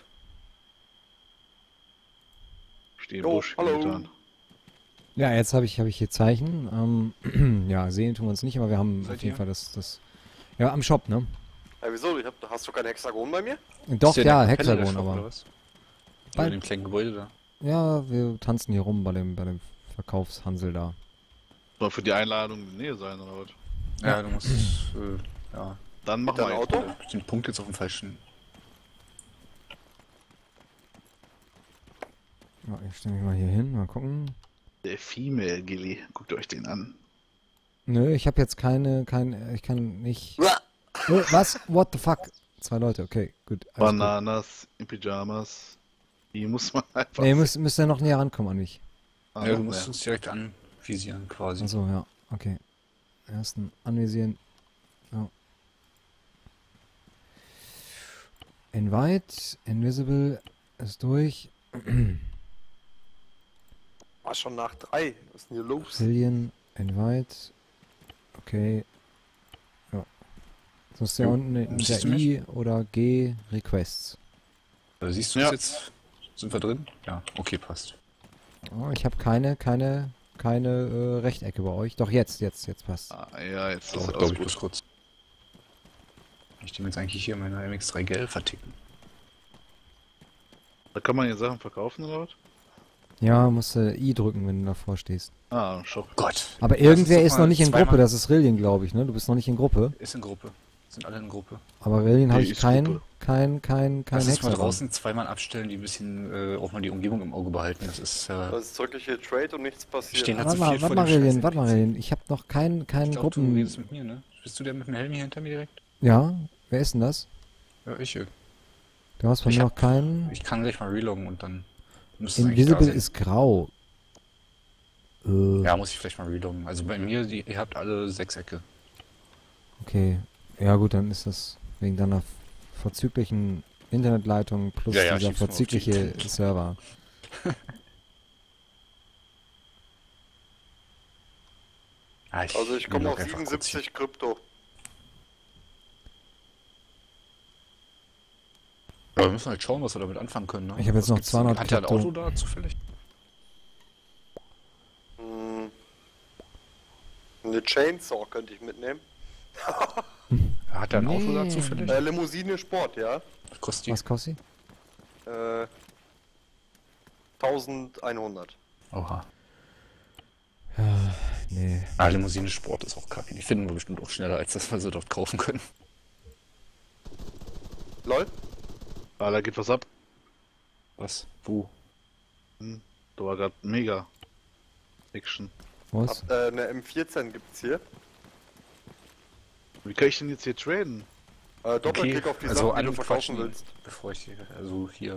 Steh im Jo, Busch, hallo. getan. Ja, jetzt habe ich hier Zeichen. Ja, sehen tun wir uns nicht, aber wir haben Seid auf jeden ihr? Fall das. Ja, am Shop, ne? Ja, wieso? Hast du kein Hexagon bei mir? Doch, Ist der ja, in der Kapelle der Hexagon, Shop, oder aber. was? Bei- Bei dem kleinen Gebäude da. Ja, wir tanzen hier rum bei dem Verkaufshansel da. Soll für die Einladung in der Nähe sein oder was? Ja, du musst, ja, Dann machen Dein wir jetzt. Auto? den Punkt jetzt auf dem falschen. Ja, ich stelle mich mal hier hin, mal gucken. Der Female Gilly, guckt euch den an. Nö, ich habe jetzt ich kann nicht. Was? What the fuck? 2 Leute, okay, gut. alles gut. Bananas in Pyjamas. Die muss man einfach. Nee, müsst ihr noch näher rankommen an mich. Ah, Ja, du noch musst mehr. uns direkt anvisieren quasi. Achso, ja, okay. Ersten anvisieren. So. Invite, Invisible ist durch. War schon nach 3. Was ist denn hier los? Zillion, Invite. Okay. Ja. So ist der Jo. unten in der Siehst du mich? I oder G Requests. Siehst du Ja. uns jetzt? Sind wir drin? Ja, okay, passt. Oh, ich habe keine Rechtecke bei euch. Doch, jetzt passt. Ah, ja, jetzt ist Dauert, alles glaube ich, gut. bloß kurz. Ich dem jetzt eigentlich hier meine MX3 Gel verticken. Da kann man hier Sachen verkaufen oder was? Ja, musst du I drücken, wenn du davor stehst. Ah, Shop. Gott. Aber Lass irgendwer uns ist doch noch mal nicht in zweimal- Gruppe, das ist Rillian, glaube ich, ne? Du bist noch nicht in Gruppe. Ist in Gruppe. Sind alle in Gruppe. Aber Rillian habe Die ich ist Gruppe. kein Lass uns mal Hexagon. draußen zweimal abstellen, die ein bisschen auch mal die Umgebung im Auge behalten. Das ist, Das drücke ich hier Trade und nichts passiert. Stehen da Warte zu mal, viert warte vor mal, dem Rillian, scheiß warte mal, NPC. Rillian. Ich habe noch keinen Ich glaube, du Gruppen... redest mit mir, ne? Bist du der mit dem Helm hier hinter mir direkt? Ja, wer ist denn das? Ja, ich. Du hast von Ich mir hab- noch keinen... Ich kann gleich mal reloggen und dann müsste es eigentlich da Invisible sein. ist grau. Ja, muss ich vielleicht mal reloggen. Also bei mir, ihr habt alle Sechsecke. Okay. Ja gut, dann ist das wegen deiner vorzüglichen Internetleitung plus Ja, ja, dieser schieb's mal auf die vorzügliche Internet. Server. Ah, Also ich komme relogge auf einfach kurz 77 Krypto. hier. Aber wir müssen halt schauen, was wir damit anfangen können, ne? Ich hab jetzt Was noch gibt's denn? 200 Hat der ein Krypto. Auto da zufällig? Eine Chainsaw könnte ich mitnehmen. Hat der ein Auto da Nee. zufällig? Limousine Sport, ja. Was kostet die? Was kostet Äh, 1100. Oha. die? Nee. Ah, Limousine Sport ist auch kacke. Die finden wir bestimmt auch schneller, als das wir sie dort kaufen können. Lol. Ah, da geht was ab. Was? Wo? Da war gerade mega Action. Was? Eine M14 gibt's hier. Wie kann ich denn jetzt hier traden? Doppelklick auf die also Sachen, die du verkaufen anquatschen, willst. bevor ich hier, also hier.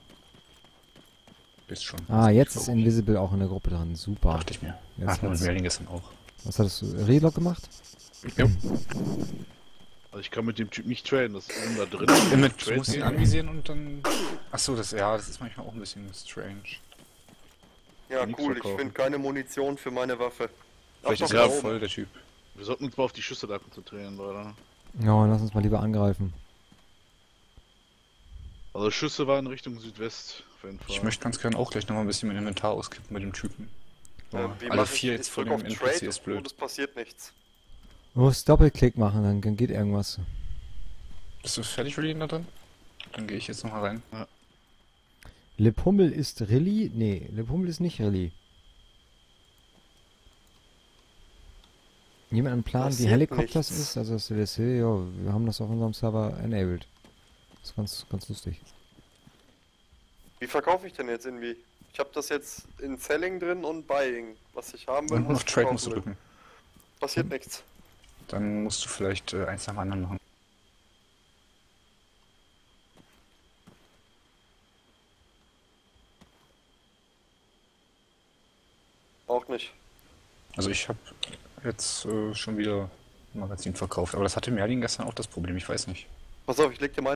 Bist schon. Ah, jetzt ist Invisible auch in der Gruppe dran. Super. Dachte ich mir. Jetzt Ach, und hat's- Mailing gestern auch. Was hattest du? Relog gemacht? Jo. Also ich kann mit dem Typ nicht traden, das ist da drin. Du Trade musst ihn gehen. anvisieren und dann... Achso, das ist manchmal auch ein bisschen strange. Ja, Nix cool, ich verkaufen. finde keine Munition für meine Waffe. Vielleicht Ach, ist doch, er da auch oben. voll, der Typ. Wir sollten uns mal auf die Schüsse da konzentrieren, Leute. Ja, lass uns mal lieber angreifen. Also Schüsse waren Richtung Südwest, auf jeden Fall. Ich möchte ganz gerne auch gleich nochmal ein bisschen mein Inventar auskippen mit dem Typen. So, Wie alle mach ich? vier Ich jetzt vor drück dem auf NPC Trade ist blöd. und es passiert nichts. Du musst Doppelklick machen, dann geht irgendwas. Bist du fertig, Julian, da drin? Dann gehe ich jetzt nochmal rein. Lipummel ist Rilli? Nee, Lipummel ist nicht Rilli. Jemand einen Plan, wie Passiert Helikopters nichts. ist? Also das CDC, ja, wir haben das auf unserem Server enabled. Das ist ganz lustig. Wie verkaufe ich denn jetzt irgendwie? Ich habe das jetzt in Selling drin und Buying. Was ich haben will, Und was auf ich Trade musst verkaufen du will. drücken. Passiert nichts. Dann musst du vielleicht eins nach dem anderen machen. Auch nicht. Also ich habe jetzt schon wieder ein Magazin verkauft, aber das hatte Merlin gestern auch das Problem, ich weiß nicht. Pass auf, ich leg dir mal